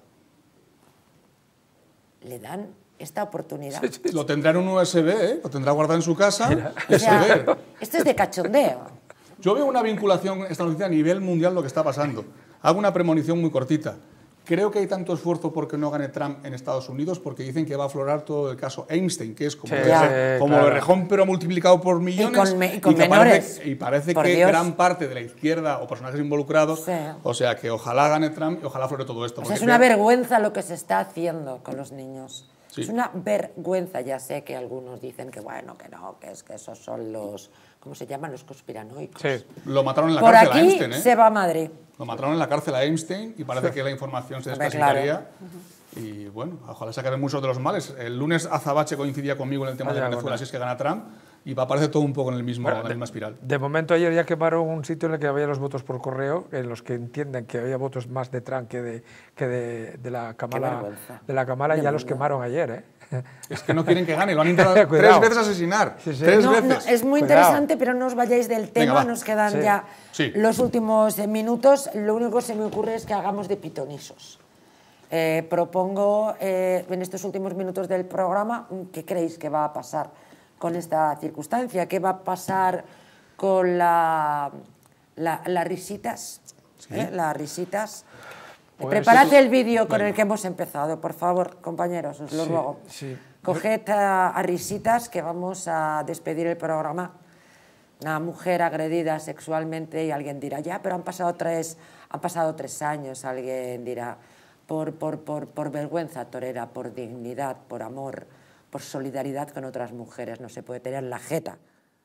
Speaker 2: Le dan esta oportunidad.
Speaker 5: Sí, sí. Lo tendrá en un U S B, ¿eh? Lo tendrá guardado en su casa.
Speaker 2: O sea, esto es de cachondeo.
Speaker 5: Yo veo una vinculación esta noticia a nivel mundial lo que está pasando. Hago una premonición muy cortita. Creo que hay tanto esfuerzo porque no gane Trump en Estados Unidos porque dicen que va a aflorar todo el caso Einstein, que es como,
Speaker 2: sí,
Speaker 5: ese, como
Speaker 2: claro.
Speaker 5: Errejón, pero multiplicado por millones.
Speaker 2: Y con, me, y con
Speaker 5: y que
Speaker 2: menores.
Speaker 5: Parece, y parece
Speaker 2: por
Speaker 5: que
Speaker 2: Dios.
Speaker 5: gran parte de la izquierda o personajes involucrados,
Speaker 2: sí.
Speaker 5: o sea, que ojalá gane Trump y ojalá aflore todo esto.
Speaker 2: O sea, es una creo... vergüenza lo que se está haciendo con los niños. Sí. Es una vergüenza. Ya sé que algunos dicen que bueno, que no, que es que esos son los... ¿Cómo se llaman? Los conspiranoicos.
Speaker 5: Sí. Lo mataron en la
Speaker 2: Por
Speaker 5: cárcel
Speaker 2: aquí
Speaker 5: a Einstein, ¿eh?
Speaker 2: se va a Madrid.
Speaker 5: Lo mataron en la cárcel a Einstein y parece que la información se desclasificaría. Claro. Y bueno, ojalá se acaben muchos de los males. El lunes Azabache coincidía conmigo en el tema Vaya, de Venezuela, bueno. si es que gana Trump, y va a aparecer todo un poco en, el mismo, bueno, en la misma espiral.
Speaker 4: De momento ayer ya quemaron un sitio en el que había los votos por correo, en los que entienden que había votos más de Trump que de, que de, de la Kamala, de la Kamala y ya los quemaron ayer, ¿eh?
Speaker 5: Es que no quieren que gane, lo han intentado tres veces asesinar. Sí, sí. Tres
Speaker 2: no,
Speaker 5: veces.
Speaker 2: No, es muy Cuidado. interesante, pero no os vayáis del tema, Venga, nos quedan
Speaker 5: sí.
Speaker 2: ya
Speaker 5: sí.
Speaker 2: los últimos minutos. Lo único que se me ocurre es que hagamos de pitonisos. Eh, propongo eh, en estos últimos minutos del programa, ¿qué creéis que va a pasar con esta circunstancia? ¿Qué va a pasar con la, la, las risitas?
Speaker 5: Sí.
Speaker 2: ¿Eh? Las risitas. Preparad el vídeo con el que hemos empezado, por favor, compañeros, os lo
Speaker 4: sí,
Speaker 2: ruego.
Speaker 4: Sí.
Speaker 2: Coged a, a risitas que vamos a despedir el programa. Una mujer agredida sexualmente y alguien dirá, ya, pero han pasado tres, han pasado tres años, alguien dirá, por, por, por, por vergüenza torera, por dignidad, por amor, por solidaridad con otras mujeres, no se puede tener la jeta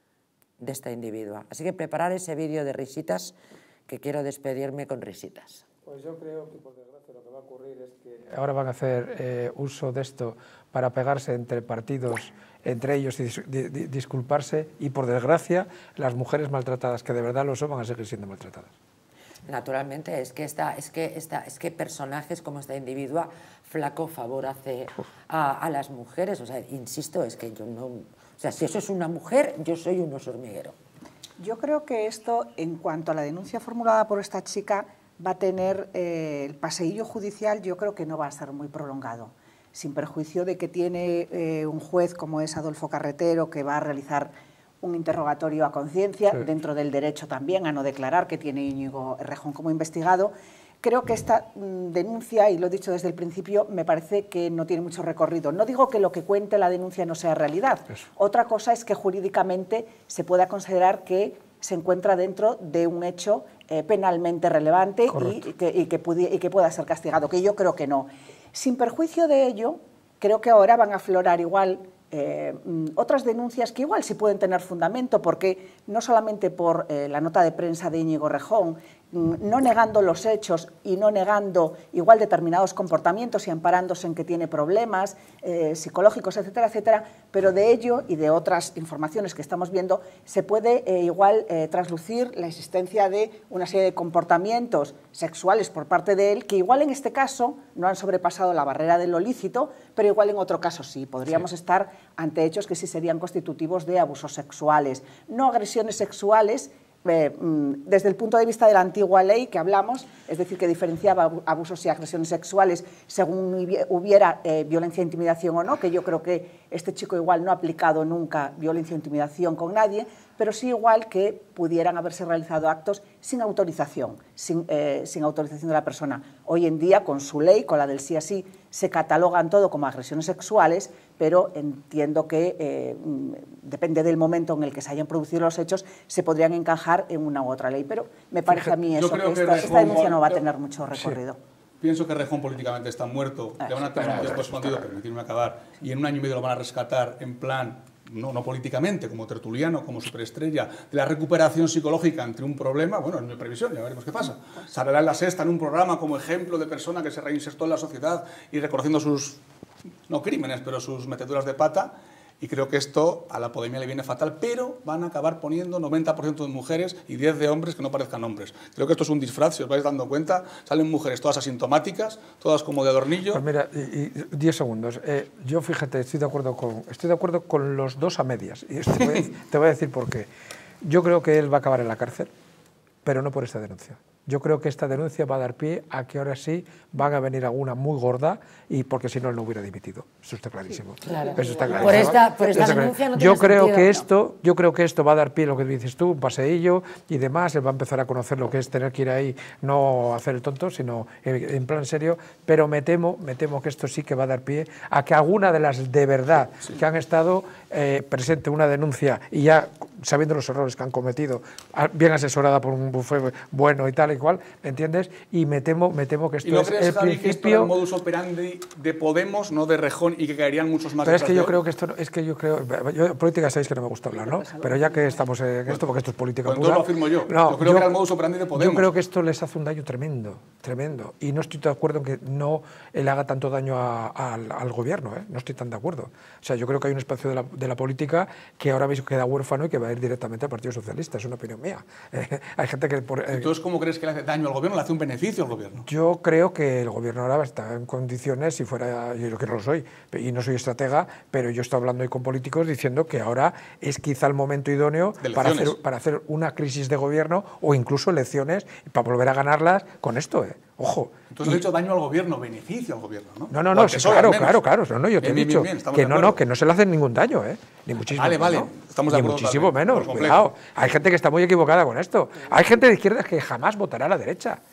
Speaker 2: de esta individua. Así que preparar ese vídeo de risitas, que quiero despedirme con risitas.
Speaker 4: Pues yo creo que, por desgracia, lo que va a ocurrir es que ahora van a hacer eh, uso de esto para pegarse entre partidos, entre ellos y dis di di disculparse, y por desgracia, las mujeres maltratadas, que de verdad lo son, van a seguir siendo maltratadas.
Speaker 2: Naturalmente, es que, esta, es, que esta, es que personajes como esta individua flaco favor hace a, a las mujeres. O sea, insisto, es que yo no... O sea, si eso es una mujer, yo soy un oso hormiguero.
Speaker 3: Yo creo que esto, en cuanto a la denuncia formulada por esta chica, va a tener eh, el paseillo judicial, yo creo que no va a ser muy prolongado, sin perjuicio de que tiene eh, un juez como es Adolfo Carretero, que va a realizar un interrogatorio a conciencia, sí, dentro del derecho también a no declarar, que tiene Íñigo Errejón como investigado. Creo que esta mm, denuncia, y lo he dicho desde el principio, me parece que no tiene mucho recorrido. No digo que lo que cuente la denuncia no sea realidad. Eso. Otra cosa es que jurídicamente se pueda considerar que se encuentra dentro de un hecho eh, penalmente relevante y que, y, que y que pueda ser castigado, que yo creo que no. Sin perjuicio de ello, creo que ahora van a aflorar igual eh, otras denuncias que igual sí pueden tener fundamento, porque no solamente por eh, la nota de prensa de Íñigo Errejón, no negando los hechos y no negando igual determinados comportamientos y amparándose en que tiene problemas eh, psicológicos, etcétera, etcétera, pero de ello y de otras informaciones que estamos viendo se puede eh, igual eh, traslucir la existencia de una serie de comportamientos sexuales por parte de él que igual en este caso no han sobrepasado la barrera de lo lícito, pero igual en otro caso sí. Podríamos sí. estar ante hechos que sí serían constitutivos de abusos sexuales, no agresiones sexuales. Eh, desde el punto de vista de la antigua ley que hablamos, es decir, que diferenciaba abusos y agresiones sexuales según hubiera eh, violencia e intimidación o no, que yo creo que este chico igual no ha aplicado nunca violencia e intimidación con nadie, pero sí igual que pudieran haberse realizado actos sin autorización, sin, eh, sin autorización de la persona. Hoy en día, con su ley, con la del sí a sí, se catalogan todo como agresiones sexuales, pero entiendo que eh, depende del momento en el que se hayan producido los hechos, se podrían encajar en una u otra ley. Pero me parece a mí eso, que, que esta, esta denuncia no va a tener mucho recorrido.
Speaker 5: Sí. Pienso que Errejón políticamente está muerto, ah, le van a tener un tiempo escondido, permitirme acabar, y en un año y medio lo van a rescatar en plan, no, no políticamente, como tertuliano, como superestrella, de la recuperación psicológica ante un problema. Bueno, es mi previsión, ya veremos qué pasa. Saldrá en La Sexta en un programa como ejemplo de persona que se reinsertó en la sociedad y reconociendo sus, no crímenes, pero sus meteduras de pata. Y creo que esto a la Podemia le viene fatal, pero van a acabar poniendo noventa por ciento de mujeres y diez de hombres que no parezcan hombres. Creo que esto es un disfraz, si os vais dando cuenta, salen mujeres todas asintomáticas, todas como de adornillo.
Speaker 4: Pues mira, y, y diez segundos. Eh, yo, fíjate, estoy de acuerdo con, estoy de acuerdo con los dos a medias. Y te voy a, te voy a decir por qué. Yo creo que él va a acabar en la cárcel, pero no por esta denuncia. Yo creo que esta denuncia va a dar pie a que ahora sí van a venir alguna muy gorda, y porque si no él no hubiera dimitido. Eso está clarísimo. Sí, claro. Eso está clarísimo.
Speaker 2: Por esta, por esta denuncia no
Speaker 4: yo
Speaker 2: tiene
Speaker 4: creo
Speaker 2: sentido,
Speaker 4: que
Speaker 2: no.
Speaker 4: esto, yo creo que esto va a dar pie a lo que dices tú, un paseillo y demás. Él va a empezar a conocer lo que es tener que ir ahí, no hacer el tonto, sino en plan serio. Pero me temo, me temo que esto sí que va a dar pie a que alguna de las de verdad sí. que han estado eh, presente una denuncia y ya sabiendo los errores que han cometido, bien asesorada por un bufete bueno y tal y cual, ¿me entiendes? Y me temo, me temo que esto
Speaker 5: ¿Y no
Speaker 4: es
Speaker 5: crees,
Speaker 4: el
Speaker 5: Javi,
Speaker 4: principio...
Speaker 5: que esto era el modus operandi de Podemos, no de Errejón, y que caerían muchos más?
Speaker 4: Pero es que yo creo que esto, es que yo creo, yo, política sabéis que no me gusta hablar, ¿no? Pero ya que estamos en esto, porque esto es política
Speaker 5: pues
Speaker 4: pura...
Speaker 5: Entonces lo afirmo yo,
Speaker 4: no,
Speaker 5: yo creo
Speaker 4: yo,
Speaker 5: que era el modus operandi de Podemos.
Speaker 4: Yo creo que esto les hace un daño tremendo, tremendo, y no estoy de acuerdo en que no le haga tanto daño a, a, al, al gobierno, ¿eh? No estoy tan de acuerdo. O sea, yo creo que hay un espacio de la, de la política que ahora mismo queda huérfano y que va a ir directamente al Partido Socialista, es una opinión mía. Eh, hay gente que... Por, eh,
Speaker 5: Entonces, ¿cómo crees que le hace daño al gobierno? ¿Le hace un beneficio al gobierno?
Speaker 4: Yo creo que el gobierno ahora está en condiciones, si fuera, yo que no lo soy, y no soy estratega, pero yo estoy hablando hoy con políticos diciendo que ahora es quizá el momento idóneo para hacer, para hacer una crisis de gobierno o incluso elecciones para volver a ganarlas con esto, ¿eh? Ojo.
Speaker 5: Entonces, he hecho daño al gobierno, beneficio al gobierno, ¿no?
Speaker 4: No, no, no, sí, claro, claro, claro. No, no, yo te bien, he dicho bien, bien, que no, no, que no se le hace ningún daño, ¿eh? Ni muchísimo
Speaker 5: vale,
Speaker 4: menos.
Speaker 5: Vale, estamos de
Speaker 4: Ni
Speaker 5: acuerdo.
Speaker 4: muchísimo también, menos, cuidado. Hay gente que está muy equivocada con esto. Hay gente de izquierda que jamás votará a la derecha.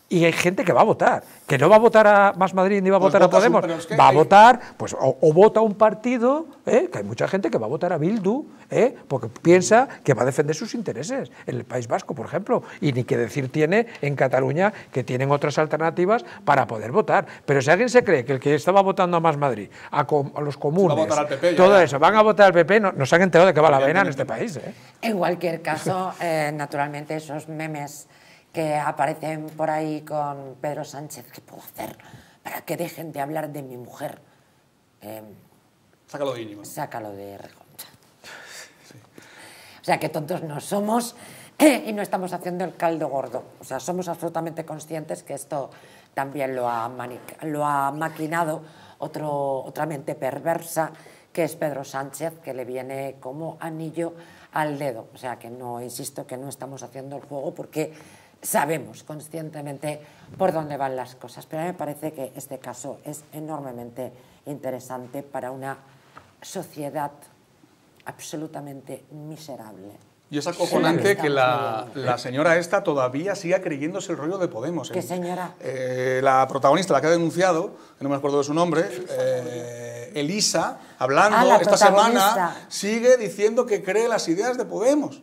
Speaker 4: Y hay gente que va a votar, que no va a votar a Más Madrid ni va a
Speaker 5: Pues
Speaker 4: votar a
Speaker 5: vota su-
Speaker 4: Podemos,
Speaker 5: pero es que
Speaker 4: va a
Speaker 5: hay-
Speaker 4: votar, pues o, o vota un partido, ¿eh? que hay mucha gente que va a votar a Bildu, ¿eh? porque piensa que va a defender sus intereses en el País Vasco, por ejemplo, y ni que decir tiene en Cataluña, que tienen otras alternativas para poder votar. Pero si alguien se cree que el que estaba votando a Más Madrid, a, com- a los comunes,
Speaker 5: votar al P P ya,
Speaker 4: todo
Speaker 5: ya.
Speaker 4: eso, van a votar al P P, no, no se han enterado de que va la vena en este país. ¿eh?
Speaker 2: En cualquier caso, eh, naturalmente, esos memes que aparecen por ahí con Pedro Sánchez, ¿qué puedo hacer para que dejen de hablar de mi mujer? Eh,
Speaker 5: Sácalo de Íñigo.
Speaker 2: sácalo de Rejón. O sea, que tontos no somos eh, y no estamos haciendo el caldo gordo. O sea, somos absolutamente conscientes que esto también lo ha, manic- lo ha maquinado otro, otra mente perversa, que es Pedro Sánchez, que le viene como anillo al dedo. O sea, que no, insisto, que no estamos haciendo el juego porque sabemos conscientemente por dónde van las cosas. Pero a mí me parece que este caso es enormemente interesante para una sociedad absolutamente miserable.
Speaker 5: Y es acojonante que la, la señora esta todavía siga creyéndose el rollo de Podemos.
Speaker 2: ¿Qué señora?
Speaker 5: Eh, la protagonista, la que ha denunciado, que no me acuerdo de su nombre, eh, Elisa, hablando
Speaker 2: Ah, la
Speaker 5: esta
Speaker 2: protagonista.
Speaker 5: semana, sigue diciendo que cree las ideas de Podemos.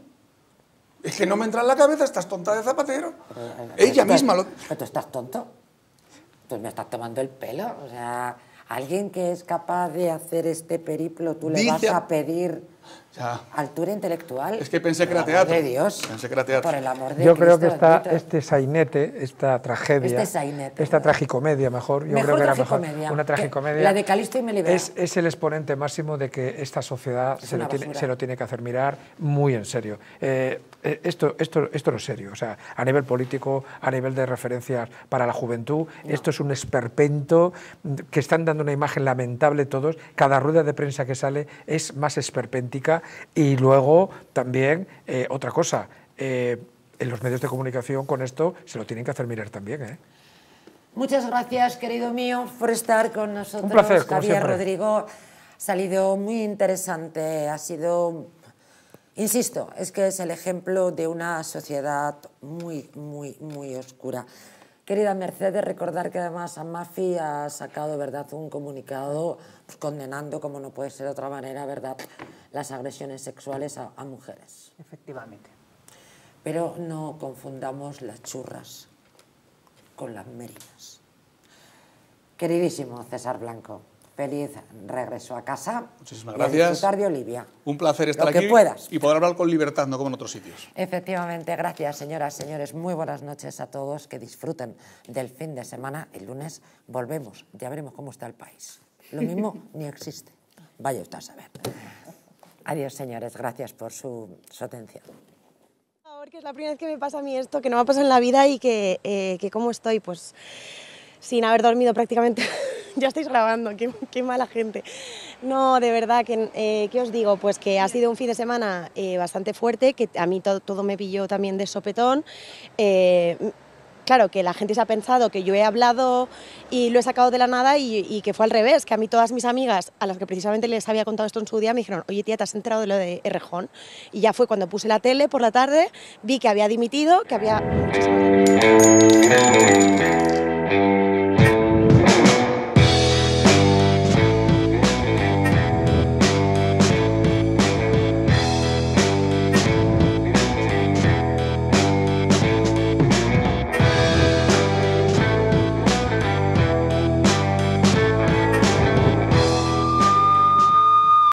Speaker 5: Es que no me entra en la cabeza, estás tonta de Zapatero. Ella
Speaker 2: Pero,
Speaker 5: misma lo...
Speaker 2: ¿Pero tú estás tonto? Pues me estás tomando el pelo. O sea, alguien que es capaz de hacer este periplo, tú le
Speaker 5: Dice-
Speaker 2: vas a pedir
Speaker 5: Ya.
Speaker 2: altura intelectual.
Speaker 5: Es que pensé que era
Speaker 2: Por el amor
Speaker 5: teatro.
Speaker 2: de Dios.
Speaker 5: Pensé que era teatro.
Speaker 2: Por el amor de
Speaker 4: Yo creo que
Speaker 2: Cristo
Speaker 4: esta,
Speaker 2: bendito.
Speaker 4: este sainete, esta tragedia,
Speaker 2: Este sainete,
Speaker 4: esta tragicomedia, mejor, yo
Speaker 2: Mejor
Speaker 4: creo que era mejor,
Speaker 2: tragicomedia.
Speaker 4: una
Speaker 2: Que
Speaker 4: tragicomedia,
Speaker 2: la de Calisto y Melibea.
Speaker 4: es, es el exponente máximo de que esta sociedad
Speaker 2: Es
Speaker 4: se lo,
Speaker 2: una
Speaker 4: tiene,
Speaker 2: basura.
Speaker 4: se lo tiene que hacer mirar muy en serio. Eh, eh, esto, esto, esto no es serio, o sea, a nivel político, a nivel de referencias para la juventud, esto es un esperpento que están dando una imagen lamentable todos, cada rueda de prensa que sale es más esperpéntica. Y luego también eh, otra cosa, eh, en los medios de comunicación con esto se lo tienen que hacer mirar también. ¿eh?
Speaker 2: Muchas gracias, querido mío, por estar con nosotros.
Speaker 4: Un placer, como
Speaker 2: Javier
Speaker 4: siempre.
Speaker 2: Rodrigo, ha salido muy interesante, ha sido, insisto, es que es el ejemplo de una sociedad muy, muy, muy oscura. Querida Mercedes, recordar que además Amafi ha sacado, ¿verdad?, un comunicado pues, condenando, como no puede ser de otra manera, ¿verdad?, las agresiones sexuales a, a mujeres.
Speaker 3: Efectivamente.
Speaker 2: Pero no confundamos las churras con las merinas. Queridísimo César Blanco, feliz regreso a casa.
Speaker 5: Muchísimas
Speaker 2: y a
Speaker 5: gracias.
Speaker 2: disfrutar de Olivia.
Speaker 5: Un placer estar
Speaker 2: Lo que
Speaker 5: aquí
Speaker 2: puedas.
Speaker 5: y poder hablar con libertad, no como en otros sitios.
Speaker 2: Efectivamente, gracias señoras, señores. Muy buenas noches a todos, que disfruten del fin de semana. El lunes volvemos, ya veremos cómo está el país. Lo mismo ni existe. Vaya usted a saber. Adiós señores, gracias por su, su atención.
Speaker 1: Que es la primera vez que me pasa a mí esto, que no me ha pasado en la vida y que, eh, que cómo estoy, pues sin haber dormido prácticamente. Ya estáis grabando, qué, qué mala gente. No, de verdad, que, eh, ¿qué os digo? Pues que ha sido un fin de semana eh, bastante fuerte, que a mí todo, todo me pilló también de sopetón. Eh, Claro, que la gente se ha pensado que yo he hablado y lo he sacado de la nada y, y que fue al revés, que a mí todas mis amigas, a las que precisamente les había contado esto en su día, me dijeron, oye tía, ¿te has enterado de lo de Errejón? Y ya fue cuando puse la tele por la tarde, vi que había dimitido, que había muchísimas...